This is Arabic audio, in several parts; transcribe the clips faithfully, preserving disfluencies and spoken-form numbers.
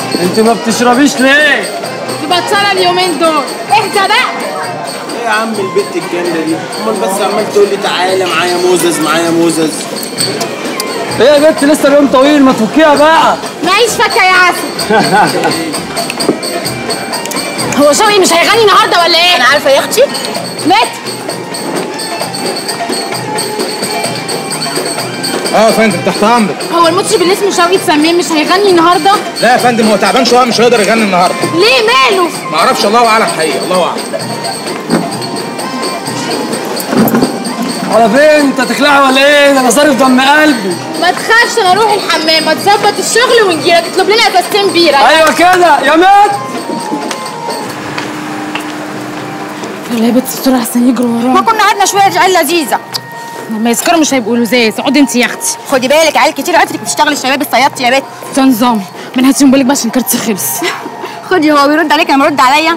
انت ما بتشربيش ليه؟ مبطله اليومين دول. اهدى بقى. ايه يا عم البت الجامده دي؟ امال بس عمال تقول لي تعالى معايا موزز معايا موزز. ايه يا بنت لسه اليوم طويل، ما تفكيها بقى. معيش فكه يا عسل. هو شوقي مش هيغني النهارده ولا ايه؟ انا عارفه يا اختي. مات. اه يا فندم تحت امرك. هو المطرب اللي اسمه شوقي تسميه مش هيغني النهارده؟ لا يا فندم هو تعبان شويه مش هيقدر يغني النهارده. ليه ماله؟ ما اعرفش، الله اعلم حقيقي، الله اعلم. على فين؟ انت تخلعي ولا ايه؟ ده انا صارف دم قلبي. ما تخافش انا اروح الحمام، ما تظبط الشغل ونجيلك تطلب لنا ازازتين بيره. ايوه كده يا مات. يلا يا بنت استر احسن يجروا ورانا. ما كنا قعدنا شويه دي عيال لذيذه. لما يسكروا مش هيبقوا لزاز. اقعدي انت يا اختي. خدي بالك عيال كتير قالت بتشتغل الشباب الصيادتي يا بت. ده نظام. من هاتيهم بالك بقى عشان كارتي خلص. خدي هو بيرد عليك انا برد عليا.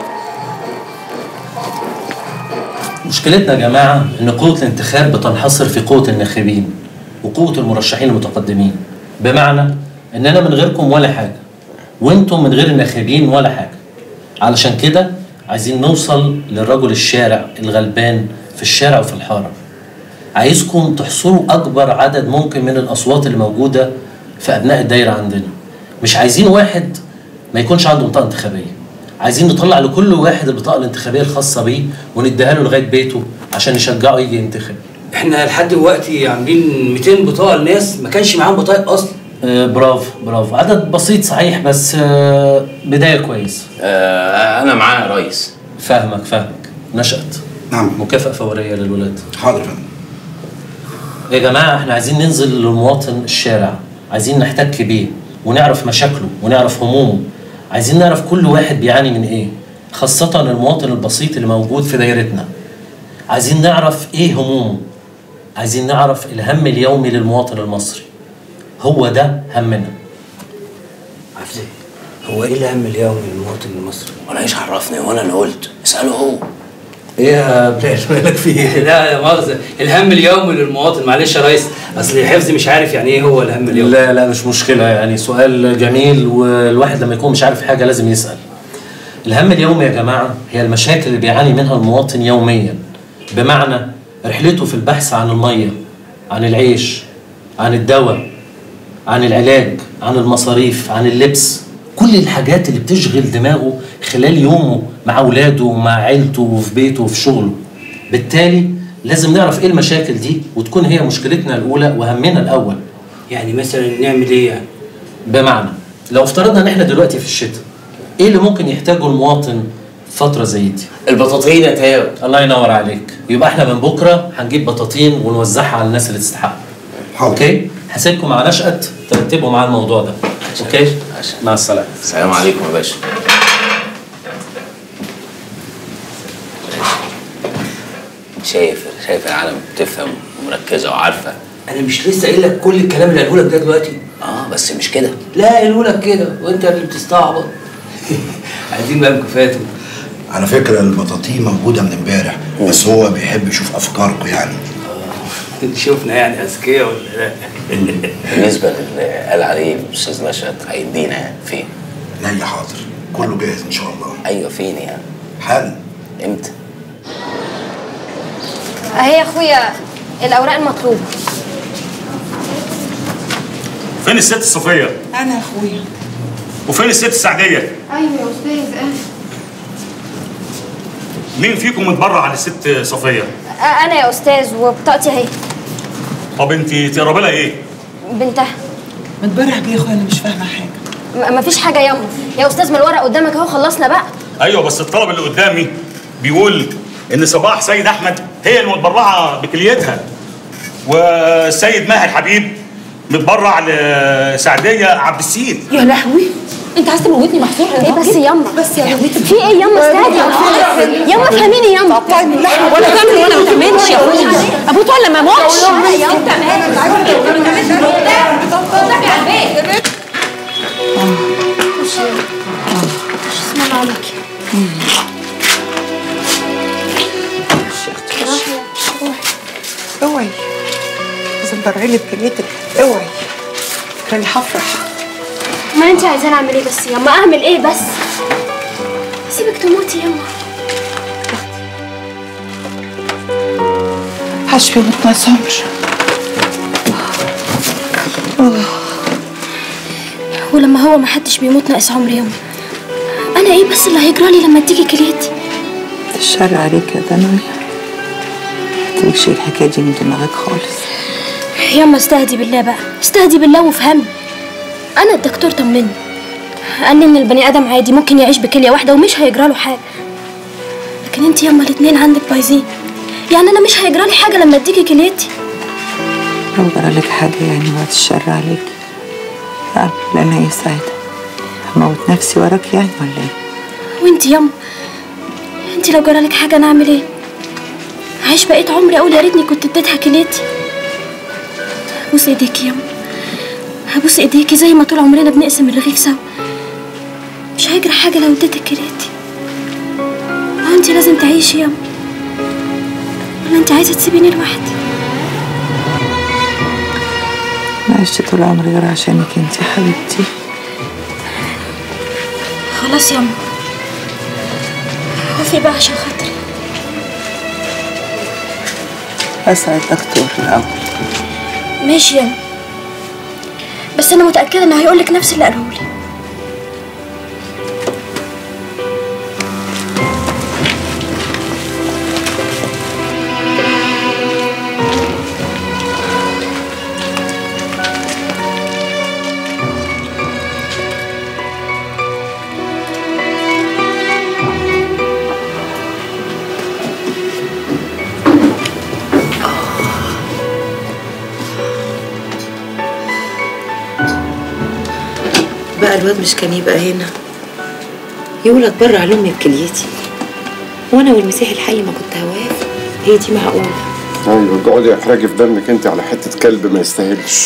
مشكلتنا يا جماعة إن قوة الانتخاب بتنحصر في قوة الناخبين وقوة المرشحين المتقدمين، بمعنى إننا من غيركم ولا حاجة وإنتم من غير الناخبين ولا حاجة. علشان كده عايزين نوصل للرجل الشارع الغلبان في الشارع وفي الحارة. عايزكم تحصروا أكبر عدد ممكن من الأصوات اللي موجودة في أبناء الدايرة عندنا. مش عايزين واحد ما يكونش عنده بطاقة انتخابية، عايزين نطلع لكل واحد البطاقه الانتخابيه الخاصه بيه ونديها له لغايه بيته عشان نشجعه يجي ينتخب. احنا لحد دلوقتي عاملين مئتين بطاقه لناس ما كانش معاهم بطايق اصلا. آه برافو برافو، عدد بسيط صحيح بس آه بدايه كويسه. آه انا معانا يا ريس. فاهمك فاهمك. نشأت. نعم. مكافاه فوريه للولاد. حاضر يا فندم. يا جماعه احنا عايزين ننزل للمواطن الشارع، عايزين نحتك بيه ونعرف مشاكله ونعرف همومه، عايزين نعرف كل واحد بيعاني من ايه، خاصة المواطن البسيط اللي موجود في دايرتنا. عايزين نعرف ايه همومه، عايزين نعرف الهم اليومي للمواطن المصري. هو ده همنا. عفزي هو ايه الهم اليومي للمواطن المصري؟ وانا ايش عرفني وانا اللي قلت؟ اساله هو. ايه يا بلال مالك في ايه؟ لا يا مؤاخذة، الهم اليومي للمواطن. معلش يا ريس اصل حفظي مش عارف يعني ايه هو الهم اليومي. لا لا مش مشكلة، يعني سؤال جميل والواحد لما يكون مش عارف حاجة لازم يسأل. الهم اليومي يا جماعة هي المشاكل اللي بيعاني منها المواطن يوميا، بمعنى رحلته في البحث عن المية، عن العيش، عن الدواء، عن العلاج، عن المصاريف، عن اللبس، كل الحاجات اللي بتشغل دماغه خلال يومه مع اولاده ومع عيلته وفي بيته وفي شغله. بالتالي لازم نعرف ايه المشاكل دي وتكون هي مشكلتنا الاولى وهمنا الاول. يعني مثلا نعمل ايه يعني؟ بمعنى لو افترضنا ان احنا دلوقتي في الشتاء، ايه اللي ممكن يحتاجه المواطن فترة زي دي؟ البطاطين يا تاو. الله ينور عليك. يبقى احنا من بكره هنجيب بطاطين ونوزعها على الناس اللي تستحق. اوكي؟ هسيبكم مع نشأت ترتبوا معاه الموضوع ده. اوكي؟ مع السلامة. السلام عليكم يا باشا. شايف شايف العالم بتفهم ومركزه وعارفه. انا مش لسه قايل لك كل الكلام اللي قاله لك ده دلوقتي؟ اه بس مش كده. لا قايله لك كده وانت اللي بتستعبط. عايزين بقى مكافاته. على فكره البطاطين موجوده من امبارح بس هو بيحب يشوف افكاركم يعني. اه شوفنا يعني اذكياء ولا لا؟ بالنسبه للي قال عليه الاستاذ نشأت هيدينا يعني فين؟ لا حاضر كله جاهز ان شاء الله. ايوه فين يعني؟ حالا. امتى؟ اهي يا اخويا الاوراق المطلوبه. فين الست صفيه؟ انا يا اخويا. وفين الست سعديه؟ ايوه يا استاذ انا. مين فيكم متبرع على الست صفيه؟ انا يا استاذ وبطاقتي اهي. طب انت تقربي لها ايه؟ بنتها. متبرع بيه يا اخويا انا مش فاهمه حاجه. م مفيش حاجه ياما يا استاذ، ما الورق قدامك اهو خلصنا بقى. ايوه بس الطلب اللي قدامي بيقول ان صباح سيد احمد هي المتبرعه بكليتها، والسيد ماهر حبيب متبرع لسعديه عبد السيد. يا لهوي انت عايز تموتني محصور ايه بس ياما؟ بس يا بنتي في ايه ياما؟ استني ياما افهميني ياما. قطعي من اللحمه ولا تعمل ولا ما تعملش يا اخويا. ابوت ولا ما اموتش؟ انت مالك؟ خشي اسم الله عليكي. اوعي لازم تبرعي لي بكليتك. اوعي انا هفرح. ما انت عايزاني اعمل ايه بس ياما؟ اعمل ايه بس؟ سيبك تموتي ياما. حشفي وما تنسهمش. ولما هو ما حدش بيموت ناقص عمر ياما، انا ايه بس اللي هيجرالي لما تيجي كليتي؟ الشر عليك يا دنيا، متقولش الحكايه دي من دماغك خالص. ياما استهدي بالله بقى، استهدي بالله وافهمي. انا الدكتور طمني، قال لي ان البني ادم عادي ممكن يعيش بكليه واحده ومش هيجراله حاجه، لكن انت ياما الاتنين عندك بايظين. يعني انا مش هيجرالي حاجه لما اديكي كليتي؟ لو جرالك حاجه يعني بعد الشر عليك، ربنا يسعدك. هموت نفسي وراك يعني ولا ايه؟ وانت ياما، انت لو جرالك حاجه انا اعمل ايه؟ عايش بقيت عمري اقول يا ريتني كنت اديتها كليتي. بوس ايديكي ياما، هبوس ايديكي زي ما طول عمرنا بنقسم الرغيف سوا. مش هيجرى حاجه لو اديتك كليتي. اه انت لازم تعيشي ياما، ولا انت عايزه تسيبيني لوحدي؟ انا عشت طول عمري غير عشانك انت يا حبيبتي. خلاص ياما، وفي بقى عشان خاطري. اسعد دكتور الاول. ماشي ياما، بس انا متاكده انه هيقولك نفس اللي قالهولي. بقى الواد مش كان يبقى هنا يولد بره على امي بكليتي، وانا والمسيح الحي ما كنت هوافق؟ هي دي معقوله؟ ايوه اقعدي احرجي في دمك انت على حته كلب ما يستاهلش.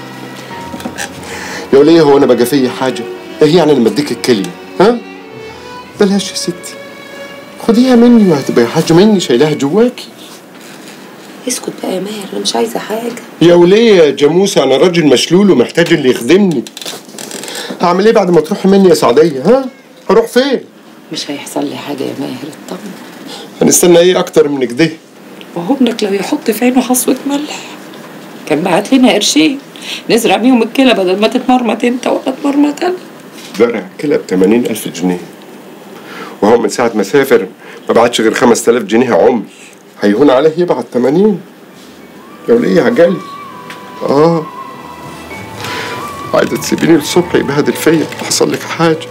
يا وليه هو انا بقى فيا حاجه؟ ايه يعني لما اديك الكليه؟ ها؟ بلاش يا ستي، خديها مني وهتبقى حاجه مني شايلاها جواكي. اسكت بقى يا ماهر، انا مش عايزه حاجه. يا وليه يا جاموسه، انا راجل مشلول ومحتاج اللي يخدمني. هعمل ايه بعد ما تروحي مني يا سعديه؟ ها؟ هروح فين؟ مش هيحصل لي حاجه يا ماهر، اطمن. هنستنى ايه اكتر من كده؟ وهو ابنك لو يحط في عينه حصوه ملح كان بعت لنا قرشين نزرع بيهم الكلى بدل ما تتمرمط انت ولا تمرمط انا. زرع كلى ب ثمانين ألف جنيه، وهو من ساعه ما سافر ما بعتش غير خمسة آلاف جنيه عمر. هيهون عليه يبعت ثمانين؟ يا وليه عجلي. اه عايزه تسيبيني الصبح يبهدل فيا حصل لك حاجه.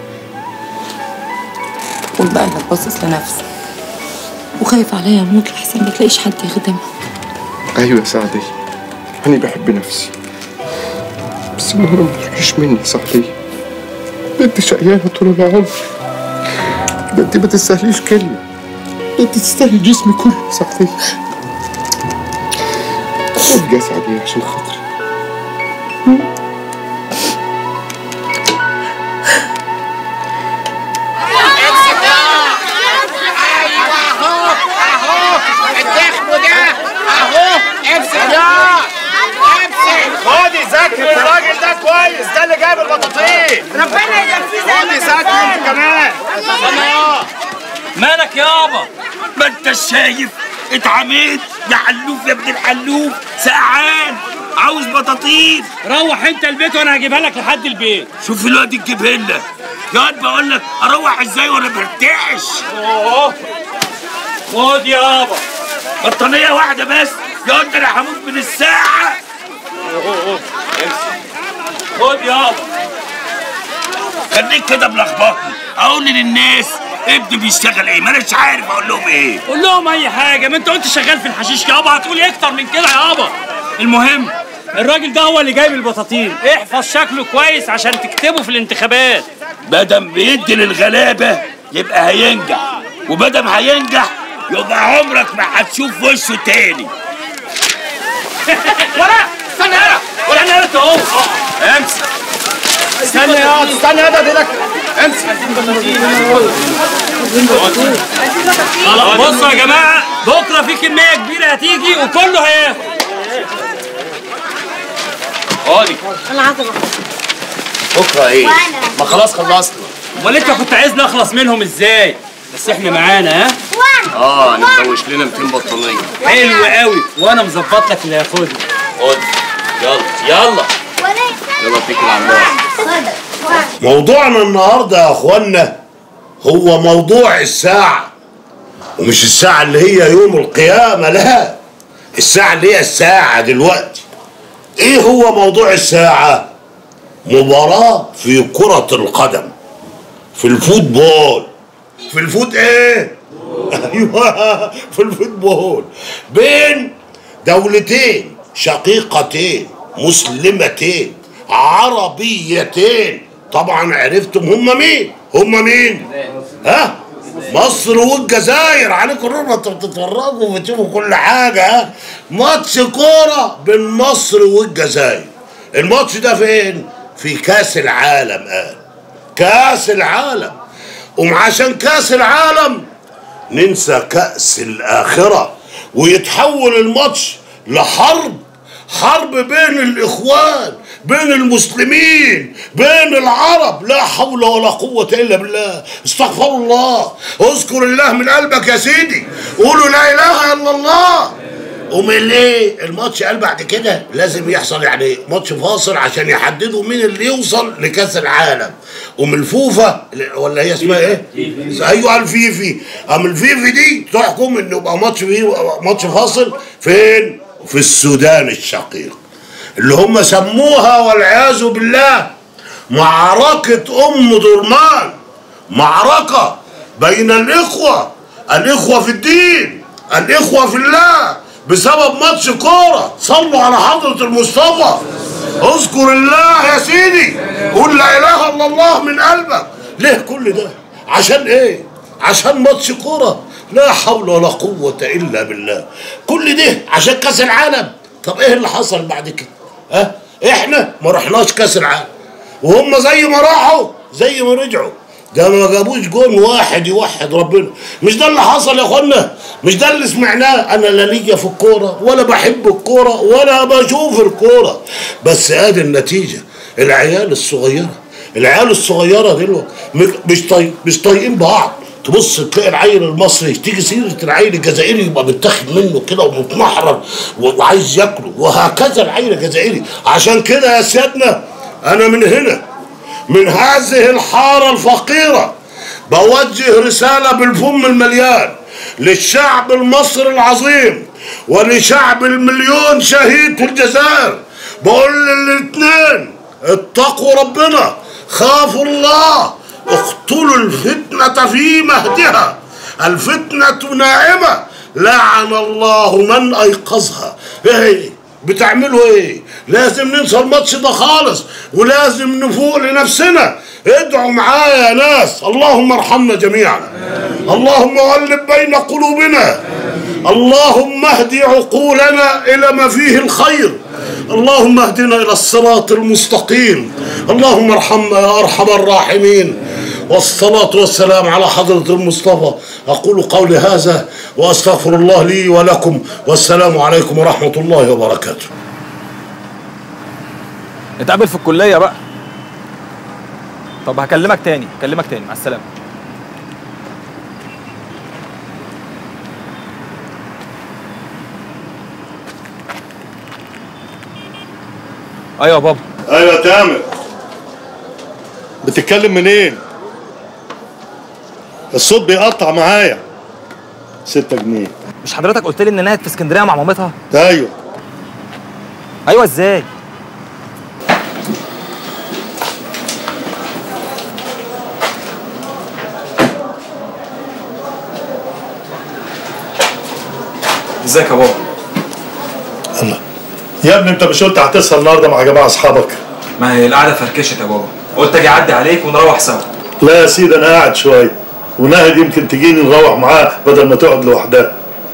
قول بقى انك باصص لنفسك وخايف عليا اموت لحسن ما تلاقيش حد يخدمك. ايوه يا سعديه، انا بحب نفسي، بس المهم ما تروحيش مني يا سعديه. انت شقيانه طول العمر، ده انت ما تستاهليش كلمه، ده انت تستاهلي جسمي كله يا سعديه. خد يا سعديه عشان خاطري. خدي ذاكر الراجل ده كويس، ده اللي جايب البطاطين. ربنا يجازيه زي خدي ذاكر انت كمان. مالك يابا؟ ما انت شايف اتعميت يا حلوف يا ابن الحلوف، سقعان عاوز بطاطين. روح انت البيت وانا هجيبها لك لحد البيت. شوف الواد تجيبها لنا يا واد، بقول لك اروح ازاي وانا مرتاحش. اوه خد يابا بطانيه واحده بس يا واد، انا هموت من الساعه. خد يابا. خليك كده ملخبطني، اقول للناس ابني بيشتغل ايه؟ ما اناش عارف اقول لهم ايه. قول لهم اي حاجه، ما انت قلت شغال في الحشيش يابا، هتقول ايه اكتر من كده يابا؟ المهم الراجل ده هو اللي جايب البطاطين، احفظ شكله كويس عشان تكتبه في الانتخابات. بدم بيدي للغلابه يبقى هينجح، وبدم هينجح يبقى عمرك ما هتشوف وشه تاني. ولا استنى هنا، ولا انا قلت اهو. امسك. استنى يا استنى يا ده لك. امسك. خلاص بصوا يا جماعه، بكره في كميه كبيره هتيجي وكله هياخد. خدي. انا عايزه بكره ايه؟ ما خلاص خلصنا. امال انت كنت عايزني اخلص منهم ازاي؟ بس احنا معانا ها؟ اه نمدوش لنا مئتين بطانيه. حلو قوي وانا مظبط لك اللي هياخدها. خد يلا يلا يلا اتكل على الله. موضوعنا النهارده يا اخوانا هو موضوع الساعة، ومش الساعة اللي هي يوم القيامة، لا، الساعة اللي هي الساعة دلوقتي. ايه هو موضوع الساعة؟ مباراة في كرة القدم، في الفوتبول. في الفوت ايه؟ ايوه في الفوتبول، بين دولتين شقيقتين مسلمتين عربيتين. طبعا عرفتم هم مين؟ هم مين؟ ها؟ مصر والجزائر. عليكم الرحمة، انتوا بتتفرجوا وبتشوفوا كل حاجة. ها؟ ماتش كورة بين مصر والجزائر. الماتش ده فين؟ في كأس العالم. قال كأس العالم، وعشان كأس العالم ننسى كأس الآخرة ويتحول الماتش لحرب، حرب بين الإخوان، بين المسلمين، بين العرب. لا حول ولا قوة إلا بالله. استغفر الله، اذكر الله من قلبك يا سيدي، قولوا لا إله إلا الله. ومن ليه الماتش قال بعد كده لازم يحصل يعني ماتش فاصل عشان يحددوا مين اللي يوصل لكأس العالم. ومن الفوفا ولا هي اسمها ايه؟ ايوه الفيفي. ام الفيفي دي تحكم انه يبقى ماتش فيه ماتش فاصل فين؟ في السودان الشقيق، اللي هم سموها والعياذ بالله معركة أم درمان، معركة بين الإخوة، الإخوة في الدين، الإخوة في الله، بسبب ماتش كورة. صلوا على حضرة المصطفى، اذكر الله يا سيدي، قول لا إله إلا الله من قلبك. ليه كل ده؟ عشان إيه؟ عشان ماتش كورة. لا حول ولا قوة إلا بالله. كل ده عشان كأس العالم. طب إيه اللي حصل بعد كده؟ ها؟ إحنا ما رحناش كأس العالم، وهم زي ما راحوا زي ما رجعوا. ده ما جابوش جون واحد يوحد ربنا. مش ده اللي حصل يا اخوانا؟ مش ده اللي سمعناه؟ انا لا ليا في الكوره ولا بحب الكوره ولا بشوف الكوره، بس ادي النتيجه. العيال الصغيره، العيال الصغيره دلوقتي مش طايق مش طايقين بعض. تبص تلاقي العيل المصري تيجي سيره العيل الجزائري يبقى متاخد منه كده ومتمحرر وعايز ياكله، وهكذا العيل الجزائري. عشان كده يا سيادنا انا من هنا من هذه الحارة الفقيرة بوجه رسالة بالفم المليان للشعب المصري العظيم ولشعب المليون شهيد في الجزائر. بقول للاثنين اتقوا ربنا، خافوا الله، اقتلوا الفتنة في مهدها، الفتنة نائمة لعن الله من أيقظها. ايه بتعملوا ايه؟ لازم ننسى الماتش ده خالص، ولازم نفوق لنفسنا. ادعوا معايا يا ناس، اللهم ارحمنا جميعا، اللهم غلب بين قلوبنا، اللهم اهدي عقولنا الى ما فيه الخير، اللهم اهدنا الى الصراط المستقيم، اللهم ارحمنا يا ارحم الراحمين. والصلاة والسلام على حضرة المصطفى. أقول قولي هذا وأستغفر الله لي ولكم، والسلام عليكم ورحمة الله وبركاته. نتقابل في الكلية بقى. طب هكلمك تاني، هكلمك تاني، مع السلامة. أيوة يا بابا. أيوة يا تامر. بتتكلم منين؟ الصوت بيقطع معايا. ستة جنيه. مش حضرتك قلت لي ان نهد في اسكندريه مع مامتها؟ ايوه. ايوه ازاي؟ ازيك يا بابا؟ الله. يا ابني انت مش قلت هتسهر النهارده مع جماعه اصحابك؟ ما هي القعده فركشت يا بابا، قلت اجي اعدي عليك ونروح سوا. لا يا سيدي انا قاعد شويه، وناهد يمكن تجيني نروح معاه بدل ما تقعد لوحدها.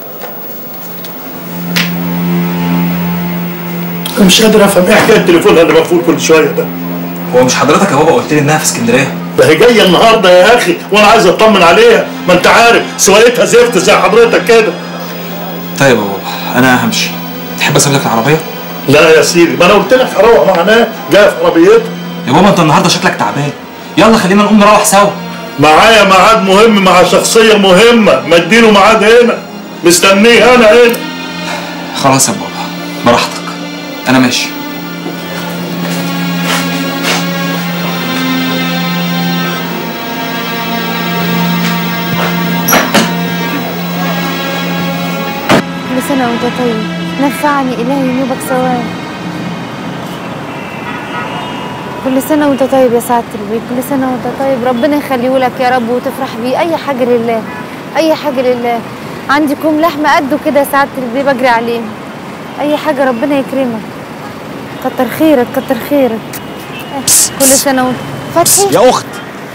انا مش قادر افهم ايه حكايه تليفونها اللي مقفول كل شويه ده. هو مش حضرتك يا بابا قلت لي انها في اسكندريه؟ ده هي جايه النهارده يا اخي وانا عايز اطمن عليها، ما انت عارف سواقتها زفت زي حضرتك كده. طيب يا بابا انا همشي، تحب اسيب لك العربيه؟ لا يا سيدي، ما انا قلت لك هروح مع ناس جايه في عربيتها. يا بابا انت النهارده شكلك تعبان، يلا خلينا نقوم نروح سوا. معايا ميعاد مهم مع شخصيه مهمه، ما اديله ميعاد هنا، مستنيه انا هنا. خلاص يا بابا براحتك، انا ماشي. كل سنة وانت طيب، نفعني إلهي نوبك ثواب. كل سنة وانت طيب يا سعادة البيت، كل سنة وانت طيب، ربنا يخليهولك يا رب وتفرح بيه. أي حاجة لله، أي حاجة لله. عندي كوم لحمة قده كده يا سعادة البيت بجري عليه. أي حاجة ربنا يكرمك. كتر خيرك كتر خيرك. كل سنة وانت فتحي. يا أخت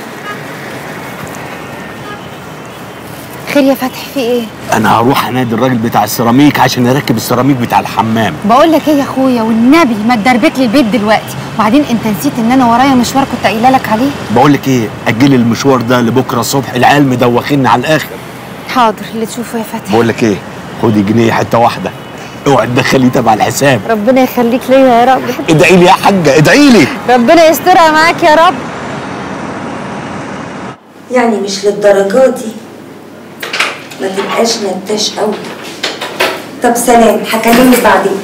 خير يا فتحي، في ايه؟ انا هروح انادي الراجل بتاع السيراميك عشان يركب السيراميك بتاع الحمام. بقول لك ايه يا اخويا والنبي ما تدربك لي البيت دلوقتي، وبعدين انت نسيت ان انا ورايا مشوار كنت قايله لك عليه. بقول لك ايه، اجلي المشوار ده لبكره الصبح، العيال مدوخيني على الاخر. حاضر اللي تشوفه يا فتحي. بقول لك ايه، خدي جنيه حته واحده، اوعي تدخليه تبع الحساب. ربنا يخليك ليا يا رب. ادعي لي يا حاجه، ادعي لي. ربنا يسترها معاك يا رب. يعني مش للدرجه دي، ما تبقاش نتاش قوي. طب سلام، هكلمك بعدين.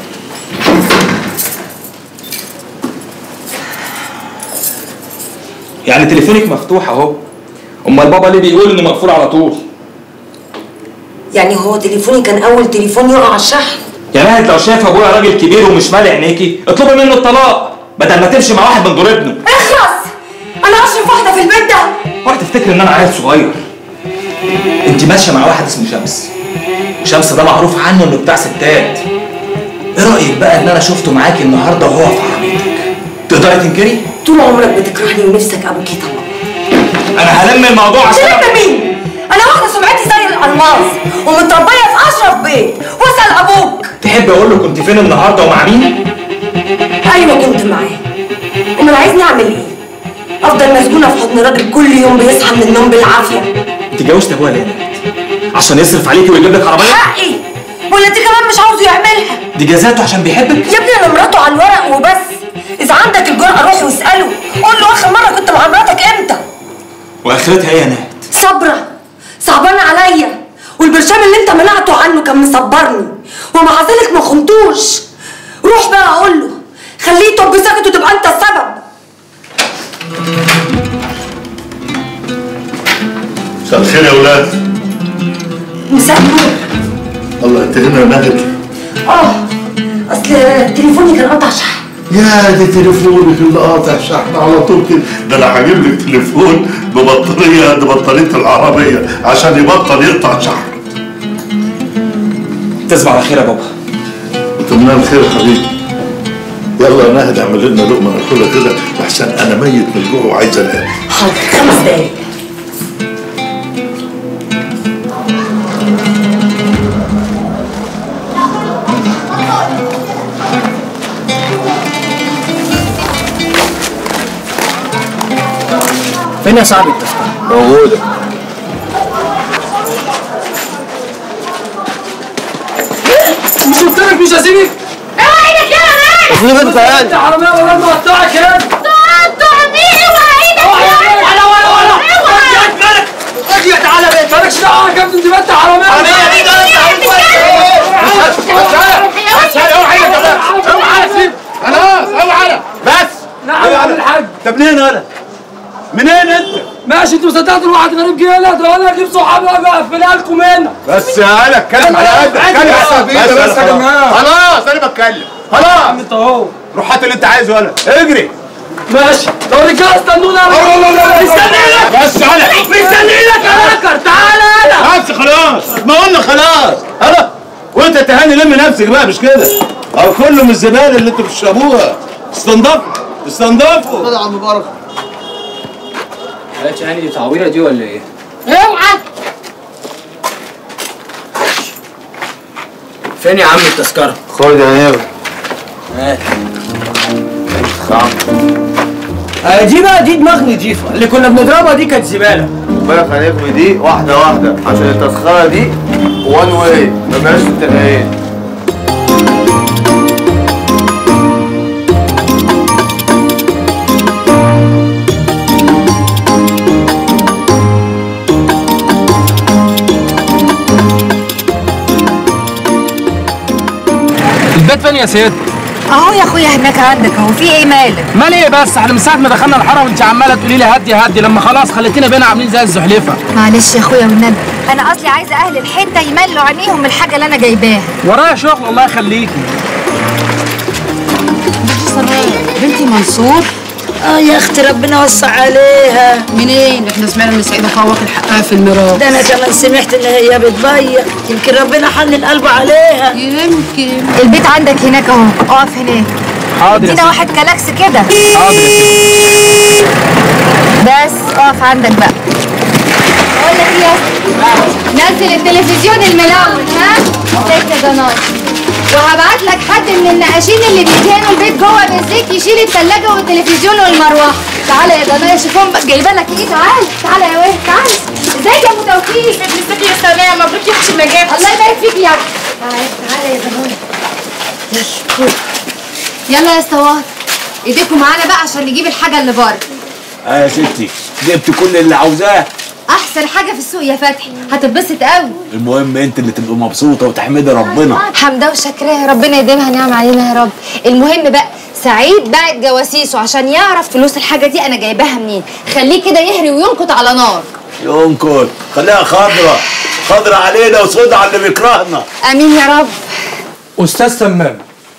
يعني تليفونك مفتوح اهو، امال بابا ليه بيقول انه مقفول على طول؟ يعني هو تليفوني كان اول تليفون يقع على الشحن؟ يا ماهد لو شايف ابويا راجل كبير ومش مالي عينيكي اطلبي منه الطلاق بدل ما تمشي مع واحد من دور ابنه. اخلص، انا اشرف واحده في البيت ده. اوعي تفتكر ان انا عيل صغير. انت ماشيه مع واحد اسمه شمس، وشمس ده معروف عنه انه بتاع ستات. ايه رايك بقى ان انا شفته معاكي النهارده وهو في عربيتك؟ تقدري تنكري؟ طول عمرك بتكرهني ونفسك ابوكي طبعا. انا هلم الموضوع عشان تلم مين؟ انا واخده سمعتي زي الالماس ومتربيه في اشرف بيت، واسال ابوك. تحب اقول له كنت فين النهارده ومع مين؟ ايوه كنت معاه. امال عايزني اعمل ايه؟ افضل مسجونه في حضن راجل كل يوم بيصحى من النوم بالعافيه؟ انت اتجوزت ابويا ليه؟ عشان يصرف عليكي ويجيب لك عربيه؟ حقي، ولا دي كمان مش عاوزه يعملها؟ دي جزاته عشان بيحبك؟ يا ابني انا مراته على الورق وبس. اذا عندك الجرأه روح واساله، قول له اخر مره كنت مع مراتك امتى؟ واخرتها ايه يا نهد؟ صبرا، صعبانه عليا، والبرشام اللي انت منعته عنه كان مصبرني، ومع ذلك ما خنتوش. روح بقى اقول له خليه يطب ساكت وتبقى انت السبب. مساء الخير يا ولاد. مساء النور. الله، انت هنا يا ماجد؟ اه، اصل تليفوني كان قطع شحن. يا دي تليفونك اللي قاطع شحن على طول كده. ده انا هجيب لك تليفون ببطاريه قد بطاريه العربيه عشان يبطل يقطع شحن. تصبح على خير يا بابا. وتمنى الخير يا حبيبي. يلا يا ناهد اعمل لنا لقمه ناكلها كده لحسن انا ميت من الجوع وعايز انام. حاضر، خمس دقايق. فين يا صاحبي التذكرة؟ موجودة. مش قلت لك مش هسيبك؟ اوعى ايدك يلا خدي بنت تعالي. انت حرامية ولا انت مقطعك يا ابني؟ تقطع مين؟ اوعى ايدك يلا. ولا ولا ولا اوعى مالك؟ اجي تعالى بيت مالكش دعوة يا كابتن، دي بنت حرامية. حرامية مين ده؟ انت عايز اوعى ايدك اوعى سيب. خلاص اوعى بس. نعم يا عم الحاج. طب منين انا؟ منين انت؟ ماشي انتوا صدقتوا الواحد غريب جه هنا، ده انا اجيب صحابي واجي اقفلها لكم هنا. بس يا هلا اتكلم على قدك، اتكلم بس بس يا جماعه. خلاص انا بتكلم خلاص. انت اهو روح هات اللي انت عايزه يلا اجري. ماشي طب رجاله استنونا. مستنيلك بس يلا مستنيلك يا بكر، تعالى يلا. بس خلاص، ما قلنا خلاص. هلا وانت تهاني لم نفسك بقى مش كده؟ او كله من الزباله اللي انتوا بتشربوها. استنضفوا استنضفوا. خد يا عم مبارك. بقتش يعني دي تعويره دي ولا ايه؟ اوعى. فين يا عم التذكره؟ خد يا نيرو. هات. اه دي بقى دي دماغ نضيفه، اللي كنا بنضربها دي كانت زباله. بالك هنفرد دي واحدة واحدة عشان التذكرة دي وان واي ما فيهاش اتجاهين. فين يا ست؟ اهو يا اخويا هناك عندك اهو. في ايه مالك؟ مال ايه بس؟ احنا من ساعه ما دخلنا الحاره وانت عماله تقولي لي هدي هدي، لما خلاص خليتينا بينا عاملين زي الزحلفه. معلش يا اخويا والنبي، انا اصلي عايزه اهل الحته يملوا عينيهم من الحاجه اللي انا جايباها. ورايا شغل الله يخليكي. بنتي منصور؟ اه يا اختي ربنا وسع عليها. منين؟ احنا سمعنا ان سعيده فوق الحقها في الميراث. ده انا كمان سمعت ان هي بتضيع، يمكن ربنا حنن قلبه عليها. يمكن. البيت عندك هناك اهو، اقف هناك. حاضر يا ادينا واحد كلاكس كده. حاضر يا ستي. بس اقف عندك بقى. بقول لك ايه يا اسطى؟ نزل التلفزيون الملون ها؟ ست دنار. وهبعت لك حد من النقاشين اللي بيدهنوا البيت جوه بالزيت يشيل الثلاجه والتلفزيون والمروحه. تعالى يا دنيا شوفهم جايبه لك ايه. تعالى تعالى يا واد تعالى. ازيك يا ابو توفيق؟ ازيك يا سلام؟ مبروك يا اختي النجاح. الله يبارك فيك يا ابني. تعالى تعالى يا دنيا. يلا يلا يا اسطوات، ايديكم معانا بقى عشان نجيب الحاجه اللي بره. اه يا ستي جبت كل اللي عاوزاه. احسن حاجه في السوق يا فتحي، هتتبسط قوي. المهم انت اللي تبقى مبسوطه وتحمدي ربنا. حمده وشكراه، ربنا يديمها نعم علينا يا رب. المهم بقى سعيد بعت جواسيسه عشان يعرف فلوس الحاجه دي انا جايباها منين. خليه كده يهري وينكت على نار. ينكت خليها خضرة خضرة علينا وسودة على اللي بيكرهنا. امين يا رب. استاذ تمام،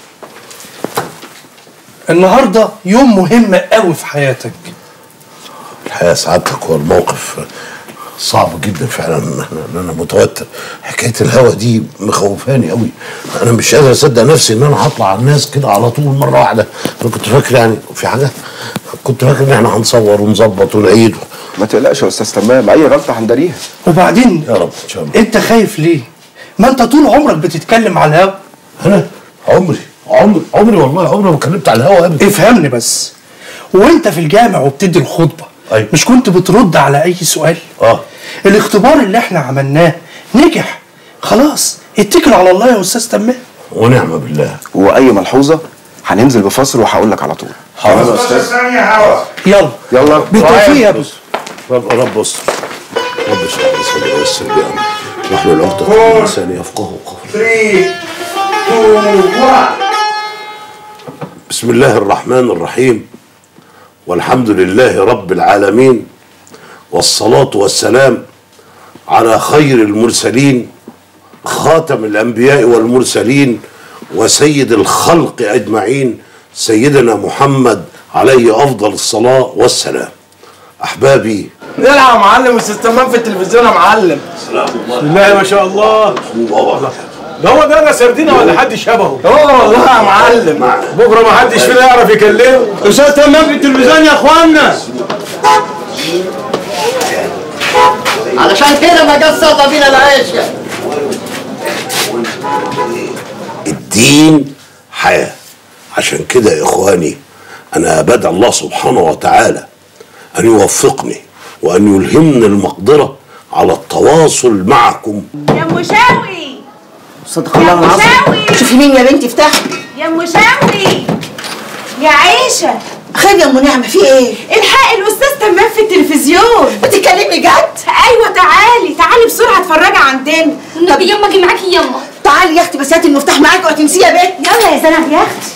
النهارده يوم مهم قوي في حياتك. الحقيقه سعادتك هو الموقف صعب جدا فعلا. انا انا متوتر. حكايه الهوا دي مخوفاني قوي. انا مش قادر اصدق نفسي ان انا هطلع على الناس كده على طول مره واحده. انا كنت فاكر يعني في حاجه، كنت فاكر ان احنا هنصور ونظبط ونعيد. ما تقلقش يا استاذ تمام، اي غلطه هنداريها. وبعدين يا رب ان شاء الله. انت خايف ليه؟ ما انت طول عمرك بتتكلم على الهوا. انا عمري عمري عمري والله عمري ما اتكلمت على الهوا ابدا. افهمني بس، وانت في الجامع وبتدي الخطبه أيوة. مش كنت بترد على اي سؤال؟ اه الاختبار اللي احنا عملناه نجح، خلاص اتكل على الله يا استاذ تمام. ونعم بالله. واي ملحوظه هننزل بفصل وهقول لك على طول. حاضر يا استاذ. يلا يلا بالتوفيق يا ابو. رب رب استر. رب اشرح لي صدري ويسر لي امري واحلل عقدة من لساني يفقهوا قولي. ثلاثة اثنين واحد. بسم الله الرحمن الرحيم، والحمد لله رب العالمين، والصلاة والسلام على خير المرسلين، خاتم الأنبياء والمرسلين، وسيد الخلق أجمعين، سيدنا محمد عليه أفضل الصلاة والسلام. أحبابي، العب يا معلم استاذ تمام في التلفزيون يا معلم. سلام الله. بسم الله ما شاء الله. ده هو ده انا سردينه ولا حد شبهه؟ اه والله يا معلم. بكره ما حدش فينا يعرف يكلمه. استاذ تمام في التلفزيون يا اخوانا. علشان كده ما جت ساطه بينا العيشه. الدين حياة. عشان كده يا إخواني أنا بدعو الله سبحانه وتعالى أن يوفقني وأن يلهمني المقدرة على التواصل معكم. يا ام شاوي صدق الله العظيم. شوفي مين يا بنتي افتحي. يا ام شاوي يا عيشه. خير يا ام نعمه في ايه؟ الحق الاستاذ تمام في التلفزيون. بتتكلمي جد؟ ايوه تعالي تعالي بسرعه اتفرجي عندنا. طب يما اجي معاكي يما. تعالي يا اختي بس هاتي المفتاح معاكي وهتنسيه يا بنت. يلا يا زينب يا اختي.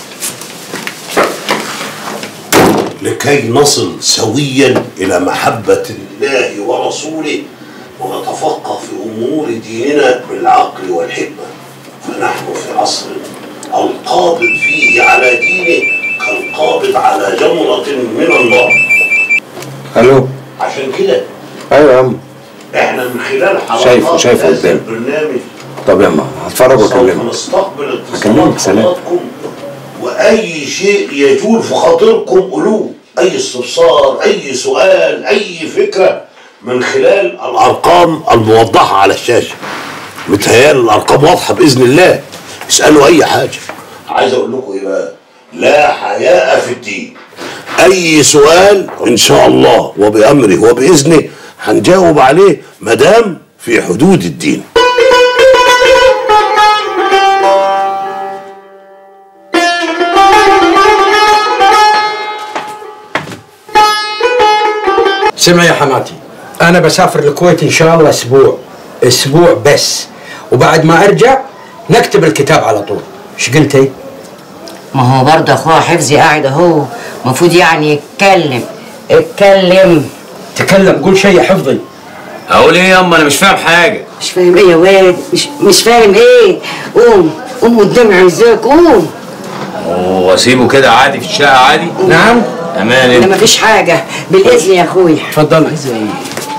لكي نصل سويا إلى محبة الله ورسوله ونتفقه في أمور ديننا بالعقل والحكمة، فنحن في عصر القابض فيه على دينه كالقابض على جمرة من النار. الو. عشان كده ايوه يا عم. احنا من خلال حلقات شايفه شايفه هذا قدامي. البرنامج طب يلا هتفرج واكلمك. نستقبل هكلمك اتصالات سلام. حضراتكم، واي شيء يجول في خاطركم قولوه، اي استفسار، اي سؤال، اي فكره من خلال الارقام الموضحه على الشاشه. متهيألي الارقام واضحه باذن الله. اسالوا اي حاجه. عايز اقول لكم ايه بقى؟ لا حياء في الدين. اي سؤال ان شاء الله وبامره وباذنه هنجاوب عليه مدام في حدود الدين. سمع يا حماتي، أنا بسافر الكويت إن شاء الله أسبوع، أسبوع بس، وبعد ما أرجع نكتب الكتاب على طول. إيش قلتي؟ ما هو برضه اخوها حفظي قاعد اهو، المفروض يعني يتكلم. اتكلم. تكلم، قول شيء يا حفظي. اقول ايه ياما؟ انا مش فاهم حاجه. مش فاهم ايه يا واد؟ مش مش فاهم ايه؟ قوم قوم قدامي عايزاك، قوم. واسيبه كده عادي في الشقه عادي؟ نعم. امان انا انت. مفيش حاجه، بالاذن يا اخويا. اتفضل. عايزه ايه؟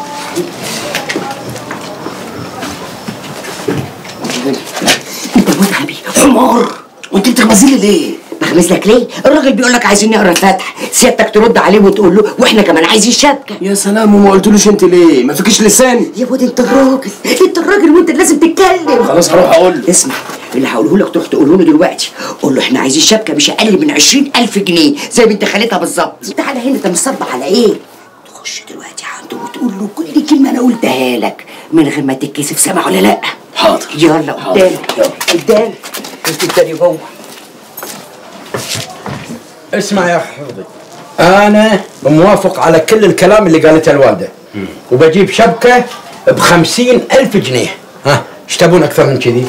انت متعبي حمار، وانت بتغمزي لي ليه؟ بغمز لك ليه؟ الراجل بيقول لك عايزين نقرا الفاتحه، سيادتك ترد عليه وتقول له واحنا كمان عايزين شبكه. يا سلام، وما قلتلوش انت ليه؟ ما فيكش لسان يا واد انت الراجل، انت الراجل وانت لازم تتكلم. خلاص هروح اقول له. اسمع، اللي هقوله لك تروح تقوله له دلوقتي، قول له احنا عايزين شبكه مش اقل من عشرين ألف جنيه زي ما انت خالتها بالظبط. تعالى هنا، انت مصبح على ايه؟ تخش دلوقتي عنده وتقول له كل كلمه انا قلتها لك من غير ما تتكسف، سامع ولا لا؟ حاضر. يلا قدام قدام انت التاني جوه. اسمع يا حفظي، انا موافق على كل الكلام اللي قالته الوالده، وبجيب شبكه بخمسين ألف جنيه. ها ايش تبون اكثر من كذي؟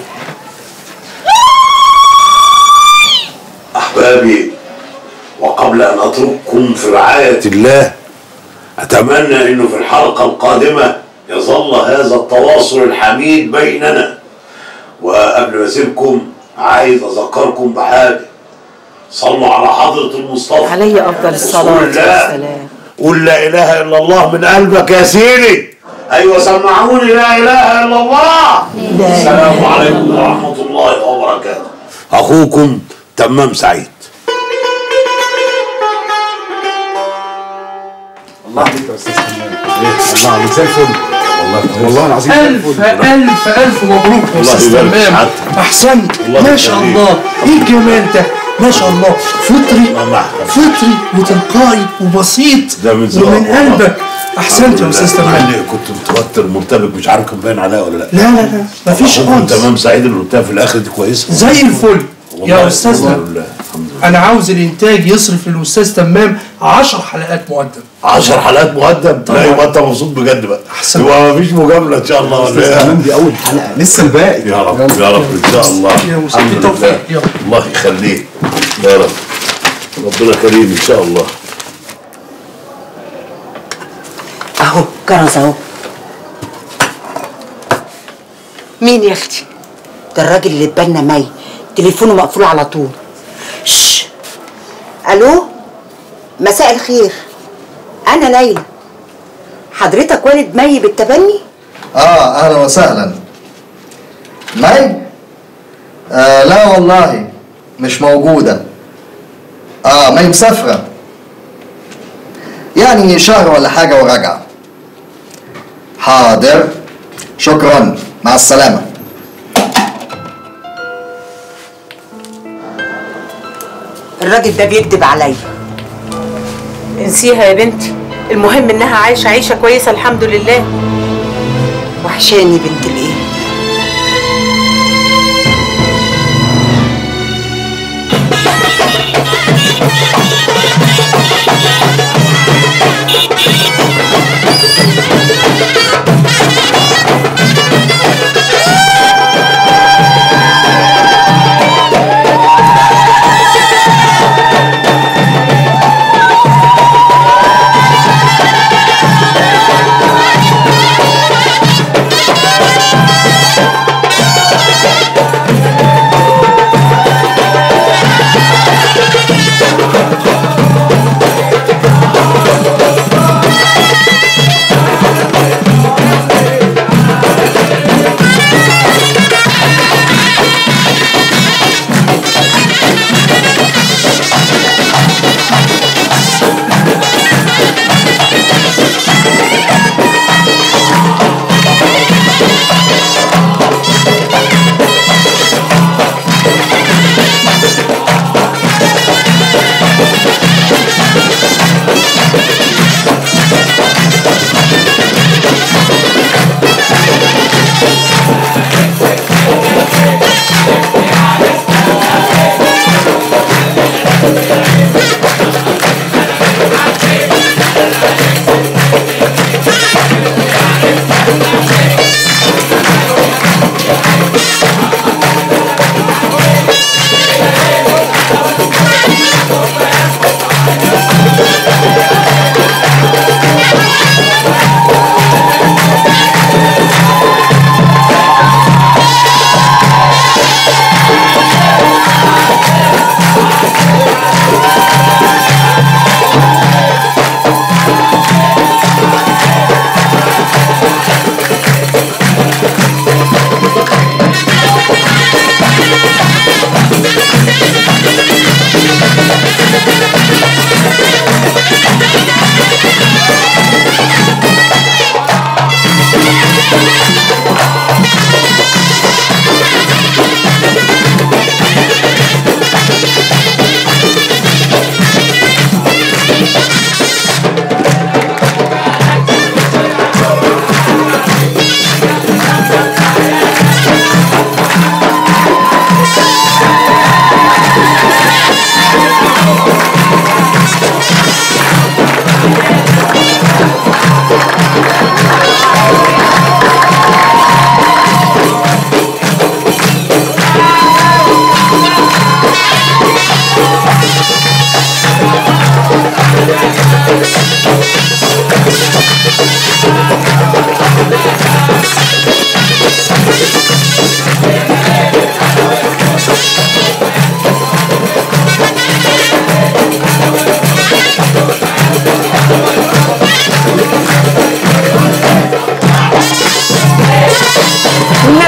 أحبابي، وقبل أن أترككم في رعاية الله، أتمنى أنه في الحلقة القادمة يظل هذا التواصل الحميد بيننا. وقبل ما أسيبكم عايز أذكركم بحاجة، صلوا على حضرة المصطفى عليه أفضل الصلاة والسلام. قول لا إله إلا الله من قلبك يا سيدي. أيوة سمعوني لا إله إلا الله. السلام عليكم ورحمة الله وبركاته. أخوكم تمام سعيد. الله عليك يا استاذ تمام. الله عليك زي الفل. والله والله العظيم ألف ألف ألف مبروك يا أستاذ تمام. أحسنت، ما شاء الله. إيه الجمال ده؟ ما شاء الله، فطري فطري وتلقائي وبسيط ومن قلبك. أحسنت يا أستاذ تمام. كنت متوتر مرتبك، مش عارف كان باين عليا ولا لا. لا لا لا مفيش خالص. تمام سعيد اللي قلتها في الآخر دي كويسة زي الفل يا أستاذنا. أنا عاوز الإنتاج يصرف للأستاذ تمام عشر حلقات مقدم. عشر حلقات مقدم؟ لا يبقى أنت مبسوط بجد بقى. أحسن. يبقى مفيش مجاملة إن شاء الله. استاذ تمام دي أول حلقة، لسه الباقي. يا رب يا رب إن شاء الله. الحمد لله. الله يخليك يا رب. ربنا كريم إن شاء الله. اهو كرز اهو. مين يا اختي؟ ده الراجل اللي اتبنى مي، تليفونه مقفول على طول. شش. الو، مساء الخير، انا ليلى. حضرتك والد مي بالتبني؟ اه اهلا وسهلا. مي؟ آه لا والله مش موجودة. اه مي مسافرة يعني شهر ولا حاجة وراجعة. حاضر، شكرا، مع السلامة. الراجل ده بيكذب عليا. انسيها يا بنتي، المهم انها عايشة عيشة كويسة الحمد لله. وحشاني بنت الايه.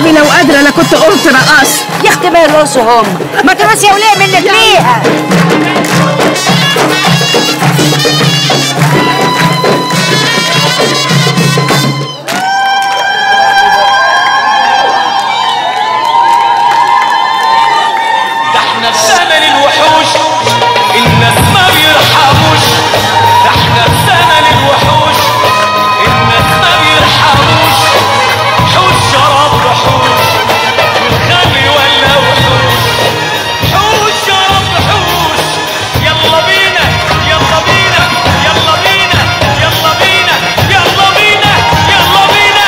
والنبي لو قادره انا كنت قلت رقص. يا اختي ما يرقصوا هم، ما ترقصي يا وليه من اللي فيها. ده احنا في زمن الوحوش الناس ما بيرحموش. ده احنا في زمن الوحوش الناس ما بيرحموش. حوش شراب وحوش والخلي ولا وحوش. حوش شراب وحوش. يلا بينا يلا بينا يلا بينا يلا بينا يلا بينا يلا بينا.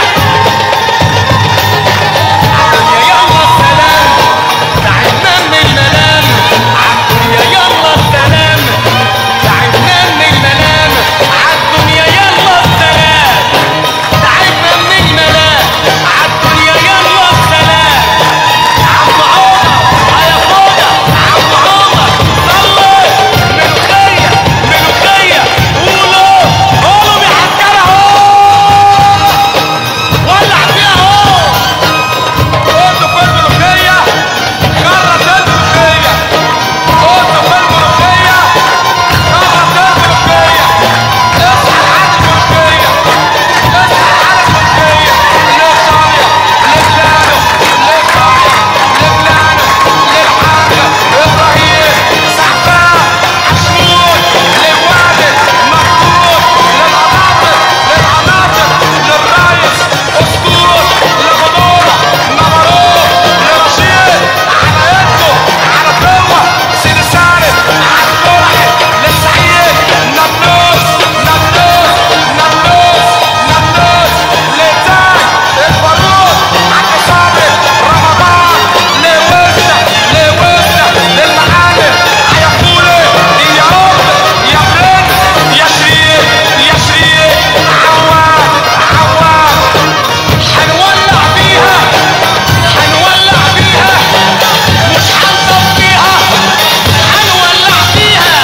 يا يلا السلام تعبنا من المنام. عالدنيا يلا السلام تعبنا من المنام. عالدنيا يلا السلام تعبنا من المنام. عالدنيا يلا السلام. عم عمر على فوضى عم عمر صلي. ملوخية ملوخية قولوا قولوا بيحكرها اهو. ولع فيها اهو. قولوا في الملوخية خرط الملوخية. قولوا في الملوخية خرط الملوخية. اصحى على الملوخية اصحى على الملوخية. ليه صايع ليه فلانه ليه صايع ليه فلانه ليه حاجة إبراهيم سحبان عشمون ليه وادي مقبول للعناصر للعناصر للرايس أسطول لغدورة مبروك لرشيد على يده على قوة سيدي سالم على الفرح للسعيد نبلوس نبلوس نبلوس نبلوس لتاج البارود على صابر رمضان لوسة لوسة للمعالم يا فولي يا أم يا برنس يا شريك يا شريك عواد عواد. حنولع فيها حنولع فيها مش حنطفيها حنولع فيها.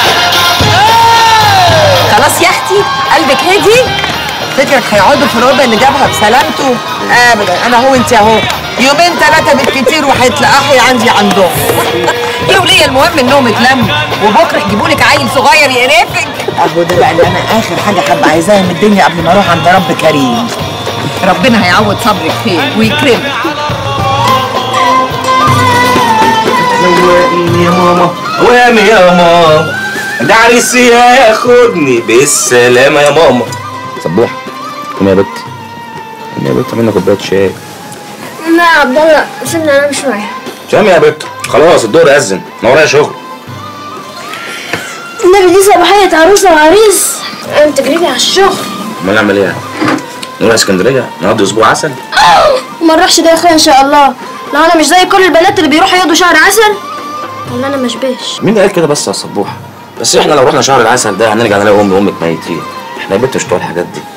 خلاص يا اختي قلبك هدي. فكرك هيقعدوا في الأوضة اللي جابها بسلامته؟ أبدا، أنا هو أنت أهو يومين ثلاثة بالكتير وهيتلقحي عندي عندهم. يا ولية المهم إنهم اتلموا وبكرة يجيبوا لك عيل صغير يقرفك. أهو ده بقى اللي أنا آخر حاجة حابة عايزاها من الدنيا قبل ما أروح عند رب كريم. ربنا هيعوض صبرك خير ويكرمك. زوقيني يا ماما وامي يا ماما ده عريسي ياخدني بالسلامة يا ماما. صبوح قومي يا بت قومي يا بت اعملنا كوباية شاي. لا يا عبد الله سيبني انام شويه. شامي يا بت خلاص الدور أذن انا ورايا شغل. النبي دي صباحية عروسة وعريس انت جريبي على الشغل. امال نعمل ايه؟ نروح اسكندرية نقضي اسبوع عسل؟ وما نروحش ده يا اخويا ان شاء الله. لو انا مش زي كل البنات اللي بيروحوا يقضوا شهر عسل ولا انا مشبهش. مين قال كده بس يا صبوح؟ بس احنا لو رحنا شهر العسل ده هنرجع نلاقي امي وامك ميتين. احنا يا بت مش بتوع الحاجات دي.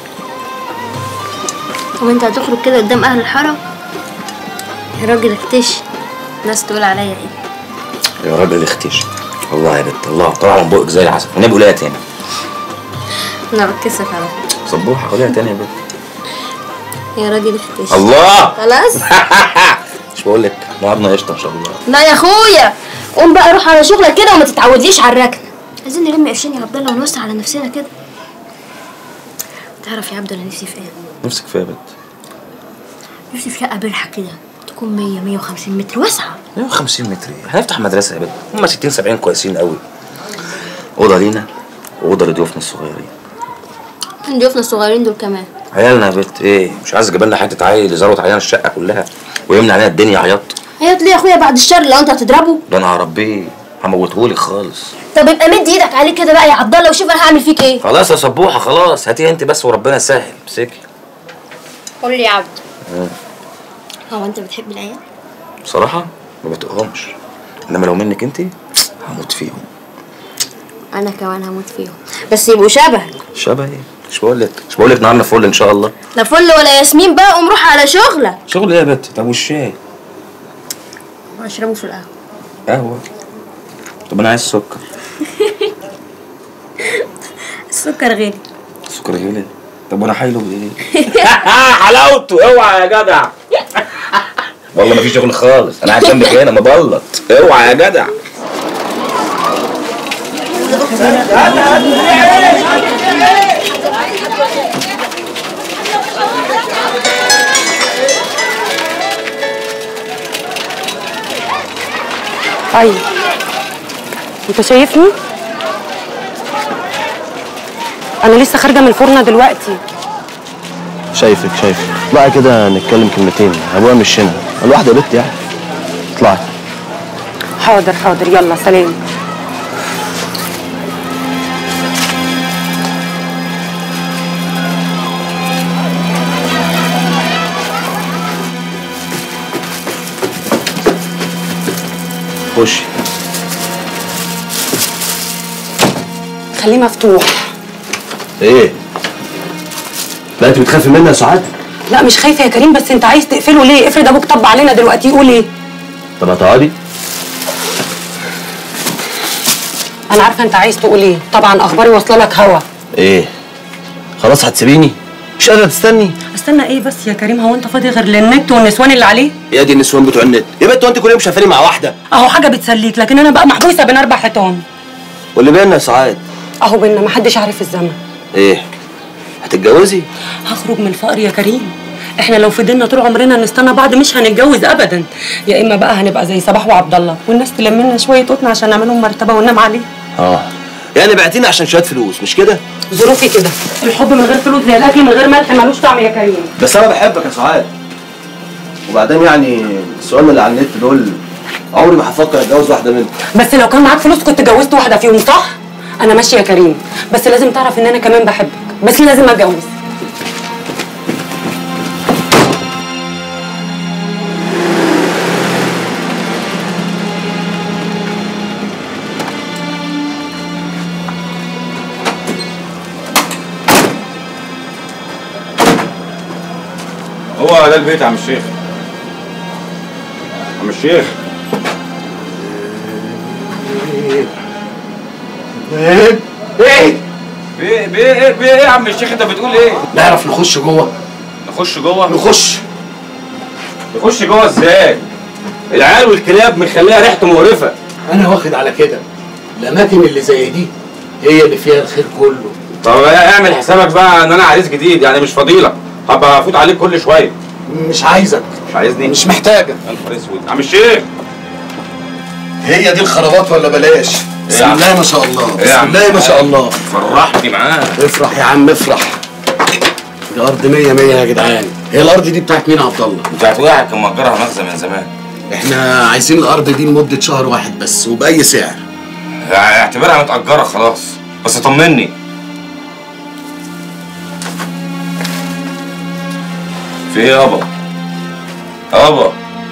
هو انت هتخرج كده قدام اهل الحاره؟ يا راجل اختشي الناس تقول عليا ايه؟ يا راجل اختيش والله يا بت الله طلع من بقك زي العسل. والنبي قولها تاني. انا بتكسف على فكره. صبوحة قولها تاني يا بت. يا راجل اختشي. الله خلاص. مش بقول لك نهارنا قشطه ان شاء الله. لا يا اخويا قوم بقى روح على شغلك كده وما تتعودليش على الركنه. عايزين نلم قرشين يا عبد الله ونوسع على نفسنا كده. تعرف يا عبد الله نفسي في ايه؟ نفسك في ايه يا بت؟ نفسي في شقه برحه كده تكون مية مية وخمسين متر واسعه. مية وخمسين متر ايه؟ هنفتح مدرسه يا بت. هم ستين سبعين كويسين قوي. اوضه لينا واوضه لضيوفنا الصغيرين. ضيوفنا الصغيرين دول كمان عيالنا يا بت ايه؟ مش عايز تجيب لنا حته عيل يزروت علينا الشقه كلها ويمنع علينا الدنيا عياط؟ عياط ليه يا اخويا بعد الشر لو انت هتضربه؟ ده انا هربيه هموتهولك خالص. طب يبقى مد ايدك عليه كده بقى يا عبد الله وشوف انا هعمل فيك ايه. خلاص يا صبوحه خلاص هاتيها انت بس وربنا يسهل. امسكي. قول لي يا عبد مم. هو انت بتحب العيال؟ بصراحه ما بتقهمش انما لو منك انت هموت فيهم. انا كمان هموت فيهم بس يبقوا شبهك. شبه ايه؟ مش بقول لك مش بقول لك نهارنا فل ان شاء الله. لا فل ولا ياسمين بقى قوم روح على شغلك. شغل ايه يا بت؟ طب والشاي؟ هشربه في القهوه. قهوه؟ طب انا عايز سكر. السكر غالي. السكر غالي؟ طب وانا حايله بايه؟ حلاوته اوعى يا جدع. والله مفيش شغل خالص، انا قاعد جنبك هنا مبلط. اوعى يا جدع. طيب انت شايفني؟ انا لسه خارجه من الفرن دلوقتي. شايفك شايفك. اطلعي كده نتكلم كلمتين، ابويا مش هنا، الواحده بنت يعني. اطلعي. حاضر حاضر، يلا سلام. خشي. خليه مفتوح. ايه؟ لا انت بتخافي مني يا سعاد؟ لا مش خايفه يا كريم، بس انت عايز تقفله ليه؟ افرض ابوك طب علينا دلوقتي يقول ايه؟ طب هتقعدي؟ انا عارفه انت عايز تقول ايه، طبعا اخباري واصله لك هوا. ايه؟ خلاص هتسيبيني؟ مش قادره تستني؟ استنى ايه بس يا كريم؟ هو انت فاضي غير للنت والنسوان اللي عليه؟ يا دي النسوان بتوع النت، يا بنت انت كل يوم شايفاني مع واحده؟ اهو حاجه بتسليك، لكن انا بقى محبوسه بين اربع حيطان. واللي بينا يا سعاد؟ اهو بينا، محدش عارف الزمن. ايه؟ هتتجوزي؟ هخرج من الفقر يا كريم. احنا لو فضلنا طول عمرنا نستنى بعض مش هنتجوز ابدا، يا اما بقى هنبقى زي صباح وعبد الله والناس تلم لنا شويه قطن عشان نعملهم مرتبه وننام عليه. اه يعني بعتيني عشان شويه فلوس مش كده؟ ظروفي كده، الحب من غير فلوس زي الاكل من غير ملح ملوش طعم يا كريم. بس انا بحبك يا سعاد. وبعدين يعني السؤال اللي على النت دول عمري ما هفكر اتجوز واحده منهم. بس لو كان معاك فلوس كنت جوزت واحده فيهم، صح؟ انا ماشيه يا كريم، بس لازم تعرف ان انا كمان بحبك، بس لازم اتجوز. هو ده البيت يا عم الشيخ. عم الشيخ ايه ايه بيه بيه ايه بيه ايه يا عم الشيخ انت بتقول ايه؟ نعرف نخش جوه؟ نخش جوه؟ نخش نخش جوه ازاي؟ العيال والكلاب مخليها ريحته مقرفه. انا واخد على كده، الاماكن اللي زي دي هي اللي فيها الخير كله. طب اعمل حسابك بقى ان انا عريس جديد، يعني مش فضيلك، هبقى افوت عليك كل شويه. مش عايزك. مش عايزني؟ مش محتاجك. يا نهار اسود. عم الشيخ هي دي الخرابات ولا بلاش؟ بسم الله ما شاء الله، بسم الله ما شاء الله. فرحني معاك. افرح يا عم افرح. دي ارض مية مية يا جدعان. هي الارض دي بتاعت مين يا عبد الله؟ بتاعت واحد كان مأجرها مخزن من زمان. احنا عايزين الارض دي لمده شهر واحد بس وباي سعر. اعتبرها متأجرة خلاص، بس طمني. في ايه يابا؟ يابا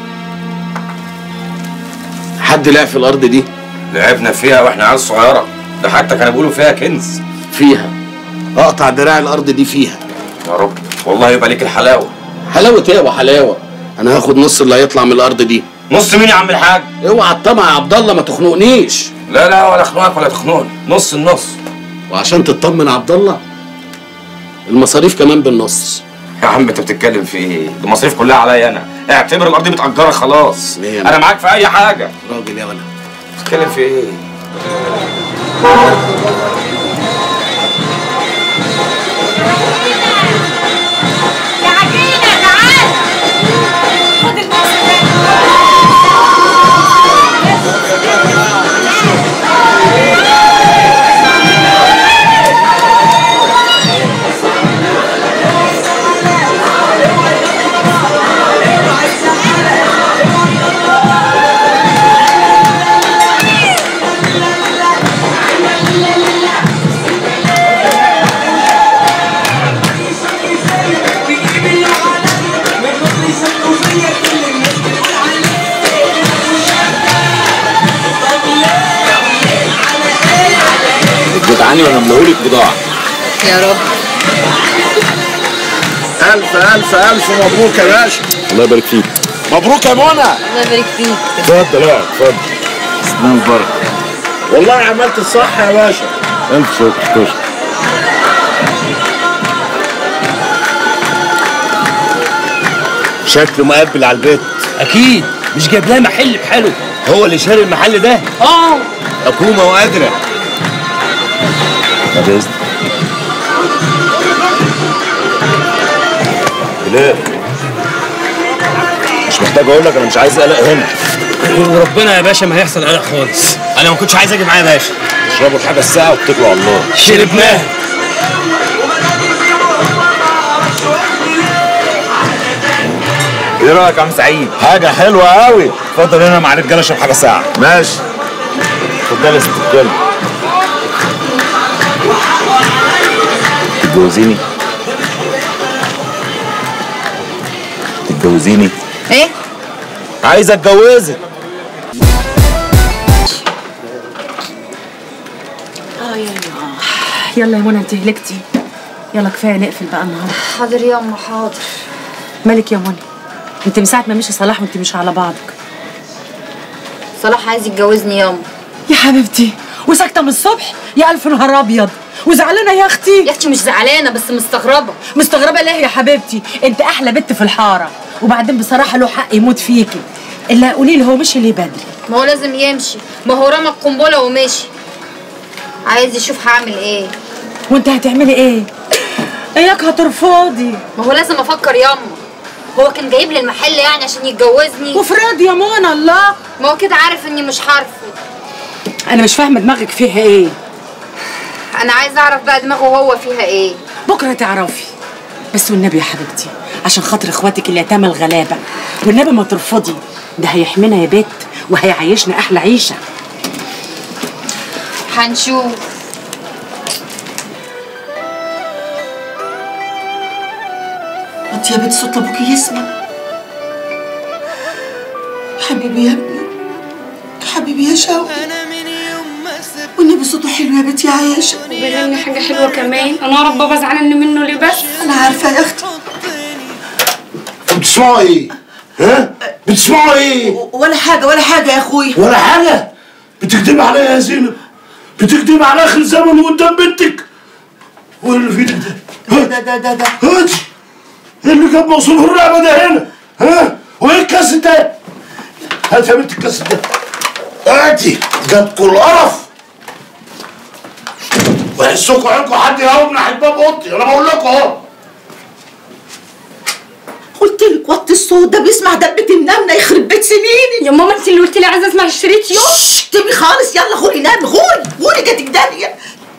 حد لعب في الارض دي؟ لعبنا فيها واحنا عيال صغيره، ده حتى كانوا بيقولوا فيها كنز. فيها اقطع دراع الارض دي فيها. يا رب والله يبقى ليك الحلاوه. حلاوه ايه يا ابو حلاوه؟ انا هاخد نص اللي هيطلع من الارض دي. نص مين يا عم الحاج؟ اوعى الطمع يا عبد الله، ما تخنقنيش. لا لا ولا اخنقك ولا تخنقني، نص النص. وعشان تطمن يا عبد الله المصاريف كمان بالنص. يا عم انت بتتكلم في ايه؟ دي المصاريف كلها عليا انا، اعتبر الارض متأجرة خلاص. انا معاك في اي حاجه. راجل يا ولد. بتتكلم في ايه؟ يا عجينة تعال خد البوكس جدعاني وانا ملهولك بضاعه. يا رب. الف الف الف مبروك يا باشا. الله يبارك فيك. مبروك يا منى. الله يبارك فيك. اتفضل اقعد اتفضل. سنين بركه. والله عملت الصح يا باشا. الف شكر شكر. شكله مقبل على البيت. اكيد مش جايب لها محل بحاله. هو اللي شاري المحل ده؟ اه حكومه وقادره. طب يا بلال، مش محتاج اقول لك انا مش عايز قلق هنا. وربنا يا باشا ما هيحصل قلق خالص. انا ما كنتش عايز اجي معايا يا باشا. اشربوا الحاجه الساعه واتكلوا على الله. شربناها. ايه رايك يا عم سعيد؟ حاجه حلوه قوي. اتفضل هنا مع الرجاله اشرب حاجه ساعه. ماشي. اتفضل يا ست الكل. تتجوزيني؟ تتجوزيني؟ ايه؟ عايز اتجوزك. اه يا يلا يا منى انت هلكتي. يلا كفايه نقفل بقى النهارده. حاضر يا ام حاضر. مالك يا منى؟ انت من ساعه ما مشي صلاح وانت مش على بعضك. صلاح عايز يتجوزني ياما. يا حبيبتي وساكته من الصبح؟ يا الف نهار ابيض. وزعلانه يا اختي؟ يا اختي مش زعلانه بس مستغربه. مستغربه ليه يا حبيبتي؟ انت احلى بنت في الحاره، وبعدين بصراحه له حق يموت فيكي. الا قولي له هو مشي ليه بدري؟ ما هو لازم يمشي، ما هو رمى القنبله ومشي. عايز يشوف هعمل ايه. وانت هتعملي ايه؟ اياك هترفضي. ما هو لازم افكر ياما. هو كان جايب لي المحل يعني عشان يتجوزني؟ وفراد يا منى الله. ما هو كده عارف اني مش هرفض. انا مش فاهمه دماغك فيها ايه. انا عايزه اعرف بقى دماغه هو فيها ايه. بكره تعرفي. بس والنبي يا حبيبتي عشان خاطر اخواتك اليتامى الغلابه، والنبي ما ترفضي. ده هيحمينا يا بت وهيعيشنا احلى عيشه. هنشوف. انت يا بنت صوت ابوكي يسمع. حبيبي يا ابني، حبيبي يا شوقي، والنبي صوته حلو يا بنت يا عايشه. وبيغني حاجه حلوه كمان. انا يا رب بابا زعلان منه ليه بس؟ انا عارفه يا اختي. بتسمعوا ايه؟ ها؟ بتسمعوا ايه؟ ولا حاجه ولا حاجه يا اخوي. ولا حاجه؟ بتكدبي عليا يا زينب، بتكدبي على اخر زمن قدام بنتك. وايه اللي في ايدك ده؟ ده ده ده ده هاتي. ايه اللي جاب مصروف الرقبه ده هنا؟ ها؟ وايه الكاس ده؟ هات يا بنت الكاس ده. هاتي جابكوا القرف. ويحسكوا عينكوا حد يهوب ناحيه باب اوضتي، انا بقول لكم اهو. قلت لك وطي الصوت، ده بيسمع دبه النمله يخرب بيت سنيني. يا ماما انت اللي قلت لي عايزه اسمع الشريط يوم. اكتبي خالص. يلا غوري نامي، غوري غوري جاتك دانيه.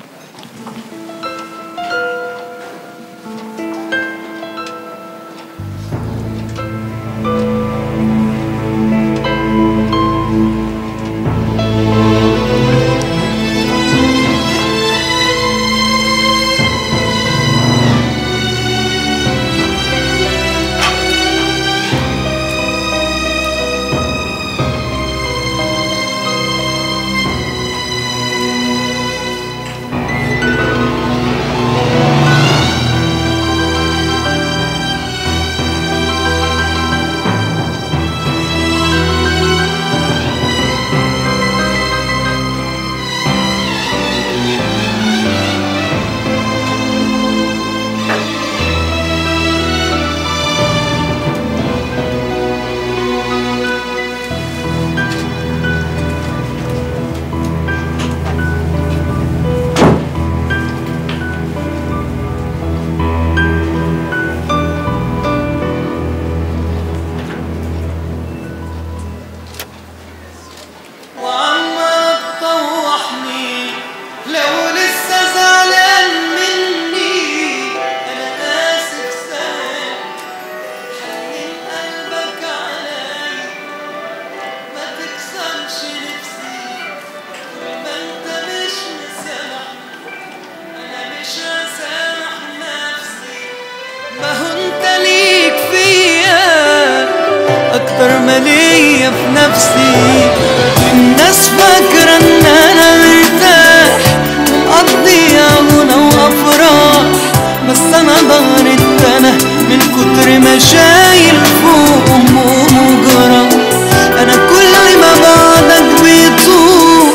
اكتر ما ليا في نفسي. الناس فاكرة ان انا مرتاح ومقضيها غنى وافراح، بس انا ضهري اتنى من كتر ما شايل فوق هموم وجراح. انا كل ما بعدك بيطول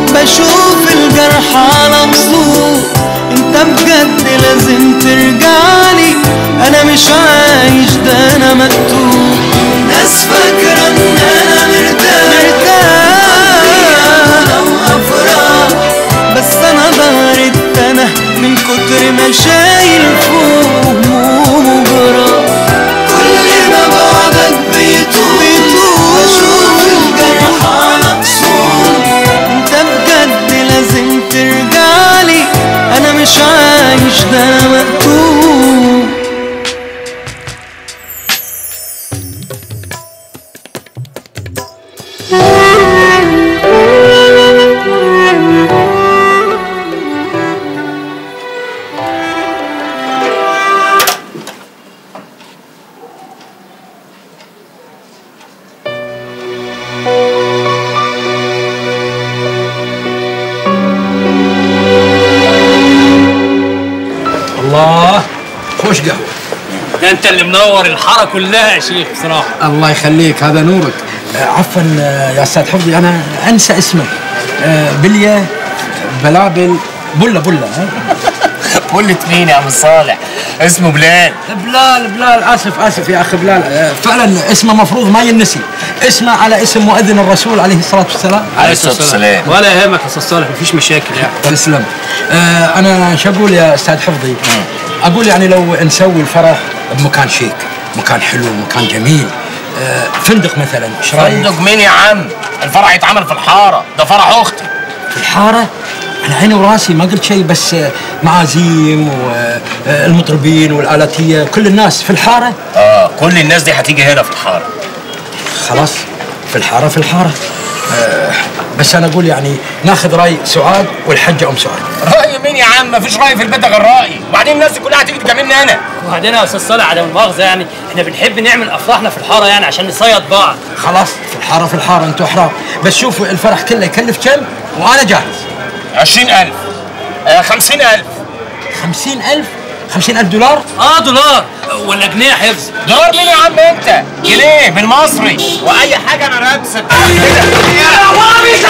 بشوف الجرح على مصور. انت بجد لازم ترجعلي، انا مش عايش ده انا مكتوب. ناس فاكرة كوش قهوه. ده انت اللي منور الحاره كلها يا شيخ بصراحه. الله يخليك، هذا نورك. آه عفوا يا استاذ حفظي، انا انسى اسمك. آه بليه بلابل بله بله. بلة مين يا عم صالح؟ اسمه بلال. بلال بلال اسف اسف يا اخي بلال. آه فعلا اسمه مفروض ما ينسي، اسمه على اسم مؤذن الرسول عليه الصلاه والسلام. عليه الصلاه والسلام. ولا يهمك يا استاذ صالح، مفيش مشاكل يعني. تسلم. آه انا شو اقول يا استاذ حفظي؟ اقول يعني لو نسوي الفرح بمكان شيك، مكان حلو، مكان جميل. آه فندق مثلا، ايش رايك؟ فندق مين يا عم؟ الفرح يتعمل في الحاره، ده فرح اختي. في الحاره؟ على عيني وراسي، ما قلت شيء، بس معازيم والمطربين والآلاتية كل الناس في الحارة. اه كل الناس دي هتيجي هنا في الحارة. خلاص في الحارة في الحارة. آه بس أنا أقول يعني ناخذ رأي سعاد والحجة أم سعاد. رأي مين يا عم؟ مفيش رأي في البيت غير رأيي، وبعدين الناس دي كلها هتيجي تجاملني أنا. وبعدين يا أستاذ صالح عدم المؤاخذة يعني إحنا بنحب نعمل أفراحنا في الحارة يعني عشان نصيد بعض. خلاص في الحارة في الحارة، أنتوا أحرار. بس شوفوا الفرح كله يكلف كم وأنا جاهز. عشرين ألف. آه خمسين ألف. خمسين ألف؟ خمسين ألف دولار؟ اه دولار ولا جنيه حفظ؟ دولار مين يا عم انت؟ جنيه بالمصري، واي حاجه انا لابسه كده. يا وامي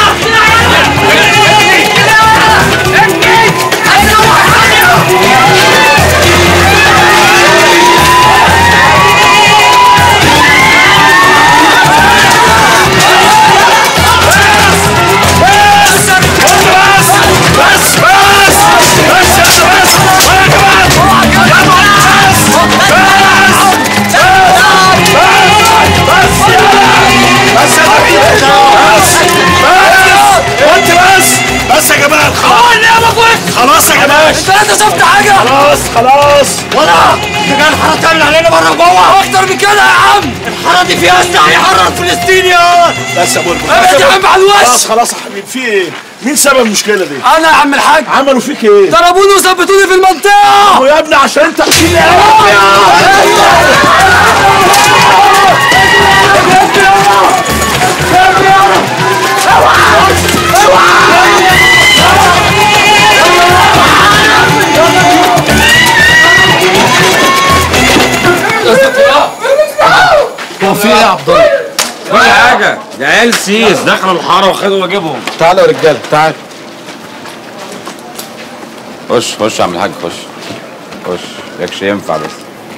بس يا جمال خلاص خلاص يا جمال. انت انت شفت حاجه؟ خلاص خلاص. ولا انت جاي الحاره تعمل علينا بره وجوه اكتر من كده يا عم. الحاره دي فيها اسلحه هيحرر فلسطين يا بس يا بلبل ابعد يا عم على الوش. خلاص خلاص يا حبيبي، في ايه؟ مين سبب المشكله دي؟ انا يا عم الحاج. عملوا فيك ايه؟ ضربوني وثبتوني في المنطقه. هو يا ابني عشان انت تشيل هو في ايه يا عبد الله؟ ولا حاجه، ده عيال سيس دخلوا الحاره وخدوا واجبهم. تعالوا يا رجاله تعال. خش خش يا عم الحاج، خش خش، يكش ينفع بس.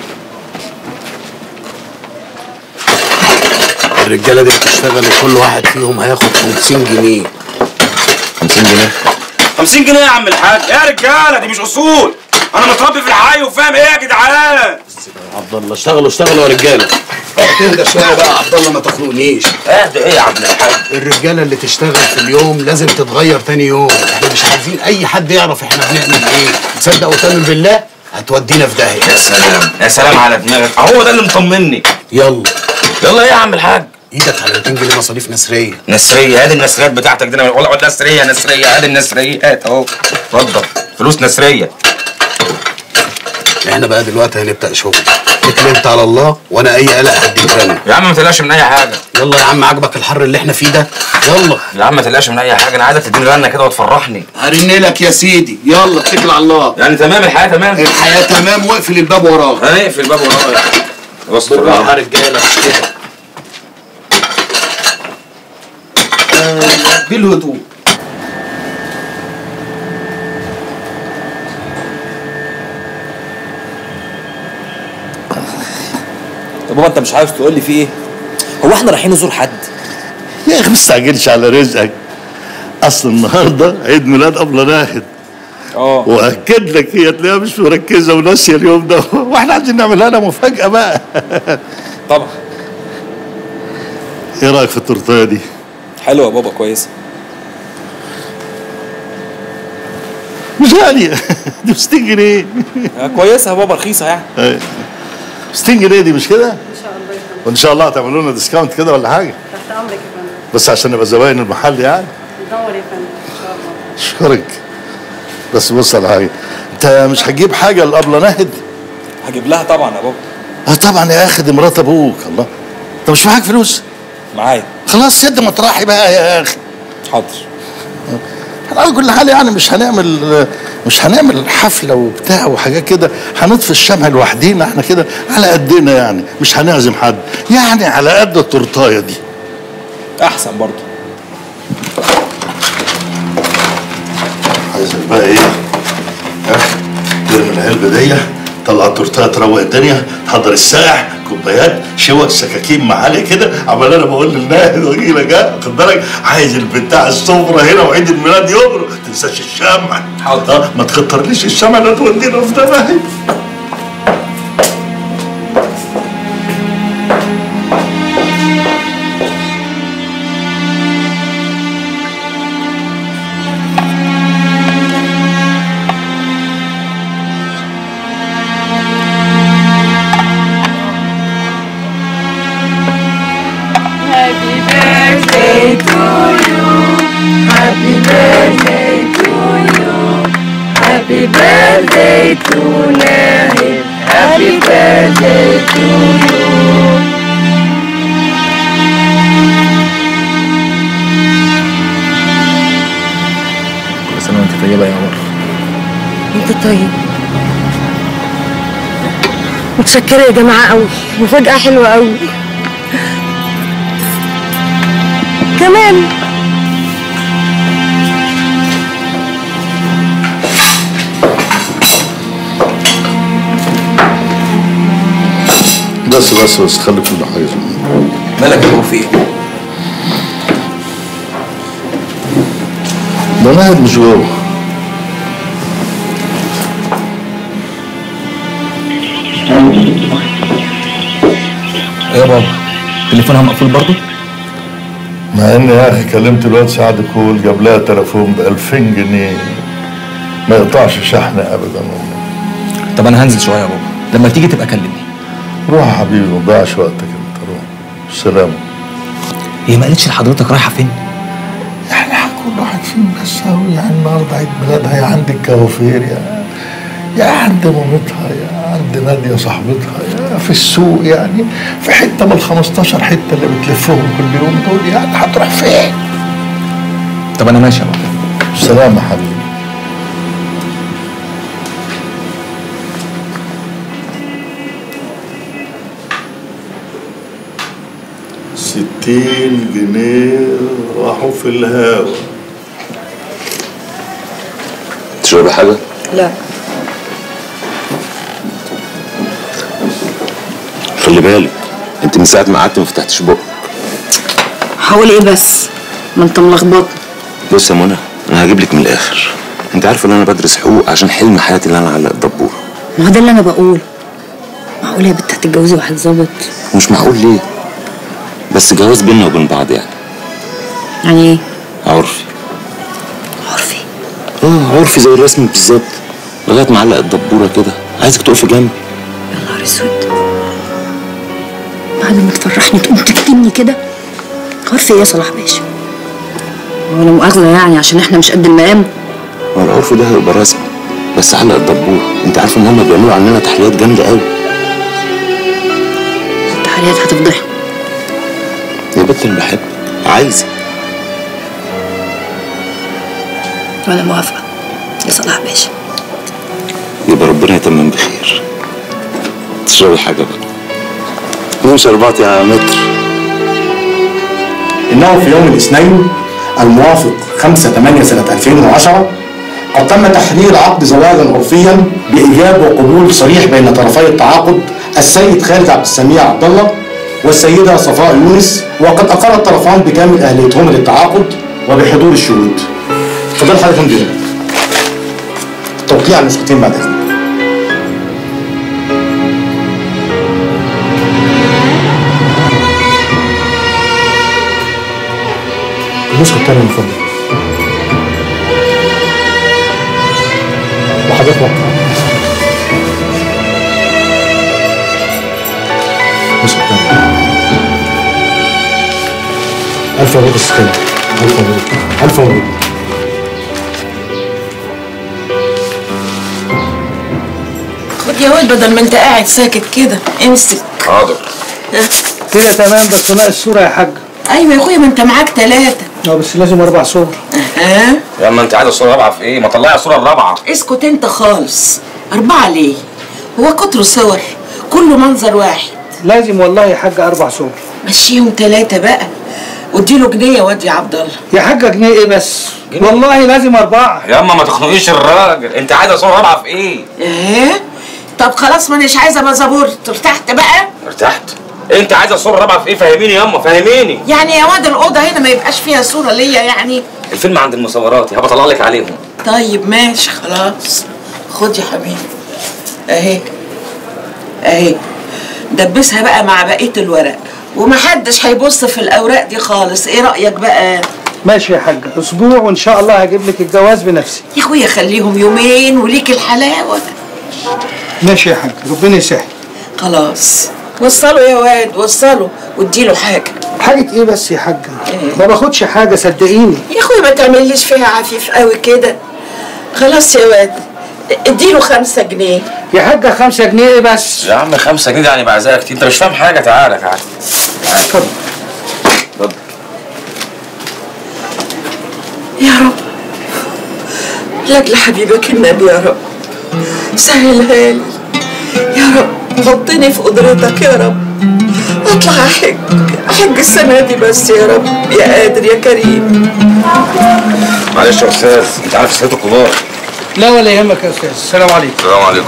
الرجاله دي بتشتغل وكل واحد فيهم هياخد خمسين جنيه. خمسين جنيه؟ خمسين جنيه يا عم الحاج؟ ايه يا رجاله دي مش اصول، انا متربي في الحي وفاهم ايه يا جدعان. عبد الله اشتغلوا اشتغلوا يا رجاله. تهدى شويه بقى يا عبد الله، ما تخنقنيش. اهدى ايه يا عم الحاج؟ الرجاله اللي تشتغل في اليوم لازم تتغير تاني يوم، احنا مش عايزين اي حد يعرف احنا بنعمل ايه. تصدق وتامن بالله هتودينا في داهيه. يا سلام يا سلام على دماغك، اهو ده اللي مطمني. يلا يلا ايه يا عم الحاج؟ ايدك على مئتين جنيه مصاريف نسريه. نسريه؟ ادي النسريات بتاعتك دي، ولا نسريه نسريه، ادي النسريات اهو، اتفضل فلوس نسريه. احنا بقى دلوقتي هنبدا شغل، اتكل انت على الله وانا اي قلق هديك رن. يا عم ما تقلقش من اي حاجه. يلا يا عم، عاجبك الحر اللي احنا فيه ده؟ يلا يا عم ما تقلقش من اي حاجه، انا عايزك تديني رنه كده وتفرحني. هرن لك يا سيدي، يلا اتكل على الله. يعني تمام الحياه تمام؟ الحياه تمام، واقفل الباب وراك. هنقفل الباب ورايا. بص بالراحه يا رجاله كده. بالهدوء. طب بابا انت مش عاوز تقول لي في ايه؟ هو احنا رايحين نزور حد؟ يا اخي ما تستعجلش على رزقك، اصل النهارده عيد ميلاد ابله ناهد. اه واكد لك هي تلاقيها مش مركزه وناسيه اليوم ده، واحنا عايزين نعملها لها مفاجاه بقى. طبعا. ايه رايك في التورتايه دي؟ حلوه يا بابا، كويسه. مش غاليه دي ب ستين جنيه. كويسه يا بابا، رخيصه يعني. ستين جنيه دي مش كده؟ ان شاء الله. وان شاء الله هتعملوا لنا ديسكاونت كده ولا حاجه؟ تحت امرك يا فندم. بس عشان نبقى زباين المحل يعني. ندور يا فندم ان شاء الله. اشكرك. بس بص على حاجه، انت مش هتجيب حاجه لابله ناهد؟ هجيب لها طبعا يا بابا. اه طبعا يا اخي، دي مرات ابوك. الله، انت مش معاك فلوس؟ معايا. خلاص سد مطرحي بقى يا اخي. حاضر. على كل حال يعني مش هنعمل مش هنعمل حفله وبتاع وحاجات كده، هنطفي الشمع لوحدينا احنا كده على قدنا يعني، مش هنعزم حد يعني، على قد التورتايه دي. احسن برضه. عايزك بقى ايه؟ ها؟ ترمي العلبه دي، طلع التورتايه، تروق الدنيا، تحضر الساقع، كوبايات، شوك، سكاكين معالق كده، عمال انا بقول للناهد واجي لك ها، خد بالك، عايز البتاع السفره هنا وعيد الميلاد يبرق، ما تنساش الشمع. حاضر. ما تخطرليش الشمع لا تودينا في دماغي. Happy birthday to Nahid. Happy birthday to you. كل سنة وانت طيبة يا عمر. انت طيب. متشكرة يا جماعة قوي، مفاجأة حلوة قوي. كمان بس بس بس خلي كل حاجه. مالك يا ابو في ايه؟ ده ناهد مش جوه. ايه يا بابا؟ تليفونها مقفول برضه؟ مع اني يا اخي كلمت الواد سعد كول، جاب لها تليفون ب ألفين جنيه ما يقطعش شحن ابدا. طب انا هنزل شويه يا بابا، لما تيجي تبقى كلمني. روح يا حبيبي، ما تضيعش وقتك انت، روح. سلام. هي ما قالتش لحضرتك رايحه فين؟ يعني هكون راحت فين بس اهو، يعني النهارده عيد ميلادها، يا عند الكوافير، يا يا عند مامتها، يا عند ناديه صاحبتها، يا في السوق، يعني في حته من ال خمستاشر حته اللي بتلفهم كل يوم دول، يعني هتروح فين؟ طب انا ماشي يا بابا. سلام يا حبيبي. ستين جنيه راحوا في الهوا. تشربي حاجة؟ لا. خلي بالك انت من ساعة ما قعدت ما فتحتش بقك. حاول ايه بس؟ ما انت ملخبطني. بص يا منى، انا هجيب لك من الاخر. انت عارفه ان انا بدرس حقوق عشان حلم حياتي اللي انا اعلق الدبوره. ما هو ده اللي انا بقوله. معقول يا بنت هتتجوزي واحد ظابط؟ مش معقول ليه؟ بس جواز بيننا وبين بعض يعني. يعني ايه؟ عرفي. عرفي؟ اه عرفي زي الرسم بالظبط، لغايه ما علق الدبوره كده. عايزك تقفي جنبي. يا نهار اسود، بعد ما تفرحني تقوم تكتمني كده؟ عرفي ايه يا صلاح باشا؟ ولا مؤاخذه يعني عشان احنا مش قد المقام؟ هو العرف ده هيبقى رسمي بس علق الدبوره. انت عارفه ان هم بيعملوا عننا تحليات جامده قوي. التحليات هتفضحني يا بنت اللي بحبك، عايزك. وانا موافقه يا صلاح باشا. يبقى ربنا يتمم بخير. تشربي حاجه بقى؟ مين شربات يا متر؟ إنه في يوم الاثنين الموافق خمسة ثمانية سنة ألفين وعشرة قد تم تحرير عقد زواج عرفيا بإيجاب وقبول صريح بين طرفي التعاقد السيد خالد عبد السميع عبد الله والسيدة صفاء يونس، وقد أقر الطرفان بكامل أهليتهما للتعاقد وبحضور الشهود. تفضل حضرتك مدير. توقيع النسختين بعد إذنك. النسخة الثانية من فضلك. وحضرتك وقت. النسخة الثانية. ألف مبروك السكين. ألف مبروك. ألف مبروك. خد يا واد بدل ما انت قاعد ساكت كده امسك. حاضر. كده تمام، بس ناقص صورة يا حاج. ايوه يا اخويا، ما انت معاك ثلاثة. اه بس لازم أربع صور. ها؟ يا اما انت عايزه الصوره الرابعه في ايه؟ ما طلعي الصوره الرابعه. اسكت انت خالص. أربعة ليه؟ هو كتر صور كله منظر واحد. لازم والله يا حاجة أربع صور. مشيهم ثلاثة بقى واديله جنيه يا واد يا عبد الله. يا حاجة جنيه إيه بس؟ جنيه. والله لازم أربعة. يا اما ما تخنقيش الراجل، انت عايزه صوره رابعه في ايه؟ ايه؟ طب خلاص مانيش عايزة بازابورت، ارتحت بقى؟ ارتحت؟ انت عايزه الصوره الرابعه في ايه؟ فهميني ياما فهميني. يعني يا واد الأوضة هنا ما يبقاش فيها صورة ليا يعني؟ الفيلم عند المصورات هبقى اطلع لك عليهم. طيب ماشي خلاص. خد يا حبيبي. اهي اهي دبسها بقى مع بقية الورق ومحدش هيبص في الأوراق دي خالص. ايه رأيك بقى؟ ماشي يا حاجة، أسبوع وإن شاء الله هجيب لك الجواز بنفسي. يا أخويا خليهم يومين وليك الحلاوة. ماشي يا حاجة، ربنا يسهل. خلاص وصلوا يا واد، وصلوا واديله حاجة. حاجة إيه بس يا حاجة؟ ما باخدش حاجة صدقيني. يا أخويا ما تعمليش فيها عفيف قوي كده. خلاص يا واد اديله خمسة جنيه. يا حاجة خمسة جنيه إيه بس؟ يا عم خمسة جنيه يعني بعزها كتير، انت مش فاهم حاجه. تعالى تعالى اتفضل. اتفضل يا رب لاجل حبيبك النبي يا رب سهلها لي يا رب، حطني في قدرتك يا رب، اطلع احج احج السنه دي بس يا رب يا قادر يا كريم. معلش يا استاذ، انت عارف سيادة الكبار. لا ولا يهمك يا أستاذ. السلام عليكم. السلام عليكم.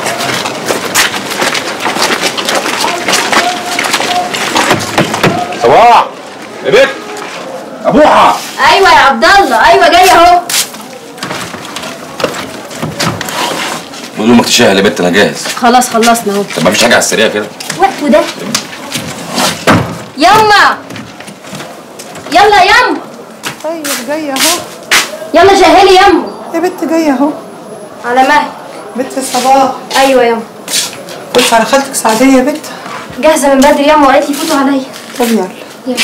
صباح يا بنت ابوحه. ايوه يا عبد الله، ايوه جاي اهو. بقول لامك تشاهل يا بنت انا جاهز. خلاص خلصنا اهو. طب ما فيش حاجه على السريع كده؟ وقته ده. يما يلا يما. طيب جايه اهو. يلا شهلي يما. يا بنت جايه اهو. على مهلك. بنت صباح. ايوه يما. قلت على خالتك سعديه يا بنت. جاهزه من بدري يما وقالت لي فوتوا عليا. طب يلا. يلا.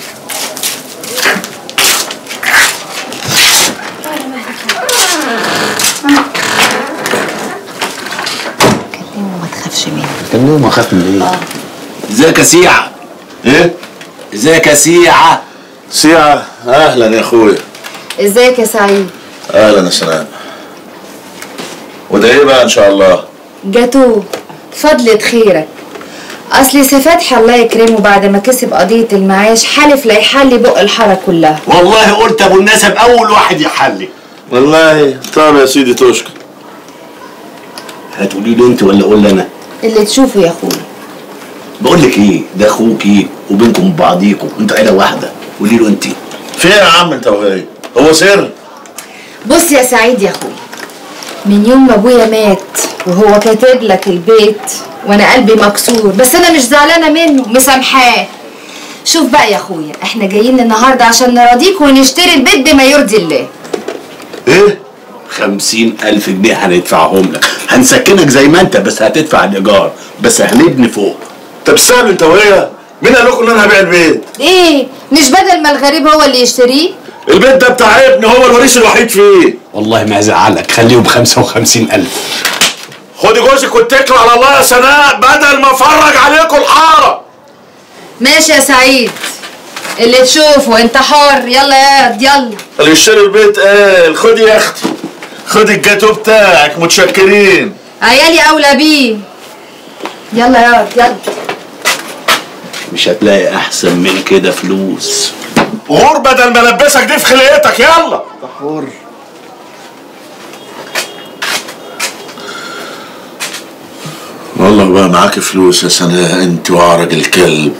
كلمه ما تخافش منه. كلمه اخاف من ايه؟ ازيك يا سيعه؟ ايه؟ ازيك يا سيعه؟ سيعه اهلا يا اخويا. ازيك يا سعيد؟ اهلا يا سلام. وده ايه بقى ان شاء الله؟ جاتوه فضلة خيرك. اصل سفتحي الله يكرمه بعد ما كسب قضية المعاش حلف لا يحلي بق الحارة كلها. والله قلت ابو النسب اول واحد يحلي. والله طب يا سيدي تشكر. هتقولي له انت ولا اقول انا؟ اللي تشوفه يا اخويا. بقول لك ايه، ده اخوكي وبينكم بعضيكم، انتوا عيله واحده، قولي له انت. فين يا عم انت وهي؟ هو سر؟ بص يا سعيد يا اخويا، من يوم ما ابويا مات وهو كاتب لك البيت وانا قلبي مكسور، بس انا مش زعلانه منه، مسامحاه. شوف بقى يا اخويا، احنا جايين النهارده عشان نراضيك ونشتري البيت بما يرضي الله. ايه؟ خمسين ألف جنيه هندفعهم لك، هنسكنك زي ما انت بس هتدفع الإيجار، بس هنبني فوق. طب استنى انت وهي، مين قال لكم ان انا هبيع البيت؟ ايه؟ مش بدل ما الغريب هو اللي يشتريه؟ البيت ده بتاع ابني، هو الوريث الوحيد فيه. والله ما ازعلك، خليهم خمسة وخمسين ألف. خدي جوزك واتكل على الله يا سناء بدل ما افرج عليكم الحاره. ماشي يا سعيد، اللي تشوفه انت حر. يلا يا واد يلا. اللي يشتري البيت قال خدي يا اختي، خدي الجاتو بتاعك، متشكرين. عيالي اولى بيه. يلا يا واد يلا. مش هتلاقي احسن من كده فلوس. غور بدل ما البسك دي في خلقتك. يلا حر. والله بقى معاك فلوس يا سناء انت وعرج الكلب.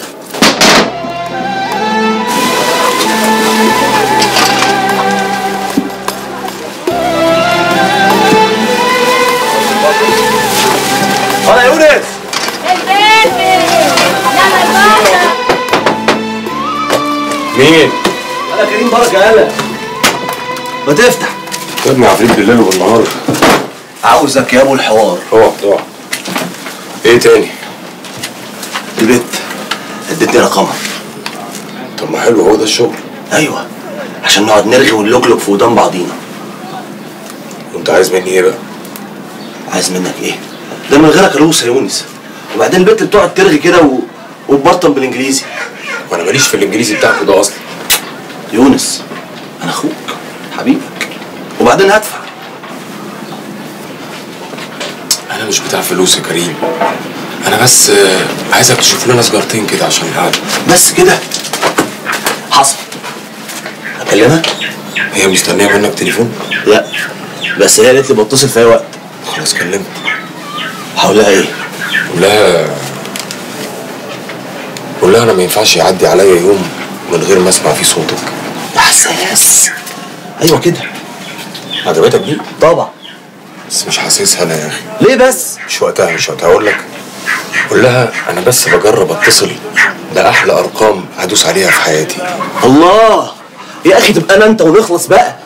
انا يا يونس. مين؟ انا كريم بركه. يالا ما تفتح يا ابني عفريت بالليل وبالنهار. عاوزك يا ابو الحوار. اقعد اقعد. ايه تاني؟ البت ادتني رقمها. طب ما حلو، هو ده الشغل. ايوه عشان نقعد نرغي ونلوكلك في ودان بعضينا. وانت عايز مني ايه بقى؟ عايز منك ايه؟ ده من غيرك روسه يا يونس. وبعدين البت بتقعد ترغي كده و... وتبطل بالانجليزي. وانا ماليش في الانجليزي بتاعك ده اصلا. يونس انا اخوك حبيبك. وبعدين هدفع. انا مش بتاع فلوس يا كريم، انا بس عايزك تشوف لنا سجارتين كده عشان القعده. بس كده؟ حصل. اكلمها؟ هي مستنيه منك تليفون؟ لا بس هي قالت لي بتصل في اي وقت. خلاص كلمها. هقول لها ايه؟ قول لها قول لها انا ما ينفعش يعدي عليا يوم من غير ما اسمع فيه صوتك. يا حساس. ايوه كده. عجبتك دي؟ طبعا. بس مش حاسسها انا يا اخي. ليه بس؟ مش وقتها مش وقتها. اقول لك قول لها انا بس بجرب اتصل باحلى ارقام هدوس عليها في حياتي. الله يا اخي تبقى انا انت ونخلص بقى.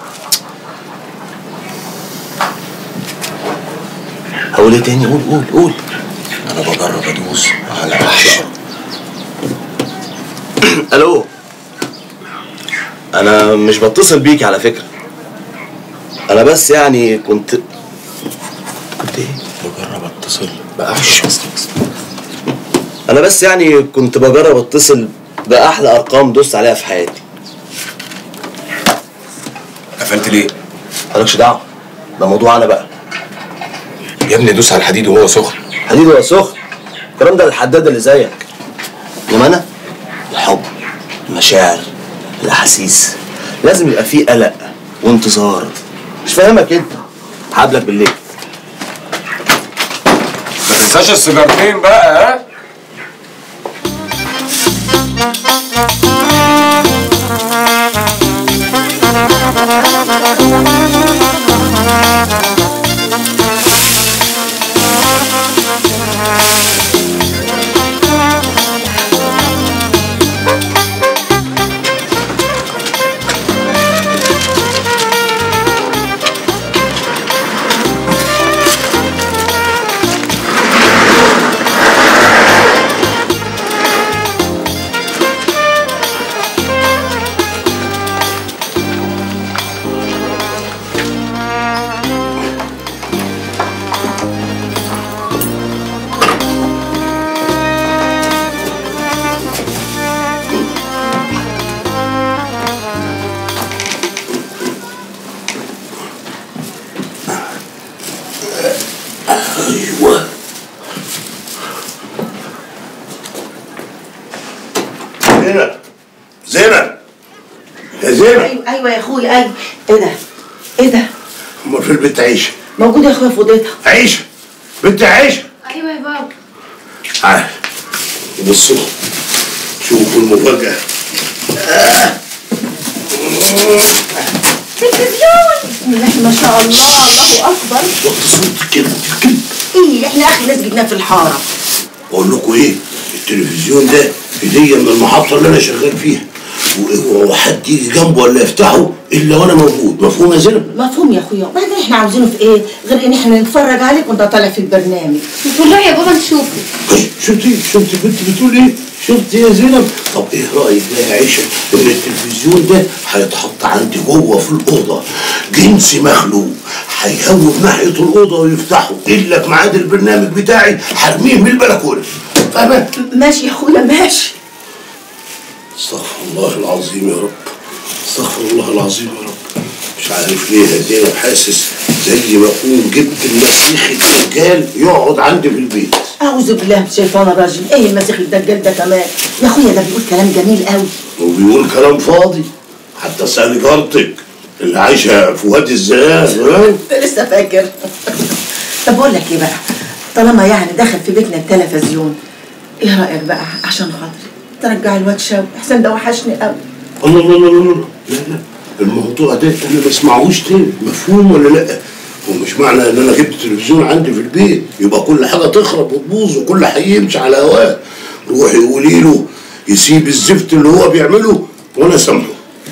هقول ايه تاني؟ قول قول قول. انا بجرب ادوس على احلى. الو. انا مش بتصل بيك على فكره، انا بس يعني كنت كنت ايه؟ بجرب اتصل باحلى. انا بس يعني كنت بجرب اتصل باحلى ارقام دوست عليها في حياتي. قفلت ليه؟ مالكش دعوه، ده موضوع انا بقى. يا ابني دوس على الحديد وهو سخن. حديد وهو سخن؟ الكلام ده للحداد اللي زيك. انما انا الحب، المشاعر، الاحاسيس لازم يبقى فيه قلق وانتظار. مش فاهمك انت. هقابلك بالليل. ما تنساش السيجارتين بقى. ها؟ ايوه زينب زينب يا زينب. ايوه ايوه يا اخويا ايوه. ايه ده؟ ايه ده؟ امال في البنت عيشه؟ موجوده يا اخويا في اوضتها. عيشه بنت عيشه. ايوه يا بابا. تعال بصوا شوفوا المفاجاه. آه. تلفزيون. بسم الله ما شاء الله، الله اكبر. وطي صوتك كده كده. ايه احنا اخر ناس جبناه في الحاره. بقول لكم ايه، التلفزيون ده هديه من المحطه اللي انا شغال فيها، واوعوا حد يجي جنبه ولا يفتحه الا وانا موجود. مفهوم يا زينب؟ مفهوم يا اخويا. وبعدين احنا عاوزينه في ايه غير ان احنا نتفرج عليك وانت طالع في البرنامج. والله يا بابا نشوفه. شفتي شفتي بنت بتقول ايه؟ شفتي يا زينب؟ طب ايه رايك بقى يا عيشه ان التلفزيون ده هيتحط عندي جوه في الاوضه، جنس مخلوق هيهوب ناحيه الاوضه ويفتحه الا في ميعاد البرنامج بتاعي هرميه من البلكونه. فاهمه؟ ماشي يا اخويا ماشي. استغفر الله العظيم يا رب، استغفر الله العظيم يا رب. مش عارف ليه يا زينب حاسس زي ما اكون جبت المسيح الدجال يقعد عندي في البيت. اعوذ بالله من الشيطان الرجيم. ايه المسيح الدجال ده كمان؟ يا اخويا ده بيقول كلام جميل قوي. وبيقول كلام فاضي. حتى سأل جارتك اللي عايشه في وادي الزيان. لسه فاكر. طب بقول لك ايه بقى، طالما يعني دخل في بيتنا التلفزيون، ايه رايك بقى عشان خاطري ترجع الواد شوقي؟ احسن ده وحشني قوي. الله الله الله الله لا لا، الموضوع ده انا ما اسمعهوش تاني. مفهوم ولا لا؟ ومش معنى ان انا جبت تلفزيون عندي في البيت يبقى كل حاجه تخرب وتبوظ وكل حي يمشي على هواه. روحي قولي له يسيب الزفت اللي هو بيعمله وانا سامحه.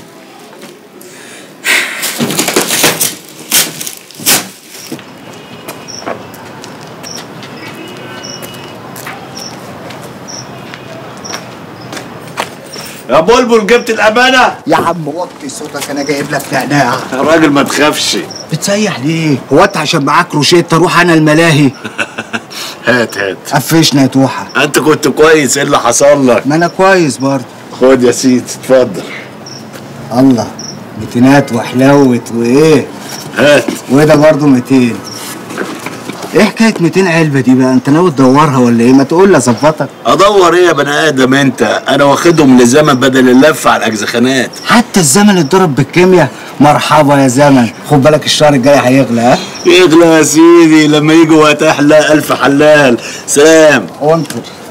يا بلبل جبت الامانه؟ يا عم وطي صوتك، انا جايب لك نعناع. يا راجل ما تخافش. بتسيح ليه؟ هو انت عشان معاك روشيت اروح انا الملاهي؟ هات هات قفشنا يا توحه. انت كنت كويس، ايه اللي حصل لك؟ ما انا كويس برضه. خد يا سيدي اتفضل. الله، ميتينات وحلاوت وايه؟ هات. وده برضه ميتين. ايه حكايه ميتين علبه دي بقى؟ انت ناوي تدورها ولا ايه؟ ما تقول لي اظبطك. ادور ايه يا بني ادم انت؟ انا واخدهم لزمن بدل اللف على الاجزخانات. حتى الزمن اتضرب بالكيمياء. مرحبا يا زمن، خد بالك الشهر الجاي هيغلى. ها؟ يغلى يا سيدي لما يجوا هتحلى الف حلال. سلام. وانطر.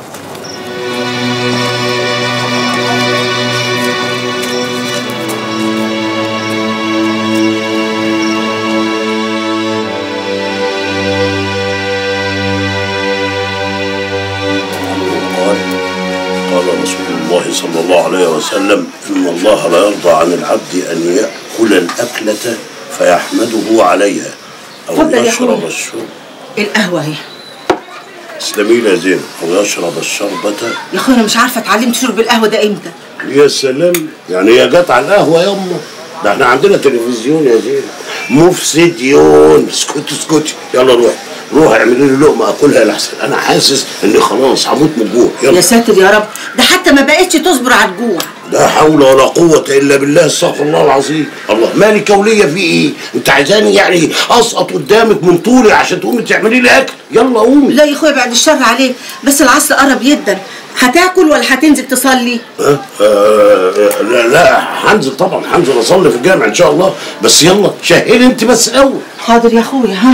الله صلى الله عليه وسلم إن الله لا يرضى عن العبد أن يأكل الأكلة فيحمده عليها أو يشرب الشرب. القهوة اهي. تسلمي لي يا زينب. أو يشرب الشربة. يا اخويا انا مش عارفة اتعلمت شرب القهوة ده امتى؟ يا سلام، يعني هي جت على القهوة يا أمه؟ ده احنا عندنا تلفزيون يا زينب. مفسديون. اسكتي اسكتي، يلا روح روح اعملي لي لقمه اكلها لحسن انا حاسس اني خلاص هموت من الجوع. يلا يا ساتر يا رب، ده حتى ما بقتش تصبر على الجوع. لا حول ولا قوة إلا بالله. استغفر الله العظيم. الله مالك ولية في إيه؟ أنت عايزاني يعني أسقط قدامك من طولي عشان تقومي تعملي لي أكل؟ يلا قومي. لا يا أخويا بعد الشر عليك، بس العصر قرب جدا. هتاكل ولا هتنزل تصلي؟ أه؟ آه لا لا هنزل طبعا، هنزل أصلي في الجامع إن شاء الله، بس يلا شهري أنت بس الأول. حاضر يا أخويا. ها؟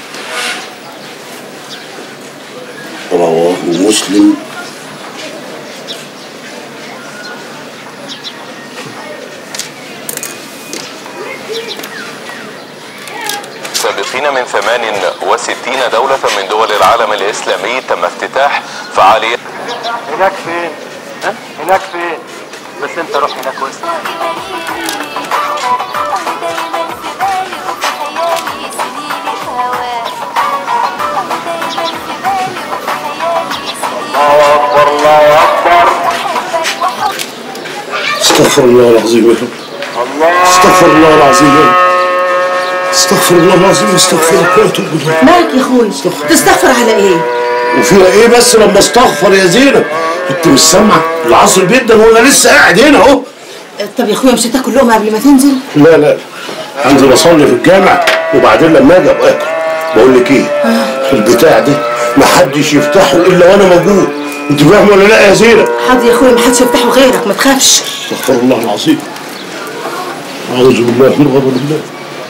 رواه مسلم. سابقين من ثمان وستين دولة من دول العالم الإسلامي تم افتتاح فعاليات. هناك فين؟ ها؟ هناك فين؟ بس انت روح هناك واسمع. الله أكبر الله أكبر. استغفر الله العظيم يا رب. استغفر الله العظيم يا رب. استغفر الله العظيم. استغفرك واتوب اليك. مالك يا اخويا؟ تستغفر على ايه؟ وفيها ايه بس لما استغفر يا زينب؟ انت مش سامعه؟ العصر بيدن وانا لسه قاعد هنا اهو. طب يا اخويا مش هتاكل لقمه قبل ما تنزل؟ لا لا هنزل اصلي في الجامع وبعدين لما اجي ابقى اكل. بقول لك ايه؟ آه. البتاع ده محدش يفتحه الا وانا موجود. انت فاهمه ولا لا يا زينب؟ حاضر يا اخويا محدش يفتحه غيرك، ما تخافش. استغفر الله العظيم. اعوذ بالله من غضب الله.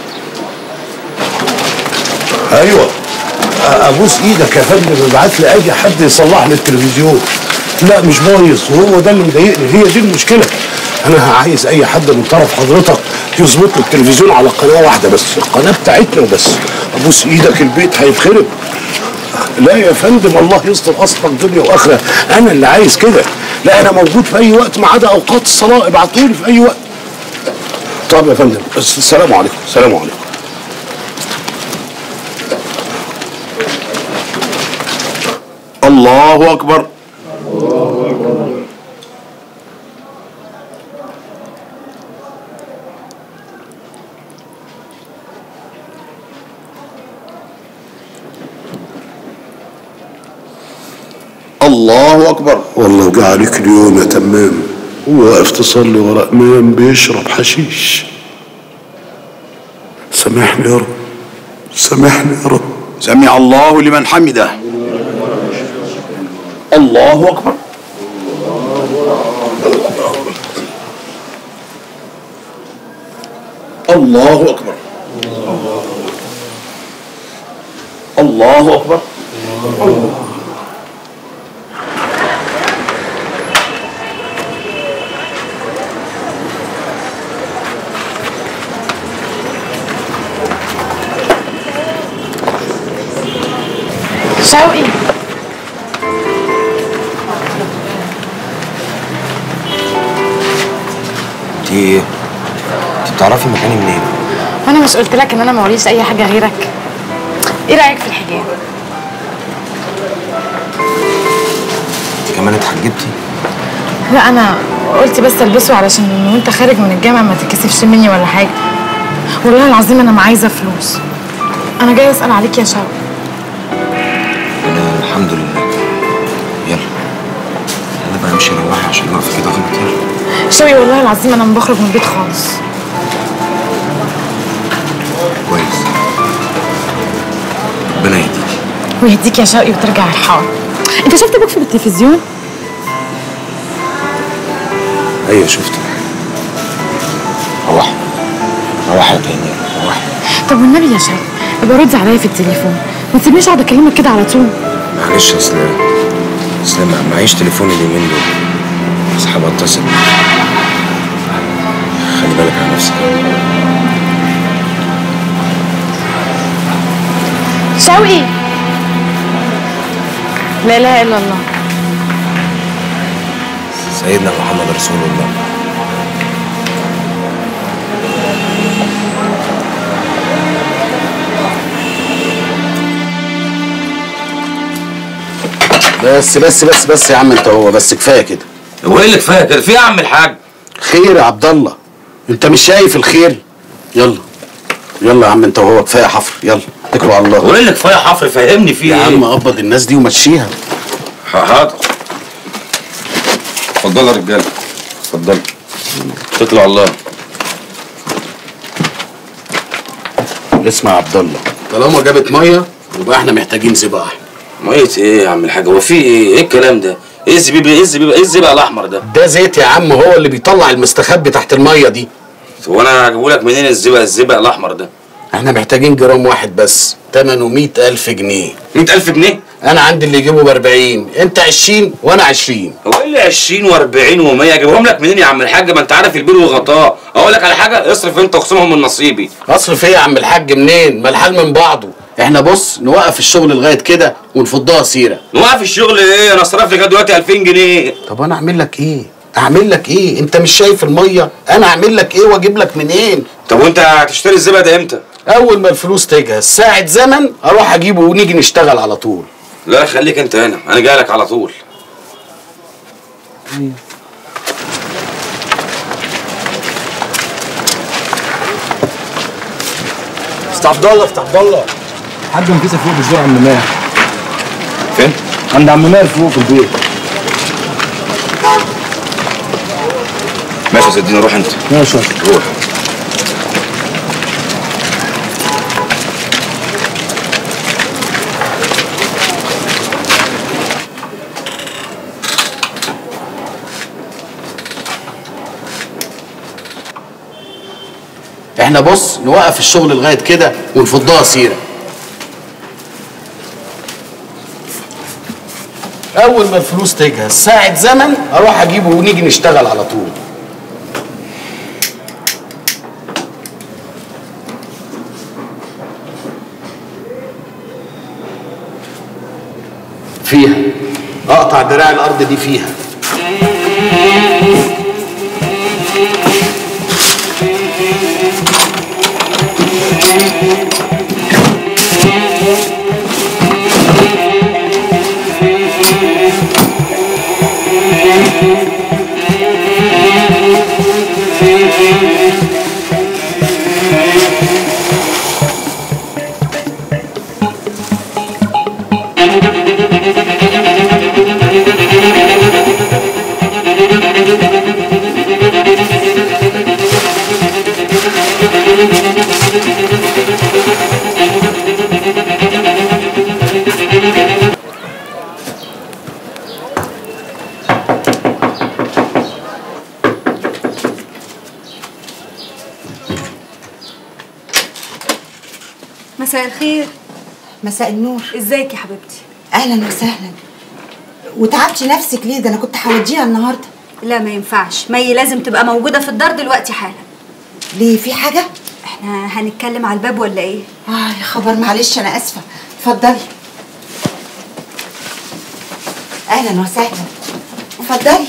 ايوه ابوس ايدك يا فندم ابعت لي اي حد يصلح لي التلفزيون. لا مش بايظ وهو ده اللي مضايقني، هي دي المشكله. انا عايز اي حد من طرف حضرتك يظبط لي التلفزيون على قناه واحده بس، القناه بتاعتنا وبس. ابوس ايدك البيت هيتخرب. لا يا فندم الله يستر اصلك دنيا واخره، انا اللي عايز كده. لا انا موجود في اي وقت ما عدا اوقات الصلاه، ابعتولي في اي وقت. طب يا فندم السلام عليكم. السلام عليكم. الله أكبر. الله أكبر. الله أكبر. والله جه عليك اليوم يا تمام، واقف تصلي ورا إمام بيشرب حشيش. سامحني يا رب، سامحني يا رب. سمع الله لمن حمده. الله أكبر. الله أكبر. الله أكبر. شوقي انت انت بتعرفي مكاني منين؟ وانا مش قلت لك ان انا موريش اي حاجه غيرك؟ ايه رايك في الحجاب؟ انت كمان اتحجبتي؟ لا انا قلت بس البسه علشان وانت خارج من الجامعه ما تتكسفش مني ولا حاجه. والله العظيم انا ما عايزه فلوس، انا جايه اسال عليك يا شوقي. انا الحمد لله. يلا يلا بقى امشي روحي عشان واقفه كده غلط. يلا شوقي والله العظيم انا ما بخرج من البيت خالص. ربنا يهديكي. ويهديك يا شوقي وترجع الحار. انت شفت ابوك في التلفزيون؟ ايوه شفته. روح روح يا تاني روح. طب والنبي يا شوقي ابقى رد عليا في التليفون، ما تسيبنيش اقعد اكلمك كده على طول. معلش اصل اصل معيش تليفون اليومين دول، بس حابب اتصل بيك. خلي بالك على نفسك. شوقي لا اله الا الله. سيدنا محمد رسول الله. بس بس بس بس يا عم انت هو بس كفايه كده. هو ايه اللي كفايه كده؟ في يا عم الحاج؟ خير يا عبد الله، انت مش شايف الخير؟ يلا يلا يا عم انت وهو كفايه حفر، يلا اتكلوا على الله. هو ايه اللي كفايه حفر؟ فهمني فيه ايه؟ يا عم قبض الناس دي ومشيها. حاضر. اتفضلوا يا رجاله اتفضلوا. اتكلوا على الله. اسمع يا عبد الله، طالما جابت ميه يبقى احنا محتاجين زباح. ميه ايه يا عم الحاج؟ هو في ايه؟ ايه الكلام ده؟ ايه الزبيب ايه الزبيب ايه الزبق الاحمر ده؟ ده زيت يا عم، هو اللي بيطلع المستخبي تحت الميه دي. هو انا هجيبه لك منين الزبق الزبق الاحمر ده؟ احنا محتاجين جرام واحد بس، ثمنه مئة ألف جنيه. مئة ألف جنيه؟ انا عندي اللي يجيبه ب أربعين، انت عشرين وانا عشرين. هو ايه اللي عشرين وأربعين ومية؟ اجيبهم لك منين يا عم الحاج؟ ما انت عارف البير وغطاه. اقول لك على حاجه، اصرف انت وخصمهم من نصيبي. اصرف ايه يا عم الحاج منين؟ ما الحال من بعضه. احنا بص نوقف الشغل لغايه كده ونفضها سيره. نوقف الشغل ايه؟ انا صرف لك دلوقتي ألفين جنيه. طب انا اعمل لك ايه؟ اعمل لك ايه؟ انت مش شايف الميه؟ انا اعمل لك ايه واجيب لك منين؟ طب وانت هتشتري الزبق ده امتى؟ اول ما الفلوس تجهز، ساعه زمن اروح اجيبه ونيجي نشتغل على طول. لا خليك انت هنا، انا جاي لك على طول. است عبد الله است عبد الله، حاج نفيسه فوق بتزور عم ماهر. فين؟ عند عم ماهر فوق في البيت. ماشي يا سيدنا روح انت. ماشي روح. احنا بص نوقف الشغل لغايه كده ونفضها سيره. اول ما الفلوس تجهز، ساعه زمن اروح اجيبه ونيجي نشتغل على طول. فيها اقطع دراع الارض دي فيها. مساء الخير. مساء النور. ازيك يا حبيبتي؟ اهلا وسهلا. وتعبتي نفسك ليه؟ ده انا كنت هوديها النهارده. لا ما ينفعش، مي لازم تبقى موجوده في الدار دلوقتي حالا. ليه؟ في حاجه؟ احنا هنتكلم على الباب ولا ايه؟ اه يا خبر، معلش انا اسفه. اتفضلي. اهلا وسهلا. اتفضلي.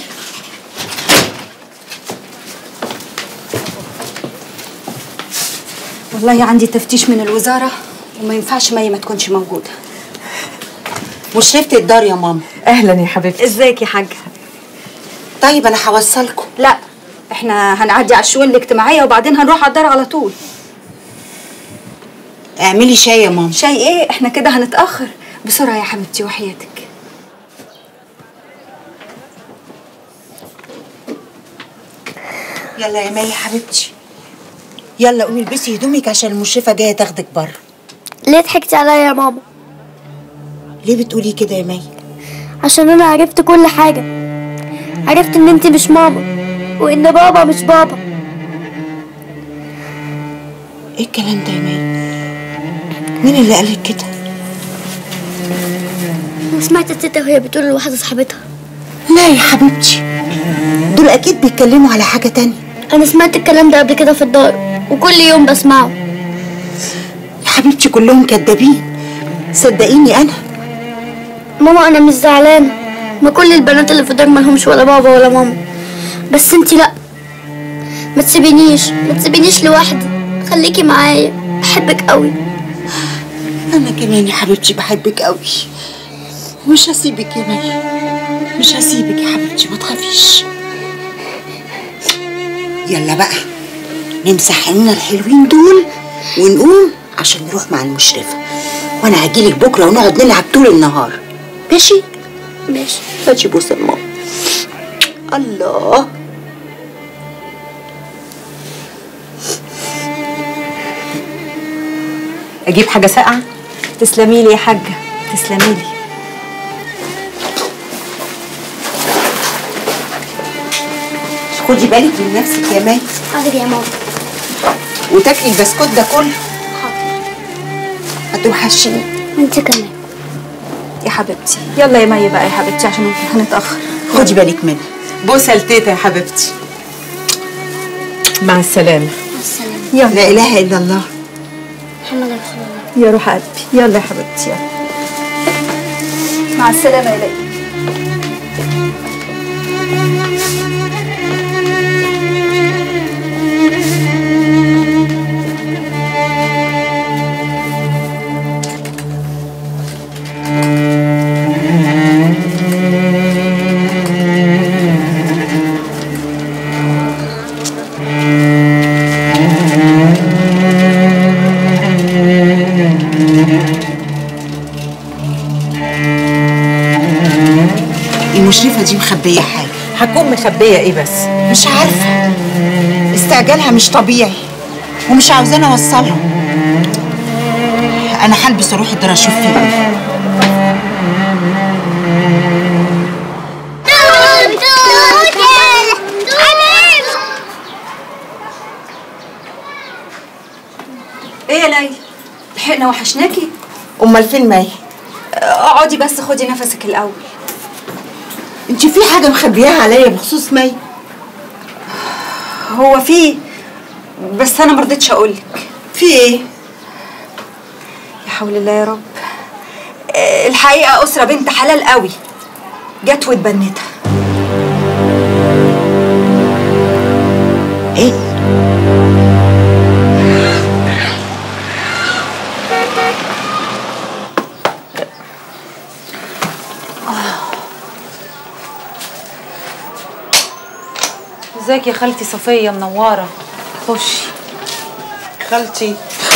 والله عندي تفتيش من الوزاره وما ينفعش مي ما تكونش موجوده. مشرفة الدار يا ماما. اهلا يا حبيبتي. ازيك يا حاجه؟ طيب انا هوصلكم. لا احنا هنعدي على الشؤون الاجتماعيه وبعدين هنروح على الدار على طول. اعملي شاي يا ماما. شاي ايه؟ احنا كده هنتاخر. بسرعه يا حبيبتي وحياتك. يلا يا مي يا حبيبتي، يلا قومي البسي هدومك عشان المشرفه جايه تاخدك بره. ليه ضحكتي عليا يا ماما؟ ليه بتقولي كده يا مي؟ عشان انا عرفت كل حاجة، عرفت ان انت مش ماما وان بابا مش بابا. ايه الكلام ده يا مي؟ مين اللي قالك كده؟ انا سمعت التيتا وهي بتقول لواحدة صاحبتها. لا يا حبيبتي، دول اكيد بيتكلموا على حاجة تانية. انا سمعت الكلام ده قبل كده في الدار وكل يوم بسمعه. يا حبيبتي كلهم كدابين، صدقيني انا. ماما انا مش زعلانة، ما كل البنات اللي في الدار مالهمش ولا بابا ولا ماما، بس انتي لا. ما تسيبينيش ما تسيبينيش لوحدي، خليكي معايا، بحبك قوي. انا كمان يا حبيبتي بحبك قوي، مش هسيبك يا مي، مش هسيبك يا حبيبتي، ما تخافيش. يلا بقى نمسح عينينا الحلوين دول ونقوم عشان نروح مع المشرفة، وانا هجيلك بكره ونقعد نلعب طول النهار. ماشي؟ ماشي. هاتي بوسه لماما. الله. اجيب حاجه ساقعه؟ تسلمي لي يا حاجه، تسلمي لي. خدي بالك من نفسك يا مي. حاضر يا ماما. وتاكلي البسكوت ده كله. حاضر. هتوحشيني. وانت كمان يا حبيبتي. يلا يا مي بقى يا حبيبتي عشان هنتاخر. خدي بالك منها. بوسه لتيتا يا حبيبتي. مع السلامه. مع السلامه. يلا. لا اله الا الله محمد رسول الله. يا روح قلبي. يلا يا حبيبتي يلا. مع السلامه يا ليلى. المشرفة دي مخبية حاجة. هتكون مخبية ايه بس؟ مش عارفة، استعجالها مش طبيعي ومش عاوزاني اوصلها. انا هلبس اروح الدار اشوف فيه ايه. ايه يا ليلى؟ لحقنا وحشناكي؟ امال فين مي؟ اقعدي بس خدي نفسك الاول. انت في حاجة مخبياها عليا بخصوص مي؟ هو في، بس انا مرضتش اقولك. في ايه؟ يا حول الله يا رب. الحقيقة أسرة بنت حلال قوي جت واتبنتها. ايه؟ ازيك يا خالتي صفية؟ منورة. خشي. خالتي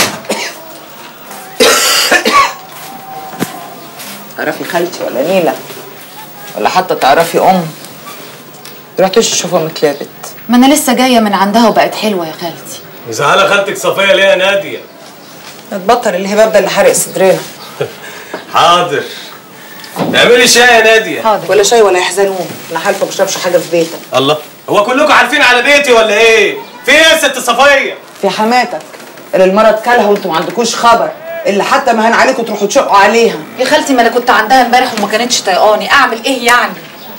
تعرفي خالتي ولا نيلة ولا حتى تعرفي ام؟ رحتوش تشوفوا متلابت؟ ما انا لسه جايه من عندها وبقت حلوه يا خالتي. مزعله خالتك صفيه ليه يا ناديه؟ تبطل الهباب ده اللي حرق صدرنا. حاضر. اعملي شاي يا ناديه. حاضر. ولا شاي ولا يحزنون، انا حالفه ما بشربش حاجه في بيتك. الله، هو كلكم عارفين على بيتي ولا ايه؟ في ايه يا ست صفيه؟ في حماتك اللي المرض كلها وانتوا ما عندكوش خبر، اللي حتى مهان عليكم تروحوا تشقوا عليها. يا خالتي ما انا كنت عندها امبارح وما كانتش طايقاني، اعمل ايه يعني؟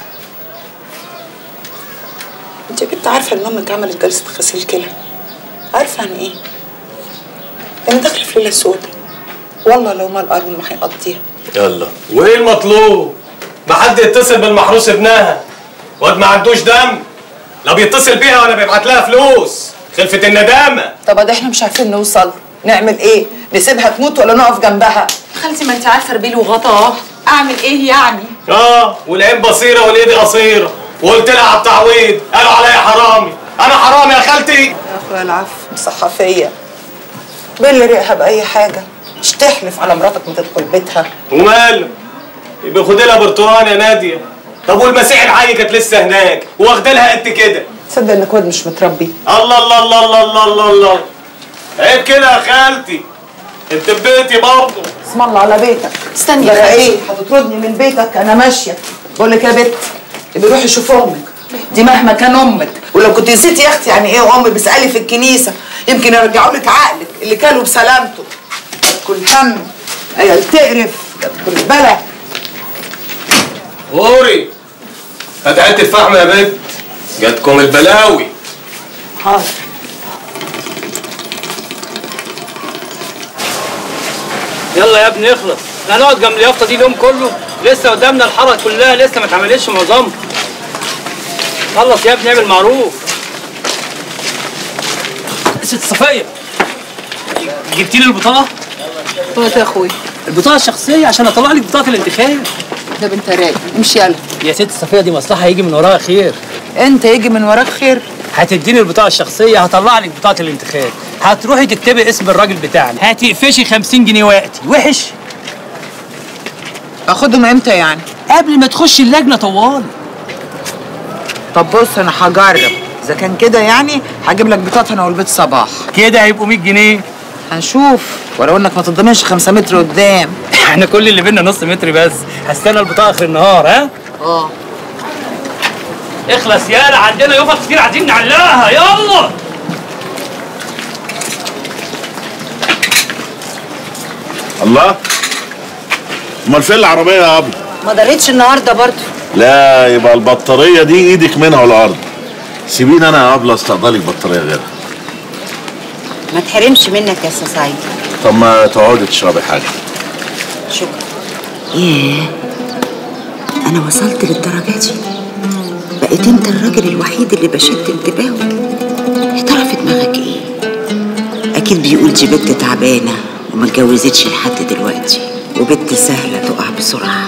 انت يا بنت عارفه ان امك عملت جلسه غسيل كلى؟ عارفه عن ايه؟ انا داخله في ليله سودة، والله لو ما القارون ما هيقضيها. يلا، وايه المطلوب؟ ما حد يتصل بالمحروس ابنها، واد ما عندوش دم، لا بيتصل بيها ولا بيبعت لها فلوس، خلفة الندامة. طب ادي احنا مش عارفين نوصل، نعمل ايه؟ نسيبها تموت ولا نقف جنبها؟ خالتي ما انت عارفه ربيل وغطاه، اعمل ايه يعني؟ اه، والعين بصيره والايد قصيره، وقلت لها على التعويض، قالوا عليا حرامي، انا حرامي يا خالتي؟ يا اخويا العفو، صحفيه باللي ريقها باي حاجه، مش تحلف على مراتك ما تدخل بيتها. وماله؟ يبقى خد لها برتقان يا ناديه. طب والمسيح الحي كانت لسه هناك واخده لها قد كده. تصدق انك واد مش متربي؟ الله الله الله الله الله الله الله. عيب كده يا خالتي. انت ببيتي برضه. اسم الله على بيتك. استني بقى يا ايه هتطردني من بيتك؟ انا ماشيه. بقول لك يا بت اللي روحي شوف امك، دي مهما كان امك، ولو كنت نسيتي يا اختي يعني ايه امي بسالي في الكنيسه يمكن يرجعوا لك عقلك اللي كانوا بسلامته. كل هم عيال تقرف كل بلع. غوري هات حته فحم يا بت، جاتكم البلاوي. حاضر. يلا يا ابني اخلص، احنا هنقعد جنب اليافطه دي اليوم كله؟ لسه قدامنا الحاره كلها لسه ما اتعملتش معظمها. خلص يا ابني اعمل معروف. ست صفيه جبتي لي البطاقه؟ هات يا اخوي البطاقه الشخصيه عشان اطلع لك بطاقه الانتخاب. ده انت رايق، امشي يلا. يا ست صفيه دي مصلحه هيجي من وراها خير. انت يجي من وراك خير؟ هتديني البطاقه الشخصيه هطلع لك بطاقه الانتخاب، هتروحي تكتبي اسم الراجل بتاعنا، هتقفشي خمسين جنيه وقتي. وحش؟ اخدهم امتى يعني؟ قبل ما تخشي اللجنه طوال. طب بص انا هجرب، اذا كان كده يعني هجيب لك بطاقه انا والبيت صباح. كده هيبقوا مية جنيه. هنشوف، ولو انك ما تضمنش خمسة متر قدام. احنا كل اللي بينا نص متر بس. هستنى البطاقه اخر النهار. ها؟ اه. اخلص يالا، عندنا يوفط كتير عايزين نعلقها. يلا. الله، امال فين العربيه يا ابو؟ ما دارتش النهارده برضه. لا يبقى البطاريه دي ايدك منها والارض. سيبيني انا يا ابله استقبلك بطاريه غيرها. ما تحرمش منك يا استاذ سعيد. طب ما تقعدي تشربي حاجه. شكرا. ياه، انا وصلت للدرجه دي؟ بقيت انت الراجل الوحيد اللي بشد انتباهه. يا ترى في دماغك ايه؟ اكيد بيقول دي بنت تعبانه وما اتجوزتش لحد دلوقتي، وبنت سهله تقع بسرعه.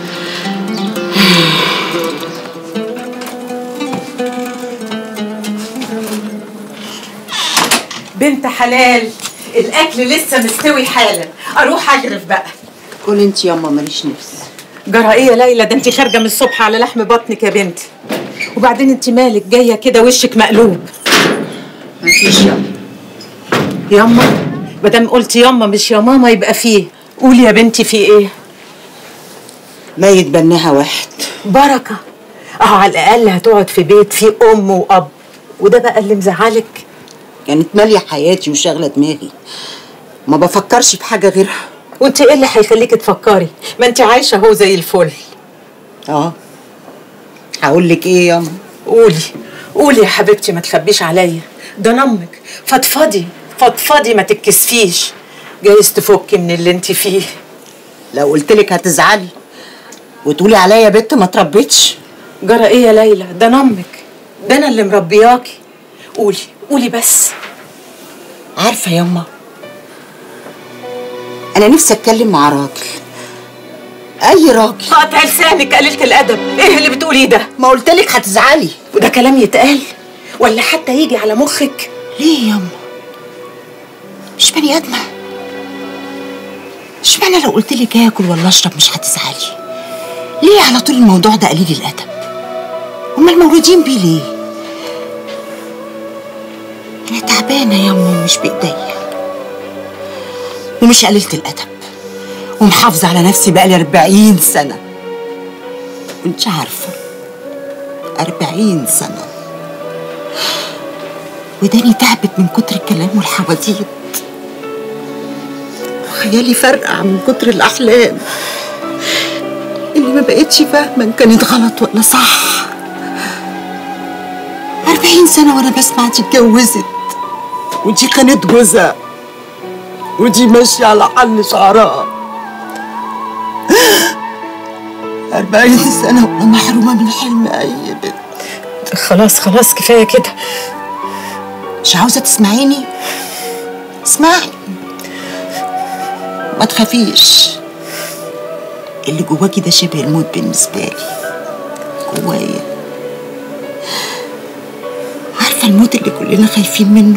بنت حلال، الاكل لسه مستوي حالا، اروح اجرف بقى. كل انت ياما، ماليش نفس. جرى ايه يا ليلى؟ ده انت خارجه من الصبح على لحم بطنك يا بنتي. وبعدين انت مالك جايه كده وشك مقلوب؟ مفيش ياما. ياما؟ مادام قلتي ياما مش يا ماما يبقى فيه. قولي يا بنتي في ايه؟ ميت بناها واحد. بركه. اه على الاقل هتقعد في بيت فيه ام واب، وده بقى اللي مزعلك؟ كانت ماليه حياتي وشاغله دماغي، ما بفكرش في حاجه غيرها. وانت ايه اللي هيخليكي تفكري؟ ما انت عايشه اهو زي الفل. اه هقول لك ايه ياما؟ قولي قولي يا حبيبتي، ما تخبيش عليا. ده نمك، فضفضي فضفضي، ما تتكسفيش، جايز تفكي من اللي انت فيه. لو قلت لك هتزعلي وتقولي عليا يا بنت ما تربيتش. جرى ايه يا ليلى؟ ده نمك، ده انا اللي مربياكي. قولي قولي بس. عارفه ياما، انا نفسي اتكلم مع راجل، اي راجل. قطع لسانك قليله الادب، ايه اللي بتقوليه ده؟ ما قلت لك هتزعلي. وده كلام يتقال ولا حتى يجي على مخك؟ ليه ياما؟ مش بني ادمه؟ اشمعنى لو قلت لك اكل ولا اشرب مش هتزعلي؟ ليه على طول الموضوع ده قليل الادب؟ هما المولودين بيه ليه؟ انا تعبانه ياما ومش بايديا، ومش قليله الادب، ومحافظه على نفسي بقالي أربعين سنه. وانت عارفه أربعين سنه، وداني تعبت من كتر الكلام والحواديت، وخيالي فرقع من كتر الاحلام اللي ما بقتش فاهمه ان كانت غلط ولا صح. أربعين سنه وانا بسمع دي اتجوزت، ودي كانت جوزها، ودي ماشيه على حل شعرها. أربعين سنه وانا محرومه من حلم اي بنت. خلاص خلاص كفايه كده. مش عاوزه تسمعيني؟ اسمعي، ما تخافيش. اللي جواكي ده شبه الموت بالنسبه لي. جوايا عارفه الموت اللي كلنا خايفين منه،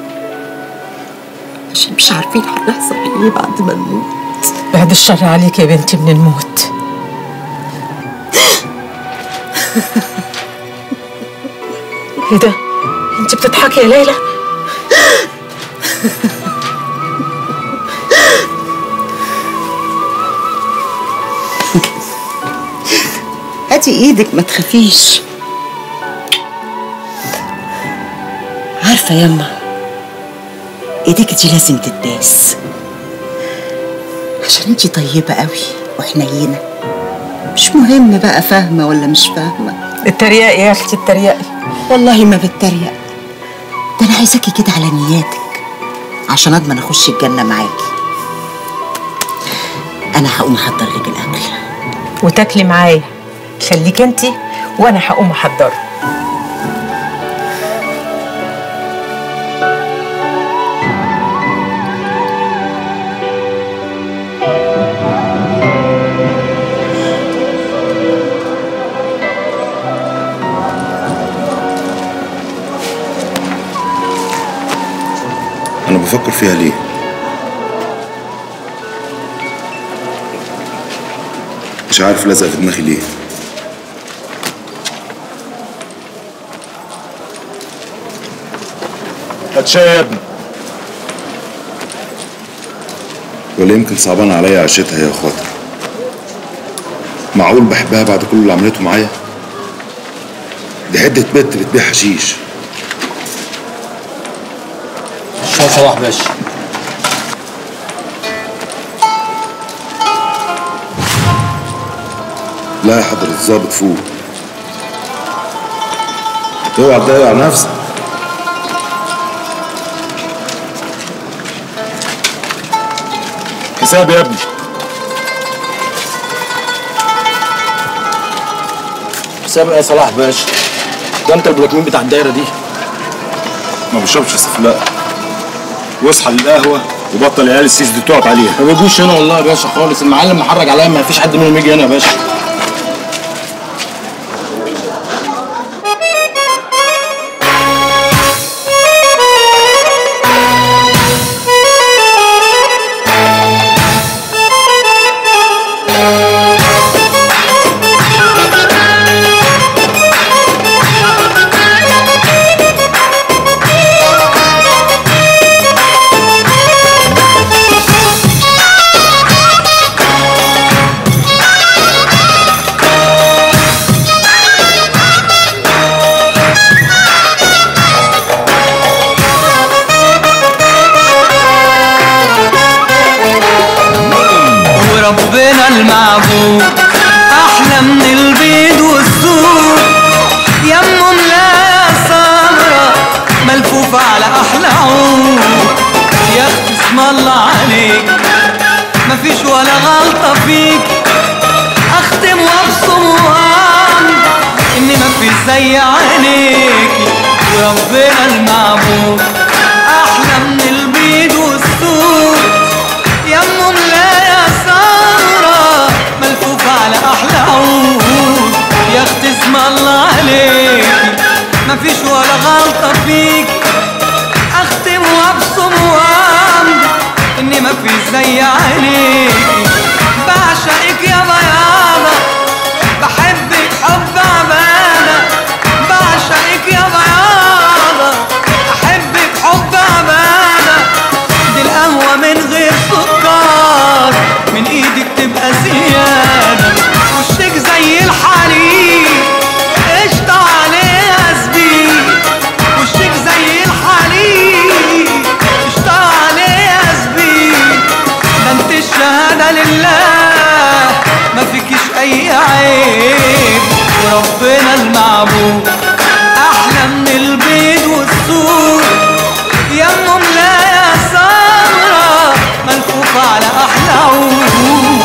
عشان مش عارفين هيحصل ايه بعد ما نموت. بعد الشر عليك يا بنتي من الموت. ايه ده؟ انت بتضحكي يا ليلى؟ ادي ايدك ما تخافيش. عارفه ياما ايديك دي لازم تتداس عشان انتي طيبه قوي وحنينه. مش مهم بقى فاهمه ولا مش فاهمه. اتريقي يا اختي اتريقي. والله ما بتريق، ده انا عايزاكي كده على نياتك عشان اضمن اخش الجنه معاكي. انا هقوم احضر لك الاكل وتاكلي معايا. خليك انتي وانا هقوم احضره. أنا بفكر فيها ليه؟ مش عارف لازقة في دماغي ليه؟ هات شاي يا ابني. ولا يمكن صعبان عليا عشتها يا اخواتها؟ معقول بحبها بعد كل اللي عملته معايا؟ دي حتة بنت بتبيع حشيش. شاي صلاح باشا. لا يا حضرة الظابط فوق. اوعى تضيع نفسك. حساب يا ابني. حساب ايه يا صلاح باشا؟ ده انت البلاكمين بتاع الدايره دي. ما بشربش استفلاء. واصحى للقهوه وبطل العيال السيس دي تقعد عليها. ما بيجوش هنا والله يا باشا خالص، المعلم محرج عليا، ما فيش حد منهم يجي هنا يا باشا. ربنا المعبود احلى من البيض والسود. يمه ملاية سمرة ملفوفة على احلى عود. يا اختي اسم الله عليك مفيش ولا غلطة فيك. اختم وابصم وامضي ان مفيش زي عينيكي. وربنا المعبود احلى من البيض والسود. يمه ملاية سمرة ملفوفة على أحلى عود. يا اختي اسم الله عليكي مفيش ولا غلطة فيك. أختم وأبصم وأمضي إني مفيش زي عينيكي. بعشقك يا بياضة بحبك حب عبادة. بعشقك يا بياضة أحبك حب عبادة. دي القهوة من غير سكر من ايدك تبقى زيادة. وشك زي الحليب قشطة عليها زبيب. وشك زي الحليب قشطة عليها زبيب. ده انت الشهادة لله ما فيكيش اي عيب. وربنا المعبود احلى من البيض والسود. يمه ملاية سمرة ملفوفة على أحلى عود.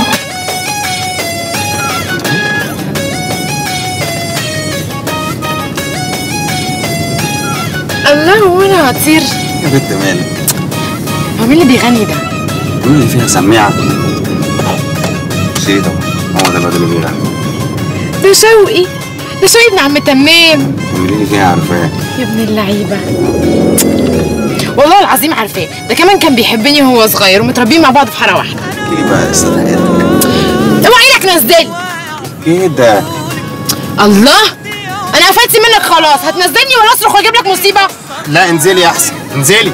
الله، هو انا هطير؟ يا بنت مالك؟ هو مين اللي بيغني ده؟ مين اللي فيها سماعة؟ سيدة، هو ده الواد اللي بيغني. ده شوقي، ده شوقي ابن عم تمام. اعملي لي فيها عارفاه. يا ابن اللعيبة، والله العظيم عارفاه. ده كمان كان بيحبني وهو صغير ومتربيين مع بعض في حارة واحدة. احكي لي بقى قصة حياتك. اوعى ايدك نزلني كده. الله، انا قفلت منك خلاص. هتنزلني ولا اصرخ واجيب لك مصيبة؟ لا انزلي احسن، انزلي.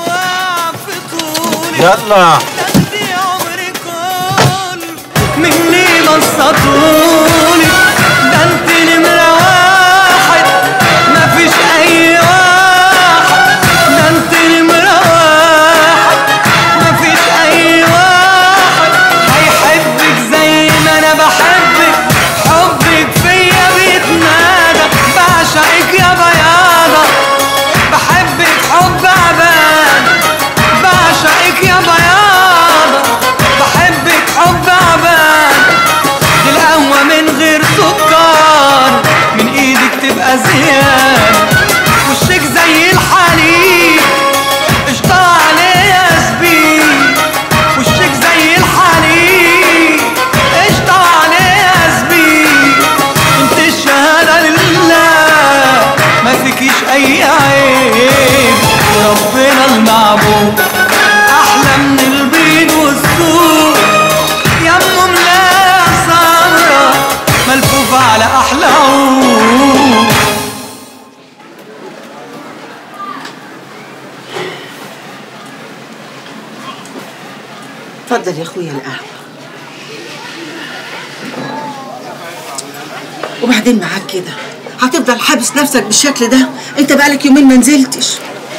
يلا من قصة طولي، ده انت نمرة واحد مفيش أي واحد، ده انت نمرة واحد مفيش أي واحد هيحبك زي ما أنا بحبك، حبك فيا بيتنادى، بعشقك يا بياضة، بحبك حب عباد، بعشقك يا بياضة، بحبك حب عباد، دي القهوة من غير سكر من ايدك تبقى زيادة، وشك زي الحليب قشطة عليه ياسمين، وشك زي الحليب قشطة عليه ياسمين، انت الشهادة لله ما فيكيش اي عيب، وربنا المعبود احلى من البيض والسوق، يا ام ملاية سمرة ملفوفة على احلى عود. اتفضل يا اخويا القهوه. وبعدين معاك كده هتفضل حابس نفسك بالشكل ده؟ انت بقالك يومين ما نزلتش.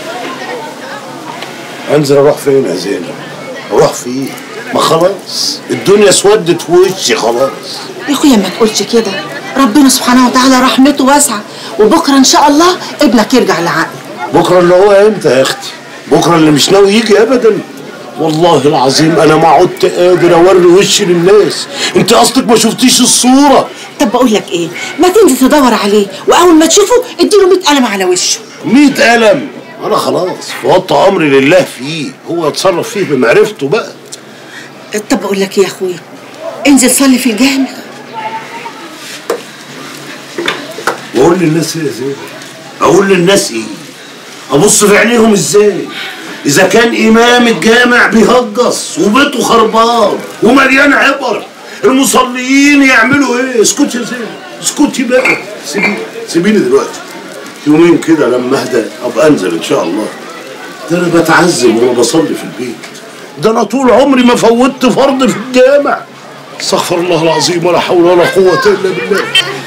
انزل اروح فين يا زينب؟ اروح فين؟ ما خلاص الدنيا اسودت في وشي خلاص. يا اخويا ما تقولش كده، ربنا سبحانه وتعالى رحمته واسعه، وبكره ان شاء الله ابنك يرجع لعقله. بكره اللي هو امتى يا اختي؟ بكره اللي مش ناوي يجي ابدا. والله العظيم انا ما عدت قادر اوري وشي للناس. انت اصلك ما شفتيش الصوره. طب بقول لك ايه، ما تنزل تدور عليه، واول ما تشوفه اديله مية قلم على وشه. مية قلم؟ انا خلاص فوضت امري لله فيه، هو يتصرف فيه بمعرفته بقى. طب بقول لك ايه يا اخويا، انزل صلي في الجامع. واقول للناس ايه يا زينب؟ اقول للناس ايه؟ ابص في عينيهم ازاي؟ اذا كان امام الجامع بيهجص وبيته خربان ومليان عبر، المصليين يعملوا ايه؟ اسكتي يا زينب، اسكتي بقى، سيبيني سيبيني دلوقتي يومين كده لما اهدى ابقى انزل ان شاء الله. ده انا بتعذب وانا بصلي في البيت، ده انا طول عمري ما فوتت فرض في الجامع. استغفر الله العظيم ولا حول ولا قوه الا بالله.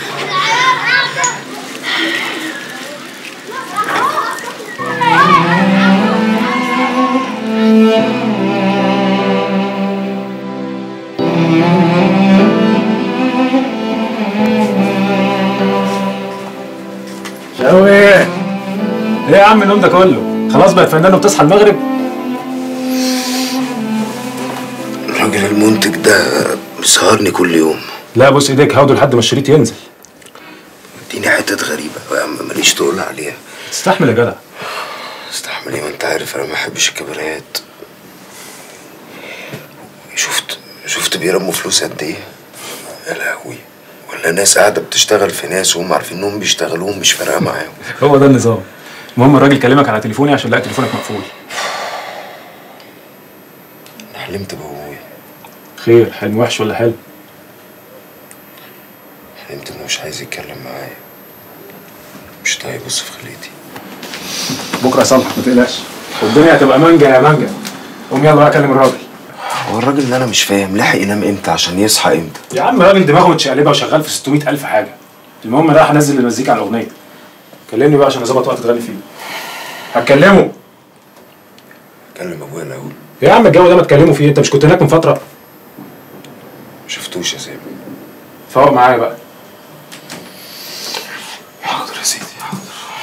شوقي ايه يا عم النوم ده كله؟ خلاص بقت فنان وبتصحى المغرب؟ الراجل المنتج ده بيسهرني كل يوم. لا بص ايديك هاخده لحد ما الشريط ينزل. اديني حتت غريبه يا عم ماليش تقول عليها. استحمل يا جدع. استحمل ايه؟ ما انت عارف انا ما بحبش الكباريات. شفت شفت بيرموا فلوس قد ايه؟ يا لهوي، ولا ناس قاعده بتشتغل في ناس وهم عارفين انهم بيشتغلوهم مش فارقه معاهم. هو ده النظام. المهم الراجل كلمك على تليفوني عشان لقى تليفونك مقفول. انا حلمت بابويا. خير، حلم وحش ولا حلم؟ حلمت انه مش عايز يتكلم معايا، مش طايق يبص في خليتي. بكره يصلح ما تقلقش، والدنيا هتبقى مانجا يا مانجا. قوم يلا بقى كلم الراجل. هو الراجل اللي انا مش فاهم لحق ينام امتى عشان يصحى امتى؟ يا عم الراجل دماغه متشقلبه وشغال في ستمية ألف حاجه. المهم ده هنزل المزيكا على الاغنيه. كلمني بقى عشان اظبط وقت تغني فيه. هتكلمه؟ كلم ابويا الاول. يا عم الجو ده ما تكلمه فيه، انت مش كنت هناك من فتره؟ ما شفتوش يا سيدي. فوق معايا بقى. حاضر يا سيدي حاضر.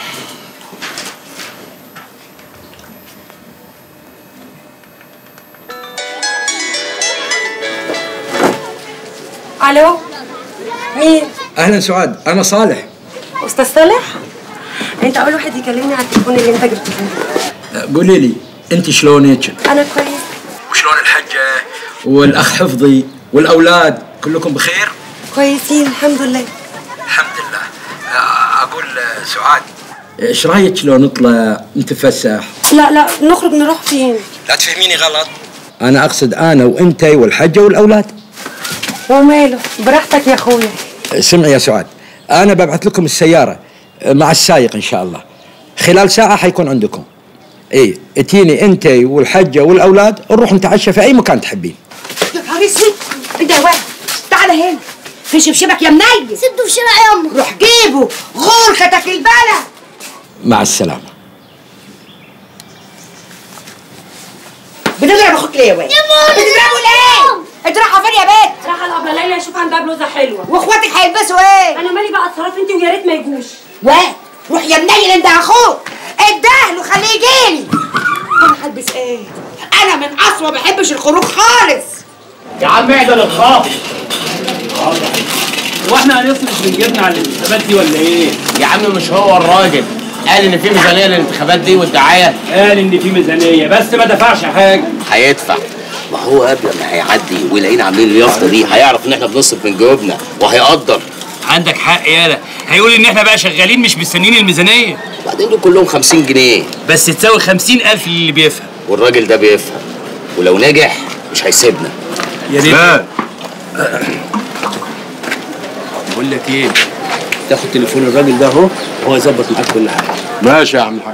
الو مين؟ اهلا سعاد، انا صالح. استاذ صالح؟ انت اول واحد يكلمني على التليفون اللي انت جبته لي. قولي لي انت شلونك؟ انا كويس. وشلون الحجه والاخ حفظي والاولاد كلكم بخير؟ كويسين الحمد لله. الحمد لله. اقول سعاد، ايش رايك لو نطلع نتفسح؟ لا لا نخرج نروح فين؟ لا تفهميني غلط، انا اقصد انا وانت والحجه والاولاد. وماله، براحتك يا اخويا. اسمعي يا سعاد، انا ببعث لكم السياره مع السايق ان شاء الله، خلال ساعه حيكون عندكم. ايه اتيني انت والحجه والاولاد نروح نتعشى في اي مكان تحبين. يا نهار اسود، انت يا ولد تعال تعالى هنا. في شبشبك يا منيل. سيبته في شارع يامه. روح جيبه غورختك البلا. مع السلامه. بتضرب اخوك ليه يا واد؟ بتضربه ليه؟ انت رايحه فين يا بنت؟ رايحه الابله ليلى اشوف عندها بلوزه حلوه. واخواتك هيلبسوا ايه؟ انا مالي بقى، اتصرفي انت ويا ريت ما يجوش. واد روح يا منيل انت اخوك ادهله خليه يجيلي. انا هلبس ايه؟ انا من اصل ما بحبش الخروج خالص. يا عم اعدل الخاطر. هو احنا هنصرف من جبنا على الانتخابات دي ولا ايه؟ يا عم مش هو الراجل قال ان في ميزانيه للانتخابات دي والدعايه؟ قال ان في ميزانيه بس ما دفعش حاجه. هيدفع. ما هو قبل ما هيعدي ويلاقينا عاملين اليافطه دي هيعرف ان احنا بنصرف من جيوبنا وهيقدر. عندك حق يالا، هيقول ان احنا بقى شغالين مش مستنيين الميزانيه. وبعدين دول كلهم خمسين جنيه بس تساوي خمسين ألف للي بيفهم. والراجل ده بيفهم ولو نجح مش هيسيبنا. يا ريت. بقول لك ايه؟ تاخد تليفون الراجل ده اهو وهو يظبط معاك كل حاجه. ماشي يا عم الحاج.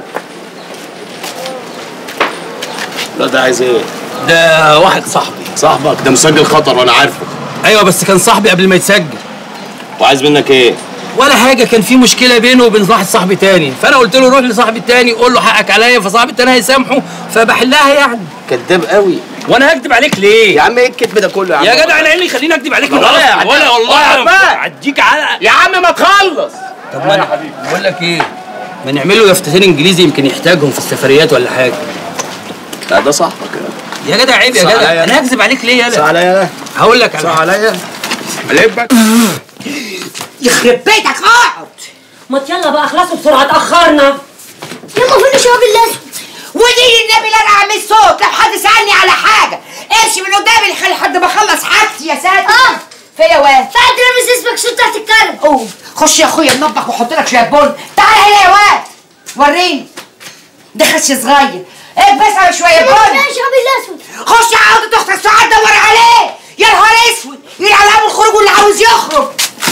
لا ده عايز ايه؟ ده واحد صاحبي. صاحبك ده مسجل خطر وانا عارفه. ايوه بس كان صاحبي قبل ما يتسجل. وعايز منك ايه؟ ولا حاجه، كان في مشكله بينه وبين واحد صاحبي تاني، فانا قلت له روح لصاحبي التاني قول له حقك عليا، فصاحبي التاني هيسامحه فبحلها يعني. كداب قوي. وانا هكدب عليك ليه؟ يا عم ايه الكدب ده كله يا عم؟ يا جدع انا ايه اللي يخليني اكدب عليك؟ ولا ولا والله اديك علقه يا عم ما تخلص. طب ما انا بقول لك ايه؟ ما نعمل له يفتتين انجليزي يمكن يحتاجهم في السفريات ولا حاجه. لا ده صاحبك يا جدع عيب يا جدع، انا هكذب عليك ليه يالا؟ صح عليا. هقول لك صح عليا. قلبك يخرب بيتك اقعد. ما يلا بقى اخلصوا بسرعه اتاخرنا. يما فين الشباب الاسود؟ ودين النبي لا انا اعمل صوت لو حد سالني على حاجه امشي من قدامي لحد ما اخلص حاجتي يا ساتر. اه في يا واد؟ فاكر مس اسمك صوت تحت الكنب. قوم خش يا اخويا المطبخ وحط لك شويه بن. تعالى هنا يا واد وريني. ده خش صغير اكبس على شويه بن. فين الشباب الاسود؟ خش على اوضه اختك سعاد دور عليه. يا نهار اسود يلعن ابو الخروج واللي عاوز يخرج.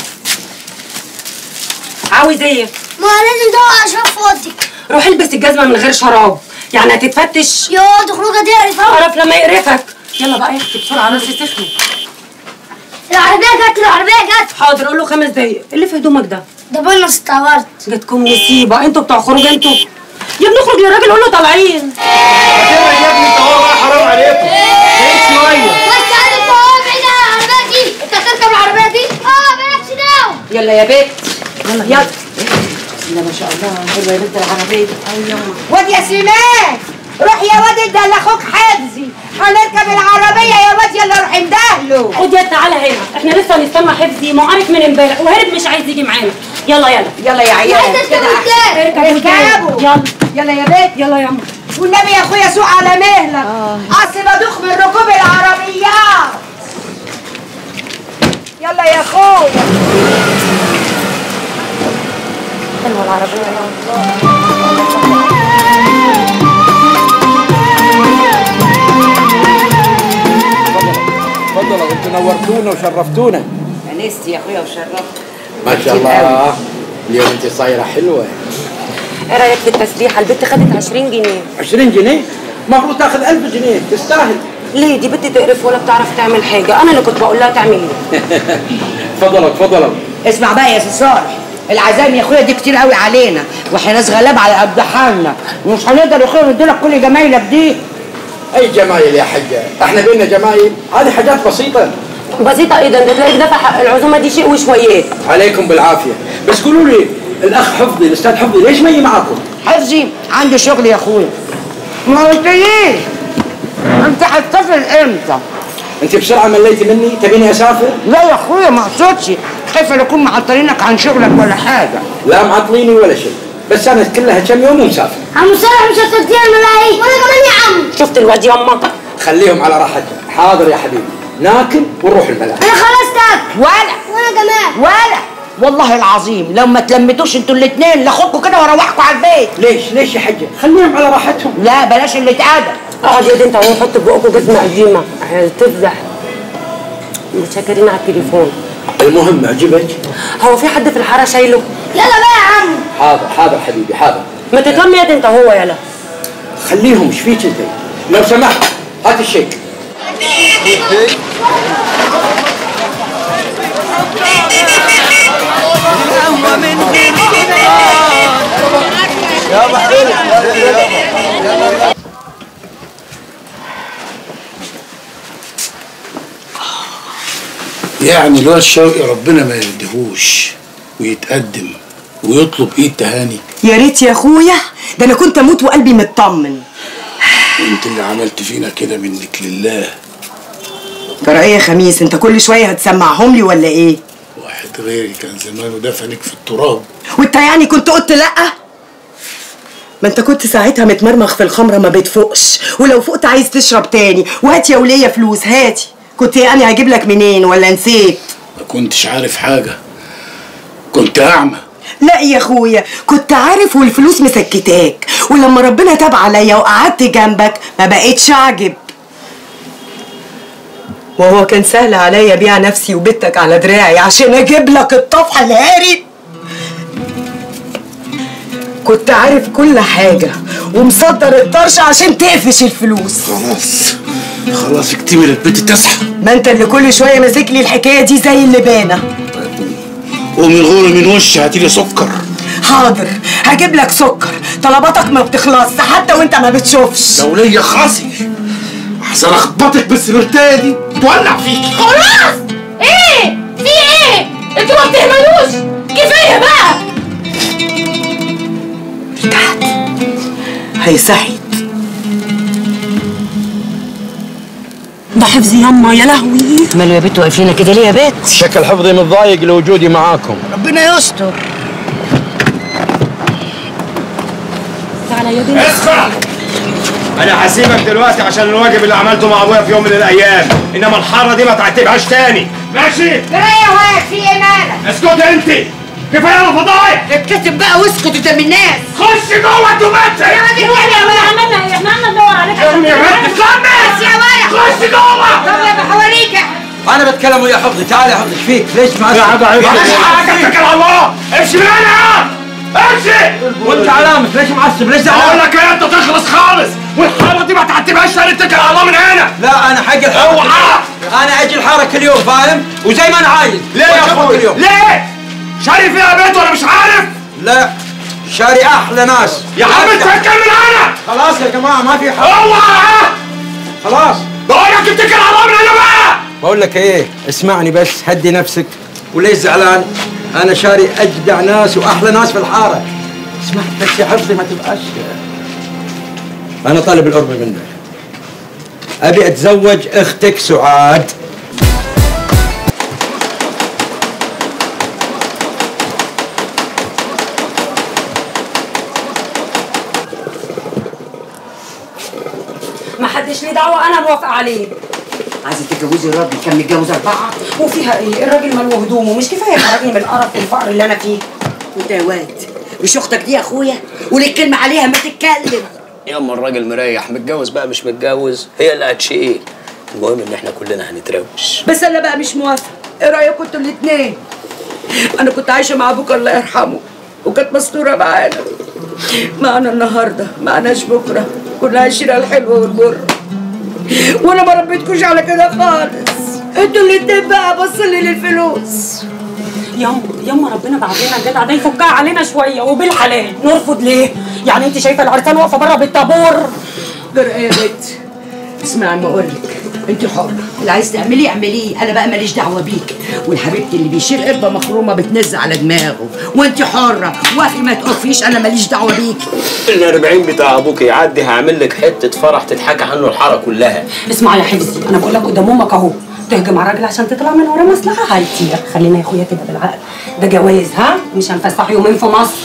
عاوز ايه؟ ما لازم تدور على شراب في اوضتك. روح البس الجزمه من غير شراب، يعني هتتفتش. يا دي خروجه دي قرفها. قرف لما يقرفك. يلا بقى يا اختي بسرعه راسي سخنت. العربيه جت العربيه جت. حاضر قول له خمس دقايق. اللي في هدومك ده؟ ده بنا استعبرت. جاتكم نصيبه انتوا بتوع خروج انتوا. يا ابني اخرج للراجل قول له طالعين. يا ابني انت هو بقى حرام عليكم. ايه شويه. بس تعالى انت هو بعيد عن العربيه دي. انت هتركب العربيه دي؟ اه مالكش دعوه. يلا يا بنت يلا يلا. لا ما شاء الله حلوه يا بنت العربيه. ايوه واد يا سليمان روح يا واد ادي لاخوك حفظي هنركب العربيه يا واد. يلا روح اندهله. خد يا تعالى هنا، احنا لسه هنستنى حفظي ما عارف من امبارح وهرب مش عايز يجي معانا. يلا يلا يلا يا عيال كده اركبوا اركبوا. يلا يلا يا بنت. يلا يا عم. والنبي يا اخويا سوق على مهلك. اصل بدوخ من ركوب العربيات. يلا يا اخويا. حلوه العربيه يا الله. اتفضلوا انتوا نورتونا وشرفتونا. انست يا اخويا وشرفت. ما شاء الله اليوم انت صايره حلوه. ايه رايك في التسريحه؟ البت خدت عشرين جنيه. عشرين جنيه؟ المفروض تاخذ ألف جنيه تستاهل. ليه دي بنت تقرف ولا بتعرف تعمل حاجه؟ انا اللي كنت بقول لها تعمل ايه. اتفضلوا اتفضلوا. اسمع بقى يا سي صالح العزايم يا اخويا دي كتير قوي علينا واحنا ناس غلاب على قد حالنا ومش هنقدر يا اخويا نديلك كل جمايلك دي. اي جمايل يا حجه؟ احنا بينا جمايل؟ هذه حاجات بسيطه. بسيطه ايه ده؟ انت تلاقيك دافع حق العزومه دي شيء وشويات. عليكم بالعافيه. بس قولوا لي الاخ حفظي الاستاذ حفظي ليش ما يجي معاكم؟ حفظي عنده شغل يا اخويا. ما قلتليش انت هتسافر امتى؟ انت بسرعه مليتي مني تبيني اسافر؟ لا يا اخويا ما اقصدش خايفه نكون معطلينك عن شغلك ولا حاجه. لا معطليني ولا شيء بس انا كلها كم يوم ومسافر. عم صالح مش هتودينا الملاهي وانا كمان يا عم. شفت الواد يما؟ خليهم على راحتهم. حاضر يا حبيبي ناكل ونروح الملاهي. انا خلاص تاكل. ولا وانا كمان. ولا والله العظيم لو ما تلمتوش انتوا الاثنين لاخدكم كده واروحكم على البيت. ليش ليش يا حجه؟ خليهم على راحتهم. لا بلاش اللي اتقدم. اقعد يا دي انت وهو حط في بقكم جزمه قديمه هتفزح. متشكرين على التليفون. المهم عجبك؟ هو في حد في الحاره شايله؟ يلا بقى يا عم. حاضر حاضر حبيبي حاضر. ما تتلم يا دي انت وهو يلا. خليهم ايش فيك انت؟ لو سمحت هات الشيك. القهوة من غير يابا حبيبي يلا. يعني الواد شوقي ربنا ما يهديهوش ويتقدم ويطلب ايد تهاني. يا ريت يا اخويا، ده انا كنت اموت وقلبي مطمن. انت اللي عملت فينا كده منك لله. ترى ايه يا خميس، انت كل شويه هتسمعهم لي ولا ايه؟ واحد غيري كان زمانه دفنك في التراب. وانت يعني كنت قلت لا؟ ما انت كنت ساعتها متمرمخ في الخمره ما بتفوقش، ولو فقت عايز تشرب تاني. وهات يا وليه فلوس هاتي. كنت يعني هجيب لك منين ولا نسيت؟ ما كنتش عارف حاجه، كنت اعمى. لا يا اخويا، كنت عارف والفلوس مسكتاك، ولما ربنا تاب عليا وقعدت جنبك ما بقيتش اعجب. وهو كان سهل عليا ابيع نفسي وبيتك على دراعي عشان اجيب لك الطفحه الهاري. كنت عارف كل حاجه ومصدر الطرش عشان تقفش الفلوس. خلاص خلاص اكتملت بنتي تصحى. ما انت اللي كل شويه ماسك لي الحكايه دي زي اللبانه. قومي غوري من وشي هاتي لي سكر. حاضر هجيب لك سكر، طلباتك ما بتخلصش حتى وانت ما بتشوفش. دولية خاصي احسن اخبطك بالسبرتايه دي تولع فيكي. خلاص ايه في ايه؟ انتوا ما بتهملوش، كفايه بقى. ارتحت هيسعد. ده حفظي يما يا لهوي. ماله يا بنت واقفين كده ليه يا بنت؟ شكل حفظي متضايق لوجودي معاكم. ربنا يستر. تعالى يا بنت. اسمع، انا هسيبك دلوقتي عشان الواجب اللي عملته مع ابويا في يوم من الايام، انما الحاره دي ما تعتبهاش تاني، ماشي؟ جرايه واد في ايه مالك؟ اسكت انت، كفايه انا فضايح. اتكتب بقى واسكت قدام الناس. خش جوه انتوا بنت. يا واد يا واد عملنا ايه؟ احنا عملنا ندور عليك. يا بنت بس يا ولد خش جوه. طب يا بحوريك. انا بتكلم ويا حفظي. تعال يا حفظي، فيك ليش ما يا حاجه عيب عليك. اتكل على الله، امشي من هنا امشي. وانت علامك ليش معصب؟ ليش زعلان؟ اقول لك ايه، انت تخلص خالص والحاره دي ما تعتبهاش تاني. اتكل على الله من هنا. لا انا حق الحاره. اوعى. انا اجي الحاره كل يوم فاهم؟ وزي ما انا عايز. ليه يا اخوي؟ ليه؟ شاري فيها بيت ولا مش عارف؟ لا شاري احلى ناس. يا عم اتكل من هنا. خلاص يا جماعه ما في حاجه. اوعى. خلاص بقول لك اتكل على الله من هنا بقى. بقول لك ايه، اسمعني بس، هدي نفسك. وليش زعلان؟ انا شاري اجدع ناس واحلى ناس في الحاره. اسمع بس يا حفظي ما تبقاش. انا طالب القرب منك، ابي اتزوج اختك سعاد. ما حدش ليه دعوه، انا موافقه عليه. عايزه تتجوزي الراجل كان متجوز اربعه؟ وفيها ايه؟ الراجل ماله هدومه، مش كفايه خرجني من القرف والفقر اللي انا فيه. وانت يا واد مش اختك دي يا اخويا؟ وليك كلمه عليها ما تتكلم. ياما الراجل مريح، متجوز بقى مش متجوز هي اللي هتشيل. المهم ان احنا كلنا هنتروش. بس انا بقى مش موافقه. ايه رايكم انتوا الاثنين؟ انا كنت عايشه مع ابوك الله يرحمه وكانت مستوره معانا. معنا النهارده معناش بكره، كنا عايشين الحلوه والمر. وانا ما ربيتكوش على كده خالص. انتوا الاتنين بقى بصلي للفلوس. ياما ياما ربنا بعدين الجدع ده يفكها علينا شويه وبالحلال. نرفض ليه؟ يعني انت شايفه العرسان واقفه بره بالطابور؟ جرأة يا بنت. اسمعي ما اقول لك، انت حره، اللي عايز تعمليه اعمليه، انا بقى ماليش دعوه بيك. والحبيبتي اللي بيشيل قربه مخرومه بتنز على دماغه، وانت حره، وافي ما تقفيش، انا ماليش دعوه بيك. الأربعين بتاع ابوك يعدي هعمل لك حته فرح تتحكى عنه الحاره كلها. اسمع يا حفظي، انا بقول لك قدام امك اهو، تهجم على الراجل عشان تطلع من ورا مصلحه هيطير. خلينا يا اخويا كده بالعقل، ده جواز ها، مش هنفسح يومين في مصر.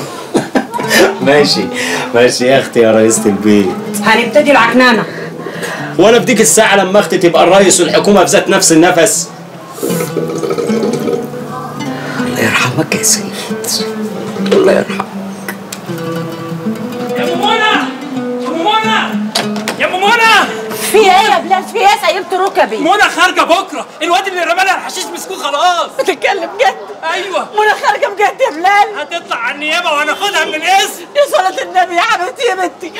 ماشي ماشي يا اختي يا رئيسة البيت. هنبتدي العكنانه. وانا بديك الساعه لما اختي تبقى الرئيس والحكومه في ذات نفس النفس. الله يرحمك يا سيد، الله يرحمك. يا ام منى، يا ام منى، يا ام منى، في ايه يا بلال؟ في ايه؟ سيبت ركبي. منى خارجه بكره، الواد اللي رمالها الحشيش مسكوه خلاص. بتتكلم جد؟ ايوه منى خارجه بجد يا بلال؟ هتطلع على النيابه وهناخدها من الاسم. يا صلاة النبي يا حبيبتي يا بنتي.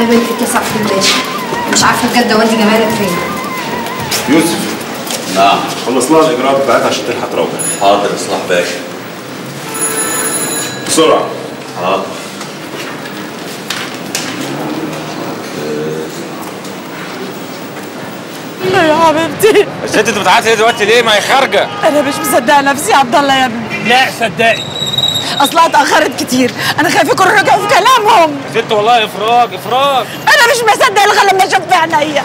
بنتك يا صاحب الباشا. مش عارفه بجد هو انت جمالك فين؟ يوسف. نعم. خلص لها الاجراءات بتاعتها عشان تلحق تروح. حاضر اصلاح باشا. بسرعه. حاضر. لا يا حبيبتي. الست انت بتعيطي دلوقتي ليه؟ ما هي خارجه. انا مش مصدقه نفسي يا عبد الله يا ابني. لا صدقي. اصلها اتاخرت كتير، انا خايفه يكونوا رجعوا في كلامهم. يا ست والله افراج افراج. انا مش مصدقه غير لما اشوف بعينيا.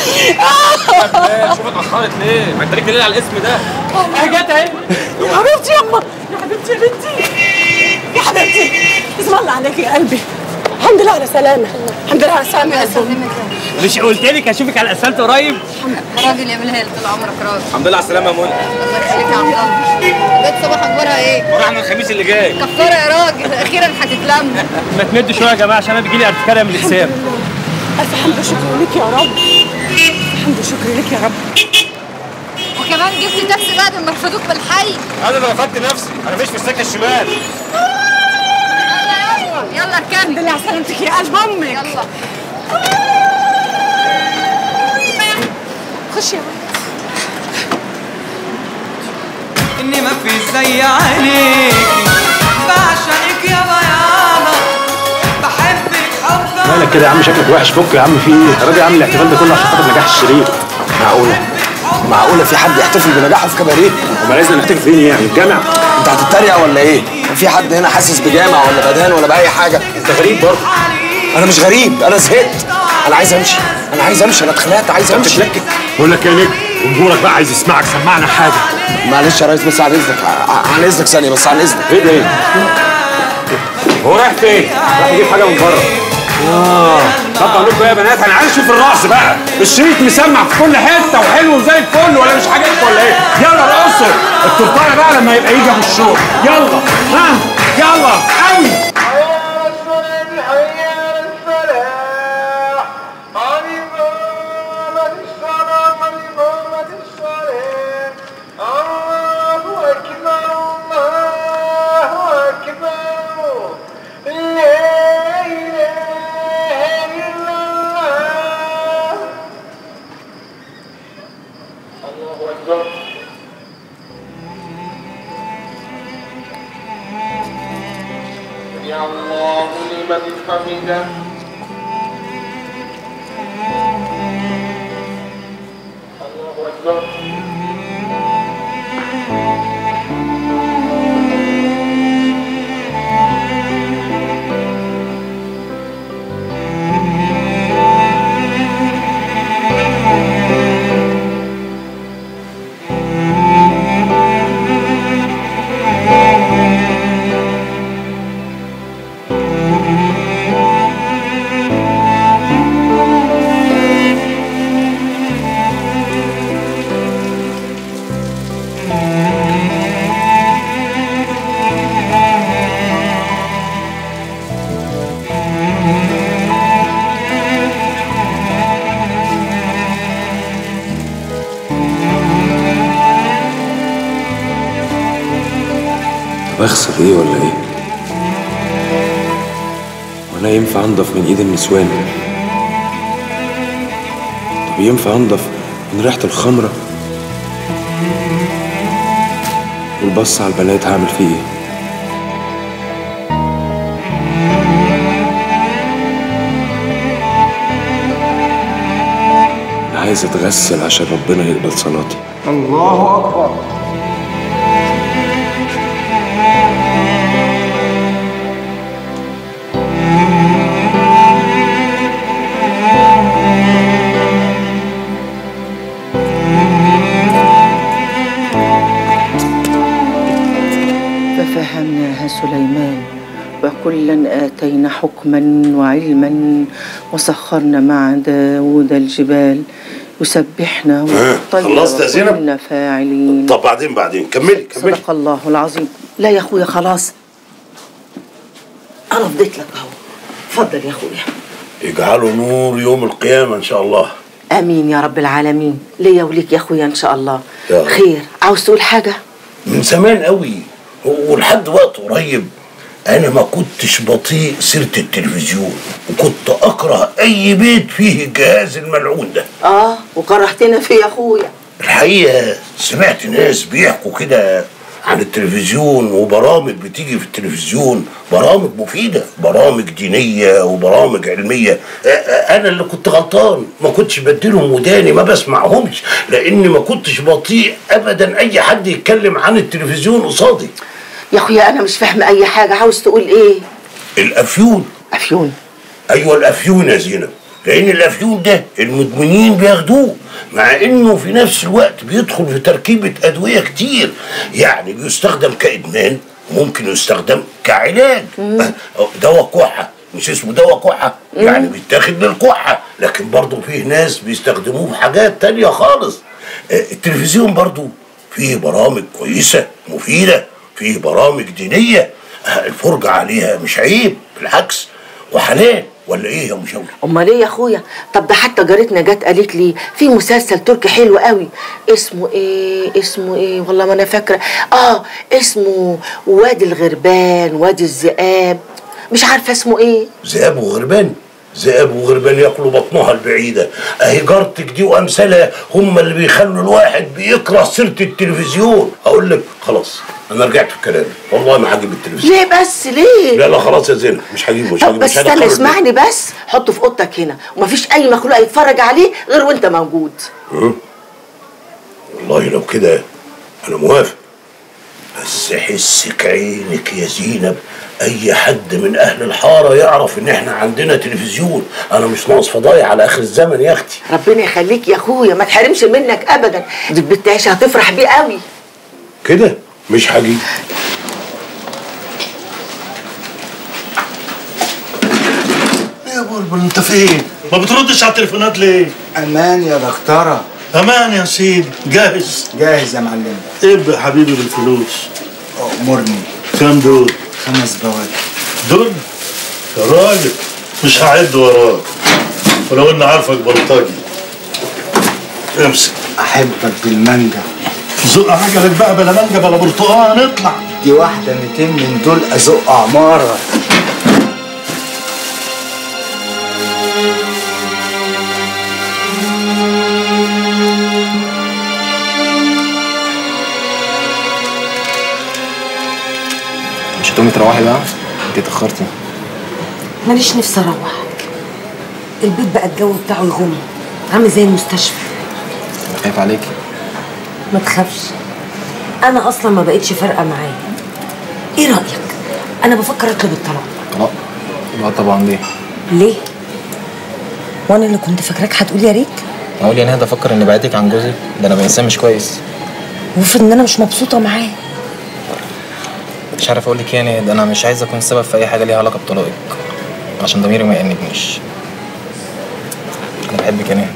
شوف اتاخرت ليه؟ ما انت ليك دليل على الاسم ده. جت اهي. يا حبيبتي يما، يا حبيبتي يا بنتي، يا حبيبتي اسم الله عليك يا قلبي. الحمد لله على سلامة، الحمد لله على سلامة يا قلبي. مش قلت لك اشوفك على الاسفلت قريب؟ راجل يا بلال طول عمرك راجل. الحمد لله على السلامه يا منى. الله يخليك يا عبد الله. البيت صباح اخبارها ايه؟ وراحنا الخميس اللي جاي. كفاره يا راجل، اخيرا هتتلم. ما تمدوا شويه يا جماعه عشان انا بيجي لي ارتكاريه من الحساب. الف حمد وشكر لك يا رب. الف حمد وشكر لك يا رب. وكمان جبت تاكسي بعد ما رفضوك بالحي. انا اللي رفضت نفسي، انا مش في السكه الشمال. يلا يلا اركبي. الحمد لله على سلامتك يا قلب امك. يلا خش يا ولد. اني ما في زي عينيك، بعشقك يا بياضة، بحبك حب. مالك كده يا عم؟ شكلك وحش. فك يا عم، في ايه؟ الراجل عامل الاحتفال ده كله عشان خاطر نجاح الشريط. معقوله؟ معقوله في حد يحتفل بنجاحه في كباريه؟ امال لازم نحتفل فين يعني؟ الجامع؟ انت هتتريق ولا ايه؟ في حد هنا حاسس بجامع ولا بدهان ولا باي حاجه؟ انت غريب برضه. انا مش غريب، انا زهقت. انا عايز امشي، انا عايز امشي، انا اتخنقت عايز امشي. بتتلكك. بقول لك يا نجم، جمهورك بقى عايز يسمعك، سمعنا حاجه. معلش يا ريس بس عن اذنك، عن اذنك ثانيه بس عن اذنك. ايه ده ايه؟ هو رايح فين؟ رايح يجيب حاجه من بره. اه طب اقول لكم ايه يا بنات، انا عايز اشوف الرقص بقى. الشريط مسمع في كل حته وحلو زي الفل، ولا مش عاجبكم ولا ايه؟ يلا رقصوا التورتايه بقى لما يبقى يجي ابو الشوق. يلا ها يلا قوي. الله لمن حمده. الله أكبر. بخسر ايه ولا ايه؟ وانا ينفع انضف من ايد النسوان؟ طب ينفع انضف من ريحة الخمرة؟ والبص على البنات هعمل فيه ايه؟ انا عايز اتغسل عشان ربنا يقبل صلاتي. الله أكبر. ففهمناها سليمان وكلا آتينا حكما وعلما وسخرنا مع داود الجبال يسبحنا والطير خلصت يا زينب؟ وكنا فاعلين. طب بعدين بعدين كملي كملي. صدق الله العظيم. لا يا اخويا خلاص، انا فضيت لك اهو. اتفضل يا اخويا. يجعله نور يوم القيامة إن شاء الله. امين يا رب العالمين. ليا وليك يا اخويا ان شاء الله. يا رب. خير، عاوز تقول حاجه؟ من زمان قوي ولحد وقت قريب انا ما كنتش بطيء سيره التلفزيون، وكنت اكره اي بيت فيه الجهاز الملعون ده. اه وكرهتنا فيه يا اخويا. الحقيقه سمعت ناس بيحكوا كده عن التلفزيون وبرامج بتيجي في التلفزيون، برامج مفيده، برامج دينيه وبرامج علميه. انا اللي كنت غلطان، ما كنتش بديلهم وداني، ما بسمعهمش، لاني ما كنتش بطيء ابدا اي حد يتكلم عن التلفزيون قصادي. يا اخويا انا مش فاهمه اي حاجه، عاوز تقول ايه؟ الافيون. افيون؟ ايوه الافيون يا زينب، لان الافيون ده المدمنين بياخدوه، مع انه في نفس الوقت بيدخل في تركيبه ادويه كتير، يعني بيستخدم كادمان، ممكن يستخدم كعلاج. دواء كحه، مش اسمه دواء كحه، يعني بيتاخد للكحه، لكن برضه فيه ناس بيستخدموه في حاجات تانية خالص. التلفزيون برضه فيه برامج كويسه مفيده، فيه برامج دينيه، الفرجه عليها مش عيب، بالعكس وحلال، ولا ايه يا مشاور؟ امال ايه يا اخويا؟ طب ده حتى جارتنا جت قالت لي في مسلسل تركي حلو قوي، اسمه ايه اسمه ايه والله ما انا فاكره. اه اسمه وادي الغربان، وادي الذئاب، مش عارفه اسمه ايه. ذئاب وغربان؟ ذئاب وغربان ياكلوا بطنها البعيده. اهي جارتك دي وامثالها هم اللي بيخلوا الواحد بيكره سيره التلفزيون. اقول لك خلاص انا رجعت في كلامي، والله ما هجيب التلفزيون. ليه بس ليه؟ لا لا خلاص يا زينب مش هجيبه، مش هجيبه. بس استنى اسمعني بس، حطه في اوضتك هنا ومفيش اي مخلوق يتفرج عليه غير وانت موجود. والله لو كده انا موافق، بس حسك عينك يا زينب، اي حد من اهل الحاره يعرف ان احنا عندنا تلفزيون، انا مش ناقص فضايح على اخر الزمن يا اختي. ربنا يخليك يا اخويا، ما تحرمش منك ابدا، دي البت عيشه هتفرح بيه قوي. كده مش هجيب. يا بلبل انت فين؟ ما بتردش على التليفونات ليه؟ امان يا دكتوره. امان يا سيدي، جاهز؟ جاهز يا معلم. ابقى حبيبي بالفلوس. امرني. كام دول؟ خمس بواكب. دول؟ يا راجل مش هعد وراك، ولو اني عارفك بلطجي. امسك. احبك بالمانجا. زق عجلك بقى، بلا مانجا بلا برتقال، اطلع. دي واحده ميتين من دول ازق عماره. مش هتقومي تروحي بقى؟ انت اتأخرتي. ماليش نفسي اروح، البيت بقى الجو بتاعه يغم، عامل زي المستشفى. خايف عليكي. ما تخافش، انا اصلا ما بقتش فارقه معايا. ايه رايك؟ انا بفكر اطلب الطلاق. طلاق؟ لا طبعا. ليه؟ ليه؟ وانا اللي كنت فاكراك هتقول يا ريت. اقول يعني هذا افكر اني بعدك عن جوزي؟ ده انا انسان مش كويس. وافرض ان انا مش مبسوطه معاه؟ مش عارف اقول لك يعني، ده انا مش عايز اكون سبب في اي حاجه ليها علاقه بطلاقك، عشان ضميري ما يأنبنيش. انا بحبك يا نهى.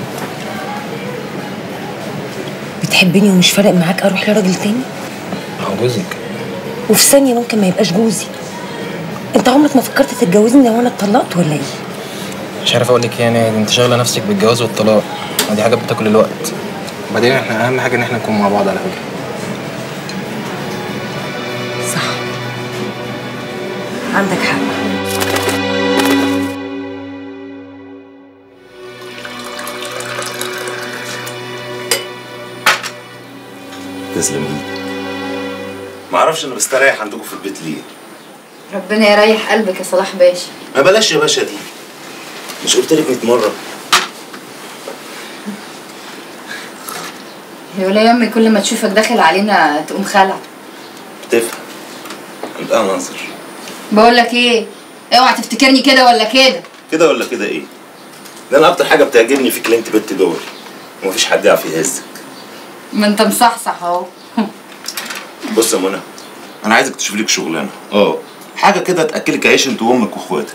بتحبني ومش فارق معاك اروح لراجل تاني؟ هو جوزك. وفي ثانيه ممكن ما يبقاش جوزي. انت عمرك ما فكرت تتجوزني وانا اتطلقت ولا ايه؟ مش عارف اقول لك يعني، انت شاغله نفسك بالجواز والطلاق، ودي حاجات بتاكل الوقت. وبعدين احنا اهم حاجه ان احنا نكون مع بعض على فكره. صح، عندك حق. تسلم ايدك. ما اعرفش انا بستريح عندكم في البيت ليه. ربنا يريح قلبك يا صلاح باشا. ما بلاش يا باشا دي، مش قلت لك مية مره؟ يا ولا امي كل ما تشوفك داخل علينا تقوم خلع. بتفهم يبقى ناصر. بقول لك ايه، اوعى تفتكرني كده ولا كده. كده ولا كده ايه؟ ده انا اكتر حاجه بتعجبني فيك اللي انت بنت دول، ومفيش حد يعرف يهزك. ما انت مصحصح اهو. بص يا منى، انا عايزك تشوف لك شغلانه، اه حاجه كده تاكلك عيش انت وامك واخواتك.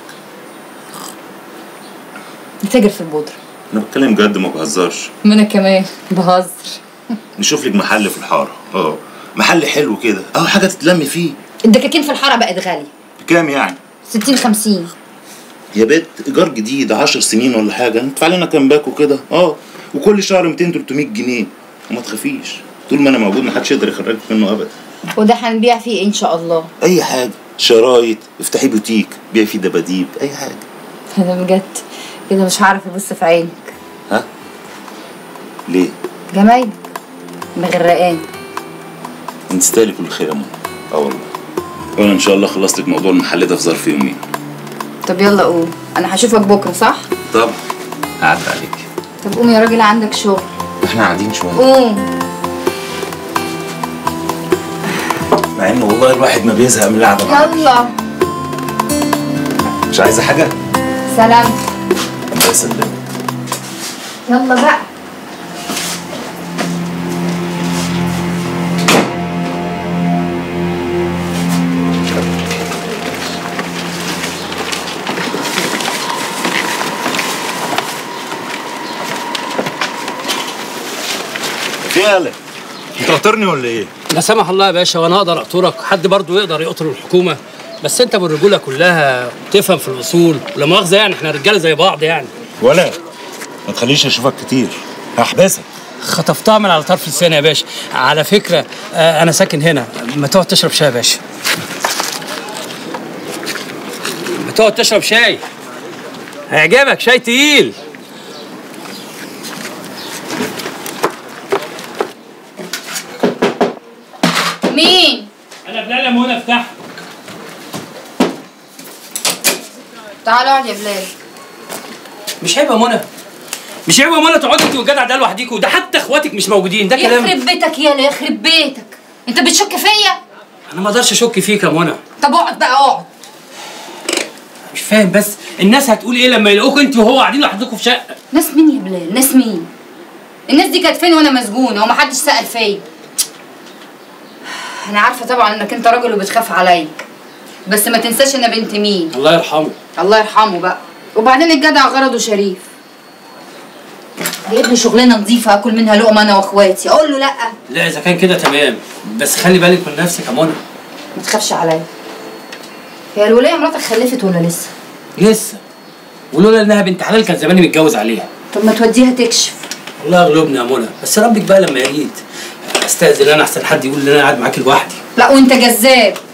بتاجر في البودره. انا بتكلم جد ما بهزرش. ما انا كمان بهزر. نشوف لك محل في الحاره، اه محل حلو كده، اه حاجه تتلمي فيه. الدكاكين في الحاره بقت غاليه. بكام يعني؟ ستين خمسين. يا بيت ايجار جديد عشر سنين ولا حاجه، ندفع لنا كام باكو كده، اه وكل شهر ميتين تلتمية جنيه، وما تخافيش طول ما انا موجود محدش يقدر يخرجك منه ابدا. وده هنبيع فيه ايه ان شاء الله؟ اي حاجه، شرايط، افتحي بوتيك بيعي فيه دباديب، اي حاجه. انا بجد كده مش هعرف ابص في عينك. ها؟ ليه؟ جمايلك مغرقاني. انت تستاهلي كل خير يا ماما. اه والله. وانا ان شاء الله خلصت لك موضوع المحل ده في ظرف يومين. طب يلا قوم، انا هشوفك بكره صح؟ طب هعدي عليك. طب قوم يا راجل عندك شغل. احنا قاعدين شويه. قوم. مع ان والله الواحد ما بيزهق من القعده معاك. يلا. مش عايزه حاجه؟ سلام. الله يسلمك. يلا بقى. في ايه يالا؟ انت قاطرني ولا ايه؟ لا سمح الله يا باشا، وانا اقدر اقطرك؟ حد برضه يقدر يقطر الحكومه؟ بس انت بالرجوله كلها تفهم في الاصول، ولا مؤاخذه يعني احنا رجاله زي بعض يعني. ولا ما تخليش اشوفك كتير، هحبسك. خطفتها من على طرف لساني يا باشا. على فكره آه انا ساكن هنا، ما تقعد تشرب شاي يا باشا. ما تقعد تشرب شاي، هيعجبك، شاي تقيل. مين؟ انا بلال يا منى، افتح. تعال اقعد يا بلال. مش عيب يا منى؟ مش عيب يا منى تقعدي انت والجدع ده لوحديكوا؟ ده حتى اخواتك مش موجودين، ده كلام. يخرب بيتك يالا، يخرب بيتك. انت بتشك فيا؟ انا ما اقدرش اشك فيك يا منى. طب اقعد بقى اقعد. مش فاهم بس الناس هتقول ايه لما يلاقوكوا انت وهو قاعدين لوحدكوا في شقه؟ ناس مين يا بلال؟ ناس مين؟ الناس دي كانت فين وانا مسجونه ومحدش سأل فيا؟ انا عارفه طبعا انك انت راجل وبتخاف عليا، بس ما تنساش انا بنت مين. الله يرحمه. الله يرحمه بقى. وبعدين الجدع غرضه شريف، جايب لي شغلانه نظيفه اكل منها لقمه انا واخواتي، اقول له لا؟ لا اذا كان كده تمام، بس خلي بالك من نفسك يا منى. ما تخافش عليا. هي الوليه مراتك خلفت ولا لسه؟ لسه، ولولا انها بنت حلال كان زماني متجوز عليها. طب ما توديها تكشف. الله يغلبني يا منى، بس ربك بقى لما يريد. استاذن انا احسن حد يقول ان انا قاعد معاكي لوحدي. لا وانت جذاب.